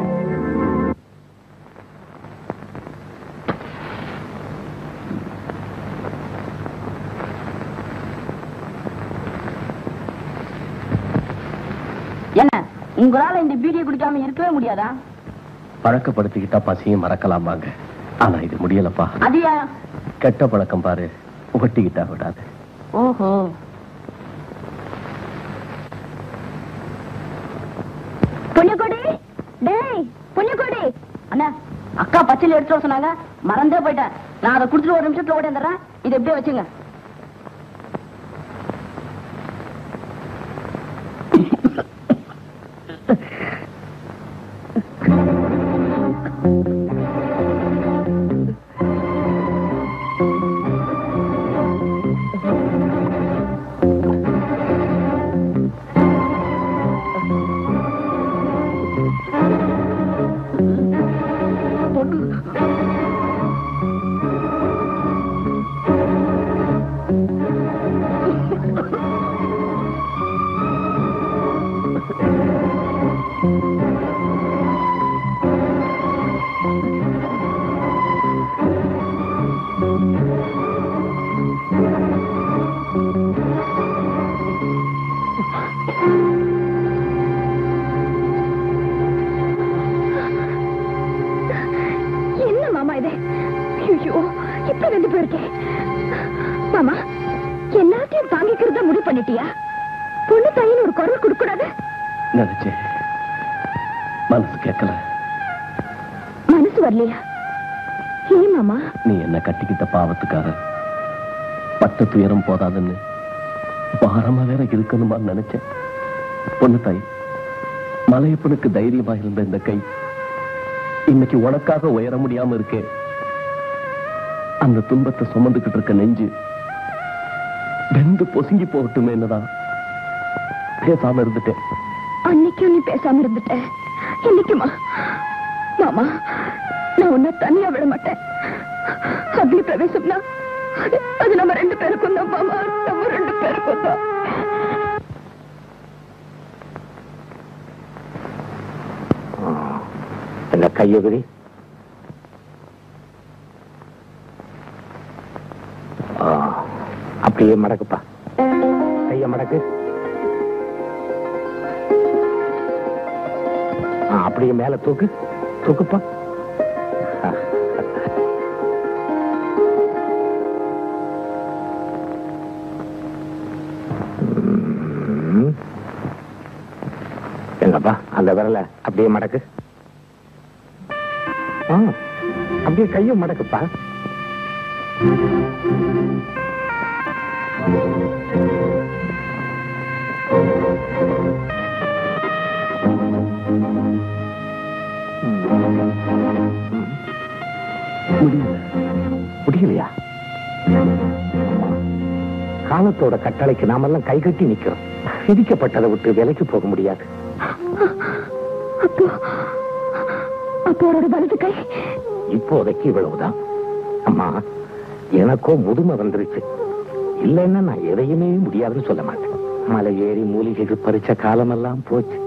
Speaker 2: என்ன உங்களால இந்த பீடியை குடிக்காம இருக்கவே முடியாதா?
Speaker 5: பழக்கப்படுத்திக்கிட்டா பசியும் மறக்கலாமாங்க. ஆனா இது முடியலப்பா.
Speaker 2: அதியா
Speaker 5: கெட்ட பழக்கம் பாரு, ஒட்டிக்கிட்டா விடாது.
Speaker 2: ஓஹோ.
Speaker 6: பொண்ணுக்கோடி, டேய் பொண்ணுக்கோடி.
Speaker 2: அண்ணா அக்கா பச்சையில எடுத்துட்டு சொன்னாங்க, மறந்தே போயிட்டேன். நான் அதை குடிச்சிட்டு ஒரு நிமிஷத்துல ஓடி வந்துடுறேன். இதை எப்படியே வச்சுங்க.
Speaker 5: நீ என்ன கட்டிக்கிட்ட பாவத்துக்காக பட்ட துயரம் போதாதுன்னு பாரமா வேற இருக்கணுமா நினைச்சேன். பொண்ணு தாய், மலையப்பனுக்கு தைரியமா இருந்த இந்த கை இன்னைக்கு உனக்காக உயர முடியாம இருக்கே. அந்த துன்பத்தை சுமந்துகிட்டு இருக்க நெஞ்சு வெந்து பொசுங்கி போகட்டுமே என்னதான் பேசாம இருந்துட்டேன்.
Speaker 6: அன்னைக்கும் நீ பேசாம இருந்துட்ட, இன்னைக்குமா? மாமா, நான் உன்னை தனியா விட மாட்டேன். அக்னி பிரவேசம்னா அது நம்ம ரெண்டு பேருக்கும் தான் மாமா, நம்ம ரெண்டு பேருக்கும் தான்.
Speaker 7: என்ன கையகுதி அப்படியே மடக்குப்பா, கைய மடக்கு. அப்படியே மேல தூக்கு, தூக்குப்பா. எங்கப்பா அந்த விரல அப்படியே மடக்கு. அப்படியே கையும் மடக்குப்பா. முடியலையா? காலத்தோட கட்டளைக்கு நாமெல்லாம் கை கட்டி நிக்கிறோம். விதிக்கப்பட்டதை விட்டு விலைக்கு போக முடியாது. இப்போதைக்கு இவ்வளவுதான். அம்மா, எனக்கோ முதுமை வந்துருச்சு. இல்லைன்னா நான் எதையுமே முடியாதுன்னு சொல்ல மாட்டேன். மலை ஏறி மூலிகைகள் பறிச்ச காலமெல்லாம் போச்சு.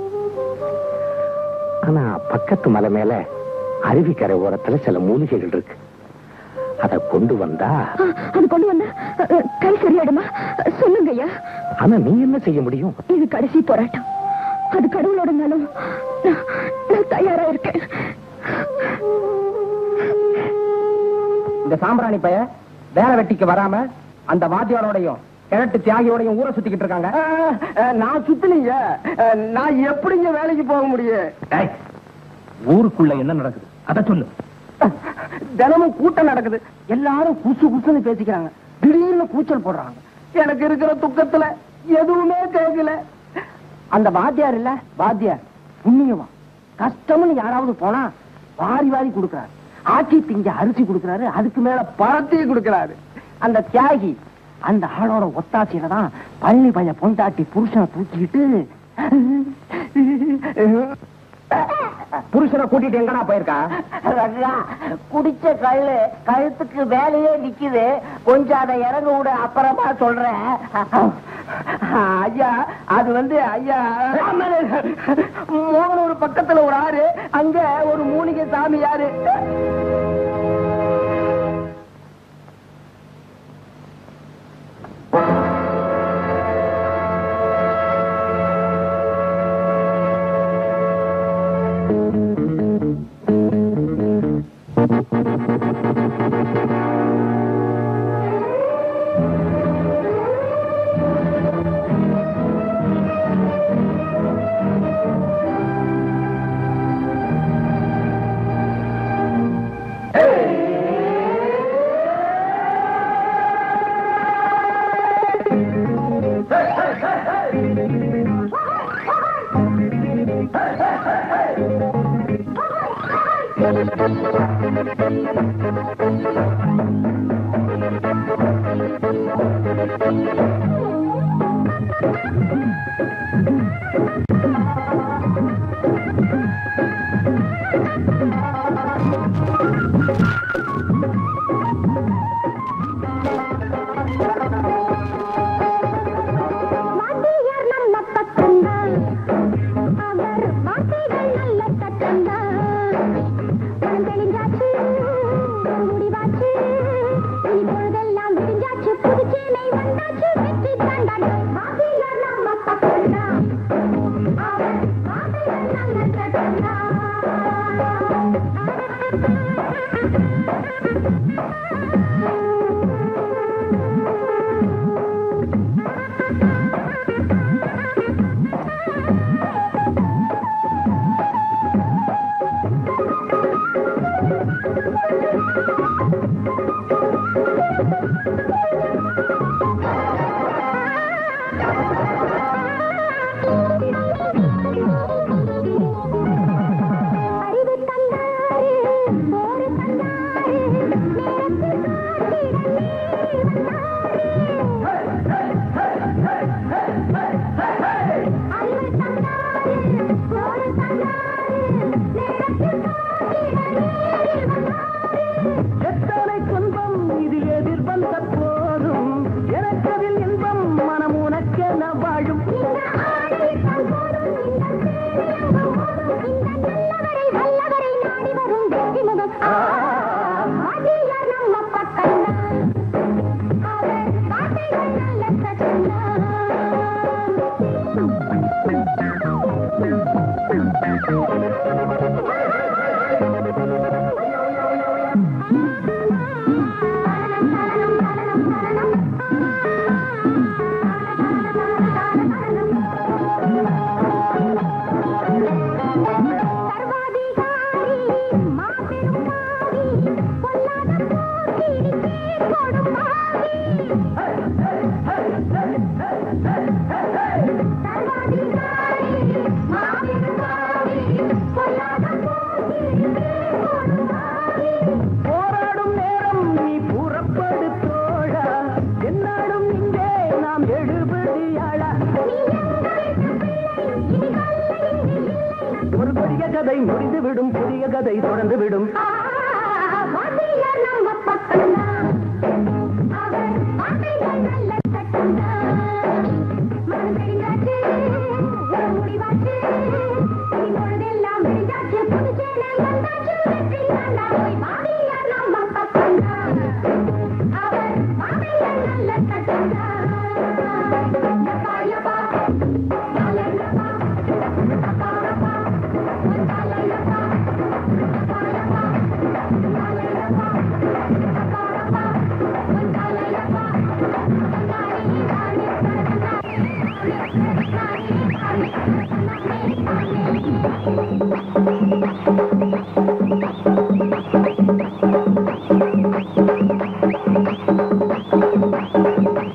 Speaker 7: ஆனா பக்கத்து மலை மேல அருவிக்கரை ஓரத்துல சில மூலிகைகள் இருக்கு. அதை கொண்டு வந்தா
Speaker 6: அது கொண்டு வந்தா கை சரியாடுமா? சொல்லுங்க ஐயா.
Speaker 7: ஆனா நீ என்ன செய்ய முடியும்?
Speaker 6: இது கடைசி போராட்டம். அது கடவுளோட நாளும் நான் தயாரா இருக்கேன்.
Speaker 9: இந்த சாம்பிராணி பைய வேலை வெட்டிக்கு வராம அந்த வாத்தியாரோடையும் கிழட்டு தியாகியோடையும் ஊரை சுத்திக்கிட்டு இருக்காங்க. நான் சுத்தினீங்க, நான் எப்படிங்க வேலைக்கு போக முடியும்?
Speaker 5: ஊருக்குள்ள என்ன நடக்குது அத சொல்லு.
Speaker 9: தினமும் கூட்டம் நடக்குது. எல்லாரும் குசு குசுன்னு பேசிக்கிறாங்க. திடீர்னு கூச்சல் போடுறாங்க. எனக்கு இருக்கிற துக்கத்துல எதுவுமே கேட்கல. அந்த வாத்தியார் இல்ல, வாத்தியார் புண்ணியமா கஷ்டம்னு யாராவது போனா வாரி வாரி கொடுக்கிறாரு. ஆட்சி திங்க அரிசி கொடுக்கிறாரு, அதுக்கு மேல பழத்தையும் கொடுக்கிறாரு. அந்த தியாகி அந்த ஆளோட ஒத்தாசியில தான் பள்ளி பையன் பொண்டாட்டி புருஷனை தூக்கிக்கிட்டு புருஷனை கூட்டிட்டு எங்கடா போயிருக்கா?
Speaker 2: குடிச்ச கல்லு கழுத்துக்கு வேலையே நிக்குது, கொஞ்சம் அதை இறங்க விட, அப்புறமா சொல்றேன்.
Speaker 9: ஐயா அது வந்து ஐயா மோகனூர் பக்கத்துல ஒரு ஆறு, அங்க ஒரு மூலிகை சாமி யாரு. முடிந்துவிடும், புதிய கதை தொடர்ந்து விடும்.
Speaker 12: Thank you.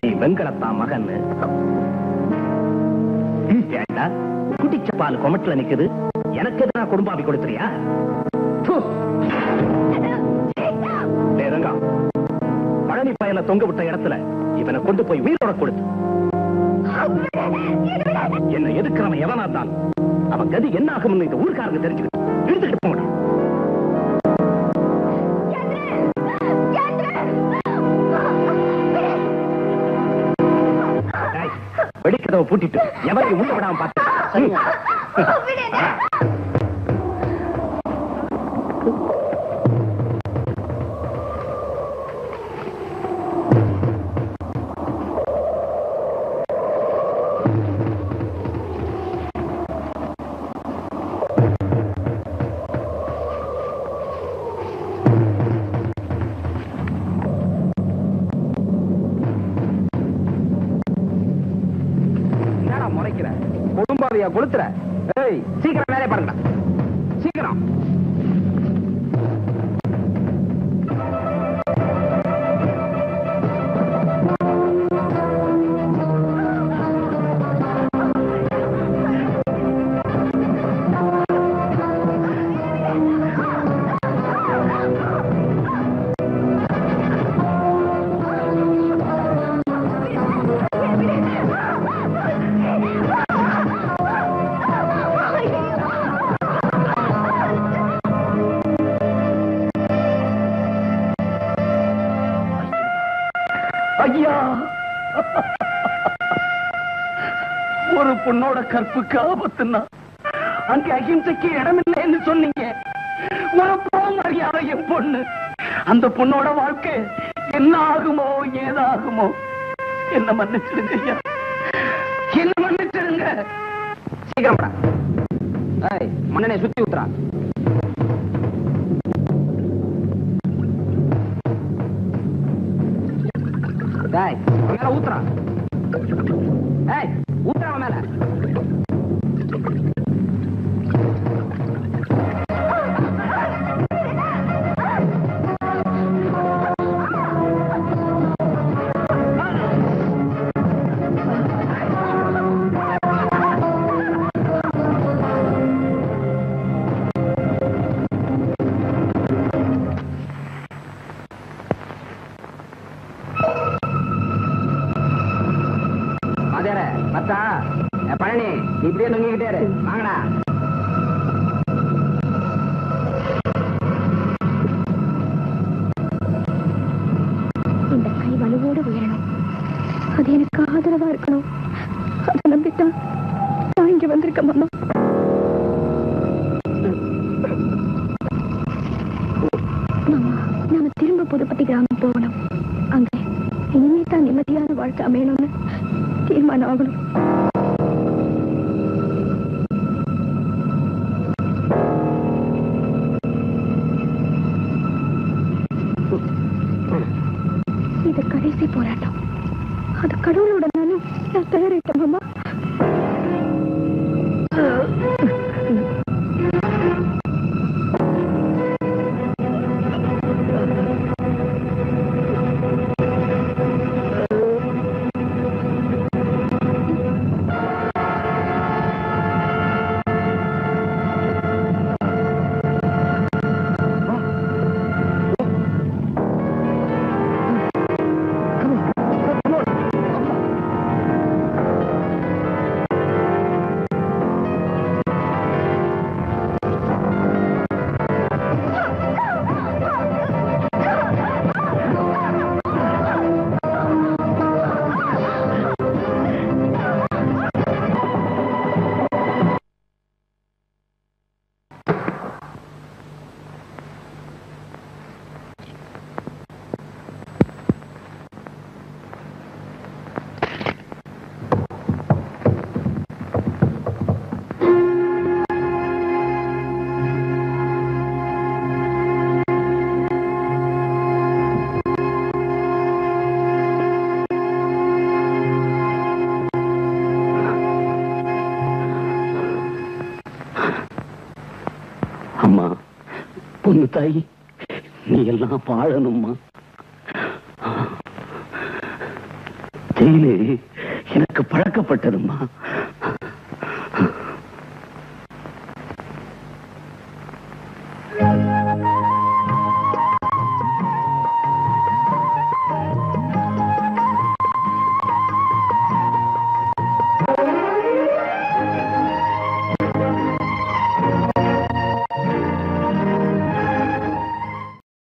Speaker 5: நீ வெங்கலத்தா மகன். குட்டிச்ச பால் கொமட்டில் நிக்குது, எனக்கு எதனா குடும்பாவி கொடுத்துறியா? பழனி பயல தொங்க விட்ட இடத்துல இவனை கொண்டு போய் உயிரோட கொடுத்து என்ன எதுக்கிறவன் எவனாத்தான் அவன் கதி என்ன ஆகும் இந்த ஊருக்காரங்க தெரிஞ்சுக்கிட்டு இழுத்துக்கிட்டு போக மாட்டான். வெடிக்கதவை பூட்டிட்டு எவரையும் உள்ள விடாம பார்த்து கொளுத்துற. சீக்கிரம் வேலையை பாருங்க, சீக்கிரம். ஒரு பொண்ணோட கற்புக்கு ஆபத்துன்னா அங்க அகிம்சைக்கு இடமில்லைன்னு சொன்னீங்க. ஒரு மரியாதை என் பொண்ணு, அந்த பொண்ணோட வாழ்க்கை என்ன ஆகுமோ ஏதாகுமோ. என்ன மன்னிச்சிடுங்க ஐயா, என்ன மன்னிச்சிடுங்க. சீக்கிரம் மண்ணனை சுத்தி ஊத்துறா. மேல ஊத்துறா, ஊத்துறா மேல. பழனி இப்படியே தொங்கிக்கிட்டே இரு. வாங்கடா.
Speaker 6: இந்த கை வலுவோடு உயரணும், அது எனக்கு ஆதரவா இருக்கணும். அதை நம்பித்தான் நான் இங்க வந்திருக்கேன் மாமா. மாமா, நாம திரும்ப புதுப்பட்டி கிராமம் போகணும். அங்க இனிமே தான் நிம்மதியான வாழ்க்கை அமையணும்னு தீர்மானம் ஆகணும். இது கடைசி போராட்டம். அது கடவுளோட நானும் நான் தயாரிட்டேன் மாமா. பொண்ணு தாய், நீ எல்லாம் வாழணும்மா.
Speaker 7: ஜெயிலு எனக்கு பழக்கப்பட்டதும்மா.